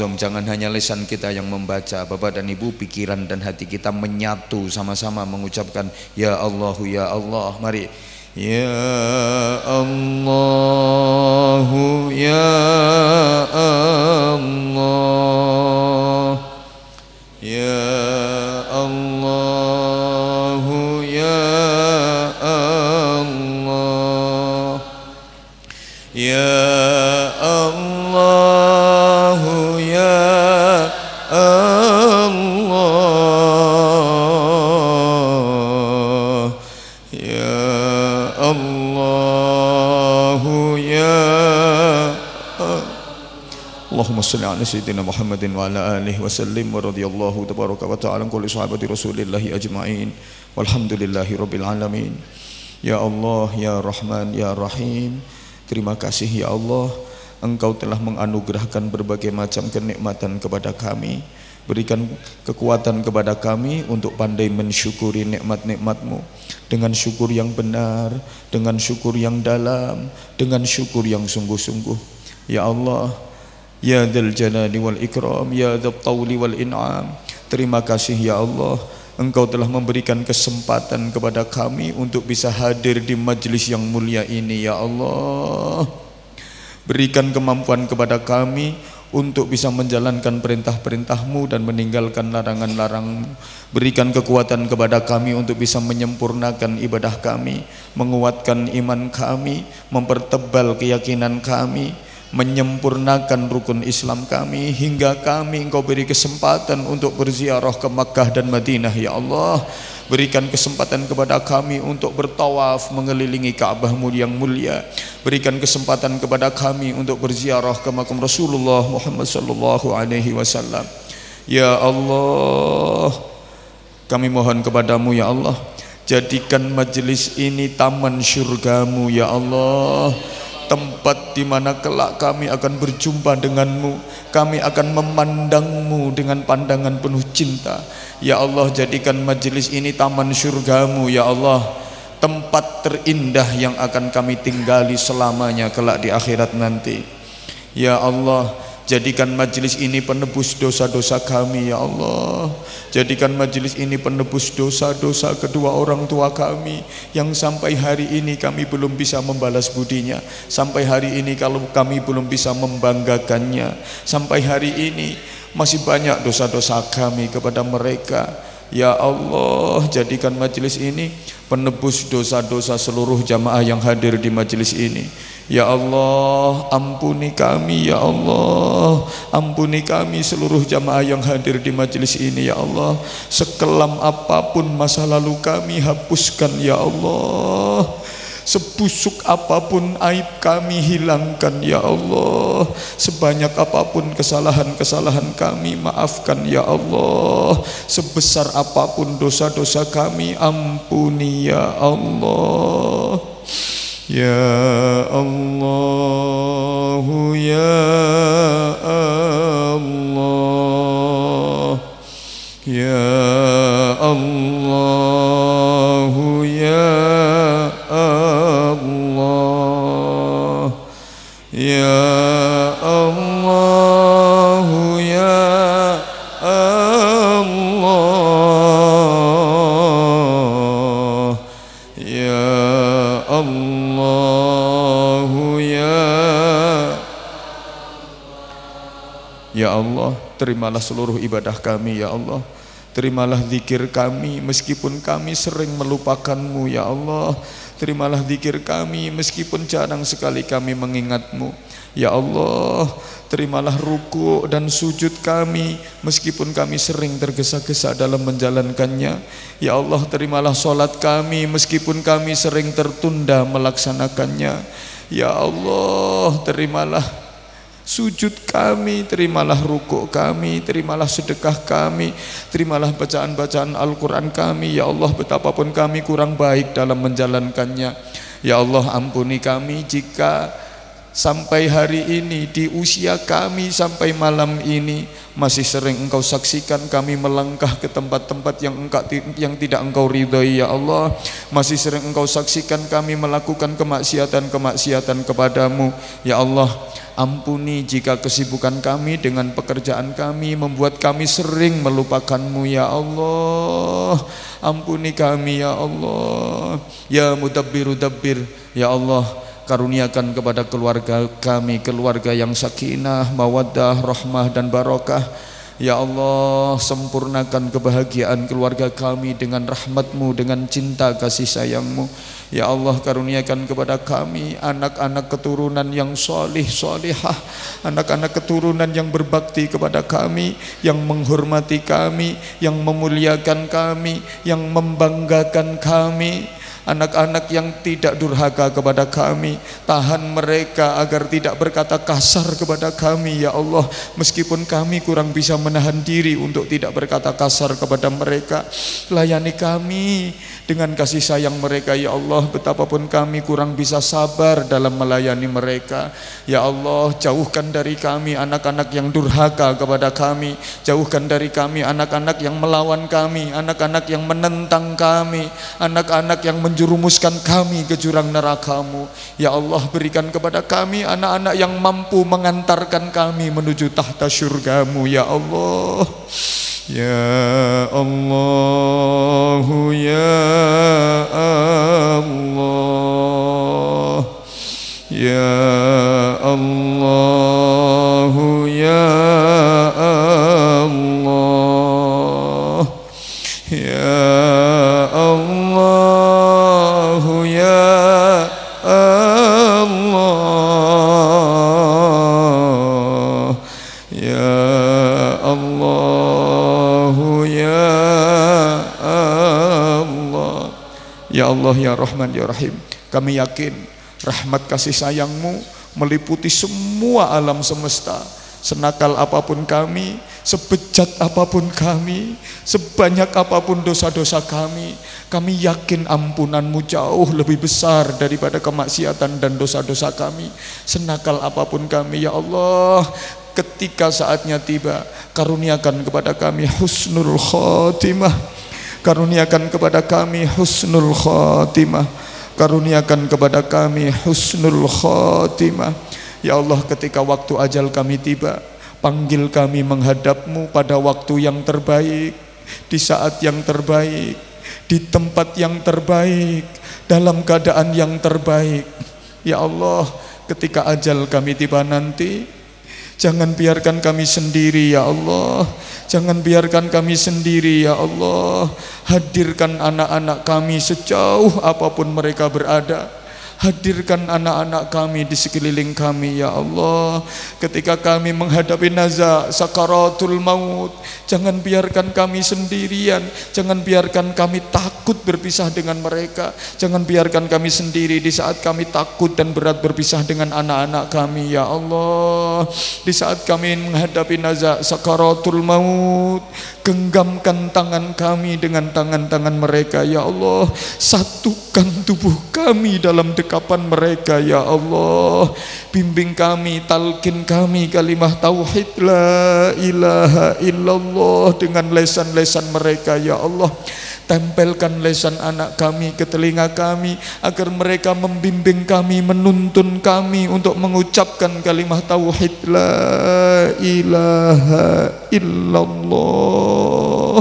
dong, jangan hanya lisan kita yang membaca. Bapak dan Ibu, pikiran dan hati kita menyatu sama-sama mengucapkan ya Allahu ya Allah. Mari. Ya Allahu ya Allah, ya Allahu ya Allah, ya Allahu ya Allah, ya Allahu ya Allahumma salli ala sayyidina Muhammadin wa ala alihi wa sallim wa radiyallahu tabaraka wa ta'ala kulli sahabati rasulillahi ajma'in walhamdulillahi rabbil alamin. Ya Allah ya Rahman ya Rahim, terima kasih ya Allah, Engkau telah menganugerahkan berbagai macam kenikmatan kepada kami. Berikan kekuatan kepada kami untuk pandai mensyukuri nikmat-nikmat-Mu dengan syukur yang benar, dengan syukur yang dalam, dengan syukur yang sungguh-sungguh. Ya Allah, ya Dzal Jalali wal Ikram, ya Dzat Tawli wal In'am, terima kasih ya Allah, Engkau telah memberikan kesempatan kepada kami untuk bisa hadir di majlis yang mulia ini. Ya Allah, berikan kemampuan kepada kami untuk bisa menjalankan perintah-perintah-Mu dan meninggalkan larangan-larangan-Mu. Berikan kekuatan kepada kami untuk bisa menyempurnakan ibadah kami, menguatkan iman kami, mempertebal keyakinan kami, menyempurnakan rukun Islam kami, hingga kami Engkau beri kesempatan untuk berziarah ke Makkah dan Madinah. Ya Allah, berikan kesempatan kepada kami untuk bertawaf mengelilingi Ka'bah-Mu yang mulia. Berikan kesempatan kepada kami untuk berziarah ke makam Rasulullah Muhammad sallallahu alaihi wasallam. Ya Allah, kami mohon kepadamu ya Allah, jadikan majelis ini taman syurga-Mu ya Allah, tempat di mana kelak kami akan berjumpa denganmu, kami akan memandangmu dengan pandangan penuh cinta. Ya Allah, jadikan majelis ini taman syurga-Mu ya Allah, tempat terindah yang akan kami tinggali selamanya kelak di akhirat nanti. Ya Allah, jadikan majelis ini penebus dosa-dosa kami ya Allah. Jadikan majelis ini penebus dosa-dosa kedua orang tua kami yang sampai hari ini kami belum bisa membalas budinya. Sampai hari ini kalau kami belum bisa membanggakannya. Sampai hari ini masih banyak dosa-dosa kami kepada mereka. Ya Allah, jadikan majelis ini penebus dosa-dosa seluruh jamaah yang hadir di majelis ini. Ya Allah, ampuni kami ya Allah, ampuni kami seluruh jamaah yang hadir di majelis ini ya Allah. Sekelam apapun masa lalu kami, hapuskan ya Allah. Sebusuk apapun aib kami, hilangkan ya Allah. Sebanyak apapun kesalahan-kesalahan kami, maafkan ya Allah. Sebesar apapun dosa-dosa kami, ampuni ya Allah. Ya Allah, ya Allah, ya Allah, ya Allah, ya Allah, ya Allah, ya Allah, ya Ya Allah, terimalah seluruh ibadah kami ya Allah. Terimalah zikir kami meskipun kami sering melupakan-Mu ya Allah. Terimalah zikir kami meskipun jarang sekali kami mengingat-Mu ya Allah. Terimalah ruku dan sujud kami meskipun kami sering tergesa-gesa dalam menjalankannya ya Allah. Terimalah solat kami meskipun kami sering tertunda melaksanakannya ya Allah. Terimalah sujud kami, terimalah rukuk kami, terimalah sedekah kami, terimalah bacaan-bacaan Al-Quran kami ya Allah. Betapapun kami kurang baik dalam menjalankannya ya Allah, ampuni kami jika sampai hari ini di usia kami sampai malam ini masih sering Engkau saksikan kami melangkah ke tempat-tempat yang engkau, yang tidak Engkau ridhoi ya Allah. masih sering Engkau saksikan kami melakukan kemaksiatan-kemaksiatan kepadamu. Ya Allah, ampuni jika kesibukan kami dengan pekerjaan kami membuat kami sering melupakan-Mu ya Allah. Ampuni kami ya Allah. Ya Mudabbiru Dabbir, ya Allah, karuniakan kepada keluarga kami keluarga yang sakinah, mawaddah, rahmah dan barokah. Ya Allah, sempurnakan kebahagiaan keluarga kami dengan rahmat-Mu, dengan cinta kasih sayang-Mu. Ya Allah, karuniakan kepada kami anak-anak keturunan yang solih solihah, anak-anak keturunan yang berbakti kepada kami, yang menghormati kami, yang memuliakan kami, yang membanggakan kami. Anak-anak yang tidak durhaka kepada kami, tahan mereka agar tidak berkata kasar kepada kami ya Allah, meskipun kami kurang bisa menahan diri untuk tidak berkata kasar kepada mereka. Layani kami dengan kasih sayang mereka ya Allah, betapapun kami kurang bisa sabar dalam melayani mereka. Ya Allah, jauhkan dari kami anak-anak yang durhaka kepada kami, jauhkan dari kami anak-anak yang melawan kami, anak-anak yang menentang kami, anak-anak yang menjerumuskan kami ke jurang neraka-Mu. Ya Allah, berikan kepada kami anak-anak yang mampu mengantarkan kami menuju tahta syurga-Mu ya Allah. Ya Allah, ya Allah, ya Allah, ya Allah, ya Allah, ya Allah, ya Allah, ya Allah. Ya Allah, ya Rahman, ya Rahim, kami yakin rahmat kasih sayang-Mu meliputi semua alam semesta. Senakal apapun kami, sebejat apapun kami, sebanyak apapun dosa-dosa kami, kami yakin ampunan-Mu jauh lebih besar daripada kemaksiatan dan dosa-dosa kami. Senakal apapun kami ya Allah, ketika saatnya tiba, karuniakan kepada kami husnul khotimah, karuniakan kepada kami husnul khotimah, karuniakan kepada kami husnul khotimah. Ya Allah, ketika waktu ajal kami tiba, panggil kami menghadap-Mu pada waktu yang terbaik, di saat yang terbaik, di tempat yang terbaik, dalam keadaan yang terbaik. Ya Allah, ketika ajal kami tiba nanti, jangan biarkan kami sendiri ya Allah, jangan biarkan kami sendiri ya Allah. Hadirkan anak-anak kami sejauh apapun mereka berada. Hadirkan anak-anak kami di sekeliling kami ya Allah. Ketika kami menghadapi naza sakaratul maut, jangan biarkan kami sendirian, jangan biarkan kami takut berpisah dengan mereka, jangan biarkan kami sendiri di saat kami takut dan berat berpisah dengan anak-anak kami ya Allah. Di saat kami menghadapi naza sakaratul maut, genggamkan tangan kami dengan tangan-tangan mereka ya Allah. Satukan tubuh kami dalam dekapan mereka ya Allah. Bimbing kami, talqin kami kalimah tauhid la ilaha illallah dengan lesan-lesan mereka ya Allah. Tempelkan lesan anak kami ke telinga kami agar mereka membimbing kami, menuntun kami untuk mengucapkan kalimah tauhid la ilaha illallah.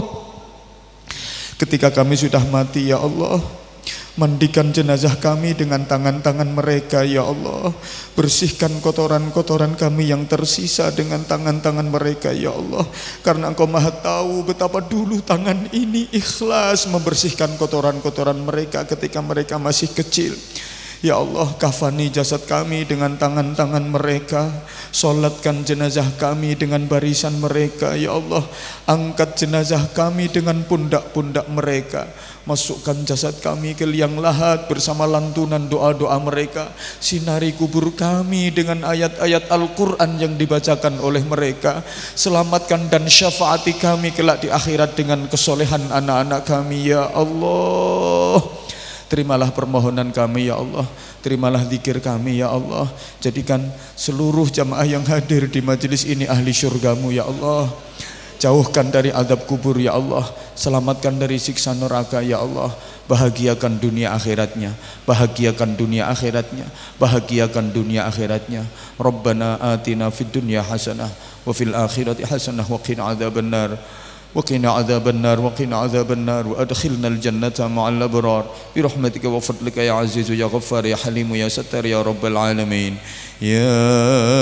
Ketika kami sudah mati ya Allah, mandikan jenazah kami dengan tangan-tangan mereka ya Allah. Bersihkan kotoran-kotoran kami yang tersisa dengan tangan-tangan mereka ya Allah. Karena Engkau maha tahu betapa dulu tangan ini ikhlas membersihkan kotoran-kotoran mereka ketika mereka masih kecil. Ya Allah, kafani jasad kami dengan tangan-tangan mereka, solatkan jenazah kami dengan barisan mereka. Ya Allah, angkat jenazah kami dengan pundak-pundak mereka. Masukkan jasad kami ke liang lahat bersama lantunan doa-doa mereka. Sinari kubur kami dengan ayat-ayat Al-Quran yang dibacakan oleh mereka. Selamatkan dan syafaati kami kelak di akhirat dengan kesolehan anak-anak kami ya Allah. Terimalah permohonan kami ya Allah, terimalah zikir kami ya Allah. Jadikan seluruh jamaah yang hadir di majelis ini ahli syurga-Mu ya Allah. jauhkan dari azab kubur ya Allah, selamatkan dari siksa neraka ya Allah, bahagiakan dunia akhiratnya, bahagiakan dunia akhiratnya, bahagiakan dunia akhiratnya. Rabbana atina fid dunya hasanah wa fil akhirati hasanah wa qina adzabannar وقنا عذاب النار وقنا عذاب النار وأدخلنا الجنة مع الأبرار برحمتك وفضلك يا عزيز يا غفار يا حليم يا ستار يا رب العالمين. يا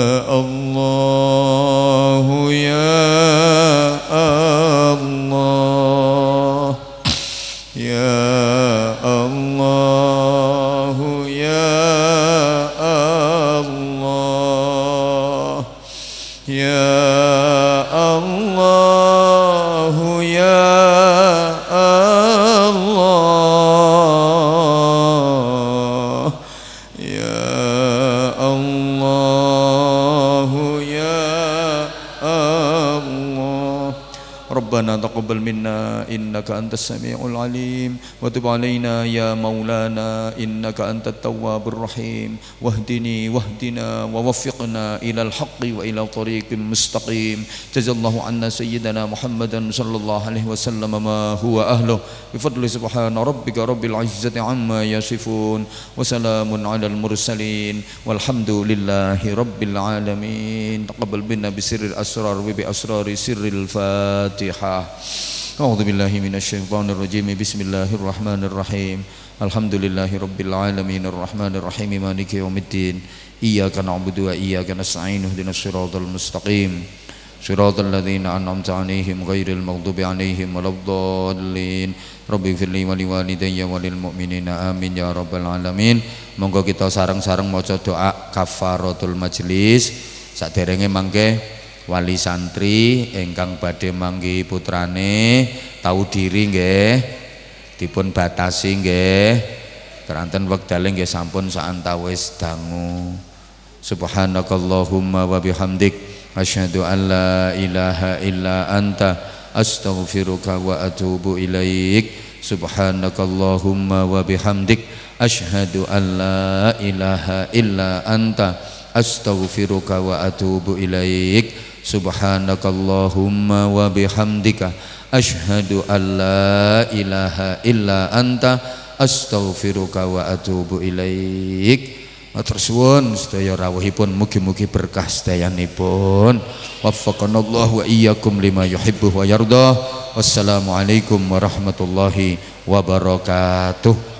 الله يا الله يا الله يا الله يا الله يا الله يا الله يا الله. ربنا تقبل منا إنك أنت السميع العليم وتب علينا يا مولانا إنك أنت التواب الرحيم واهدني واهدنا ووفقنا إلى الحق وإلى طريق مستقيم. جزا الله عنا سيدنا محمدا صلى الله عليه وسلم ما هو أهله بفضل سبحان ربك رب العزة عما يصفون وسلام على المرسلين والحمد لله رب العالمين. تقبل منا بسر الأسرار وبأسرار سر الفاتحة. أعوذ بالله من الشيطان الرجيم. بسم الله الرحمن الرحيم. الحمد لله رب العالمين الرحمن الرحيم مالك يوم الدين. إياك نعبد وإياك نستعين اهدنا الصراط المستقيم صراط الذين أنعمت عليهم غير المغضوب عليهم ولا الضالين. Rabbi firli wa liwalidayya wa lil mu'minina amin ya rabbal alamin. Monggo kita sareng-sareng maca doa kafaratul majlis. Saderenge mangke wali santri ingkang badhe manggi putrane tahu diri nggih dipun batasi nggih keranten wektale nggih sampun saantawis dangu. Subhanakallahumma wa bihamdik asyhadu an la ilaha illa anta astaghfiruka wa atubu ilaik. Subhanakallahumma wa bihamdik asyhadu an la ilaha illa anta astaghfiruka wa atubu ilaik. Subhanakallahumma wa bihamdika asyhadu an la ilaha illa anta astaghfiruka wa atubu ilaik. Matur suwun sedaya rawuhipun mugi-mugi berkah sedayanipun. Waffaqanallahu wa iyyakum lima yuhibbu wa yardah. Wassalamualaikum warahmatullahi wabarakatuh.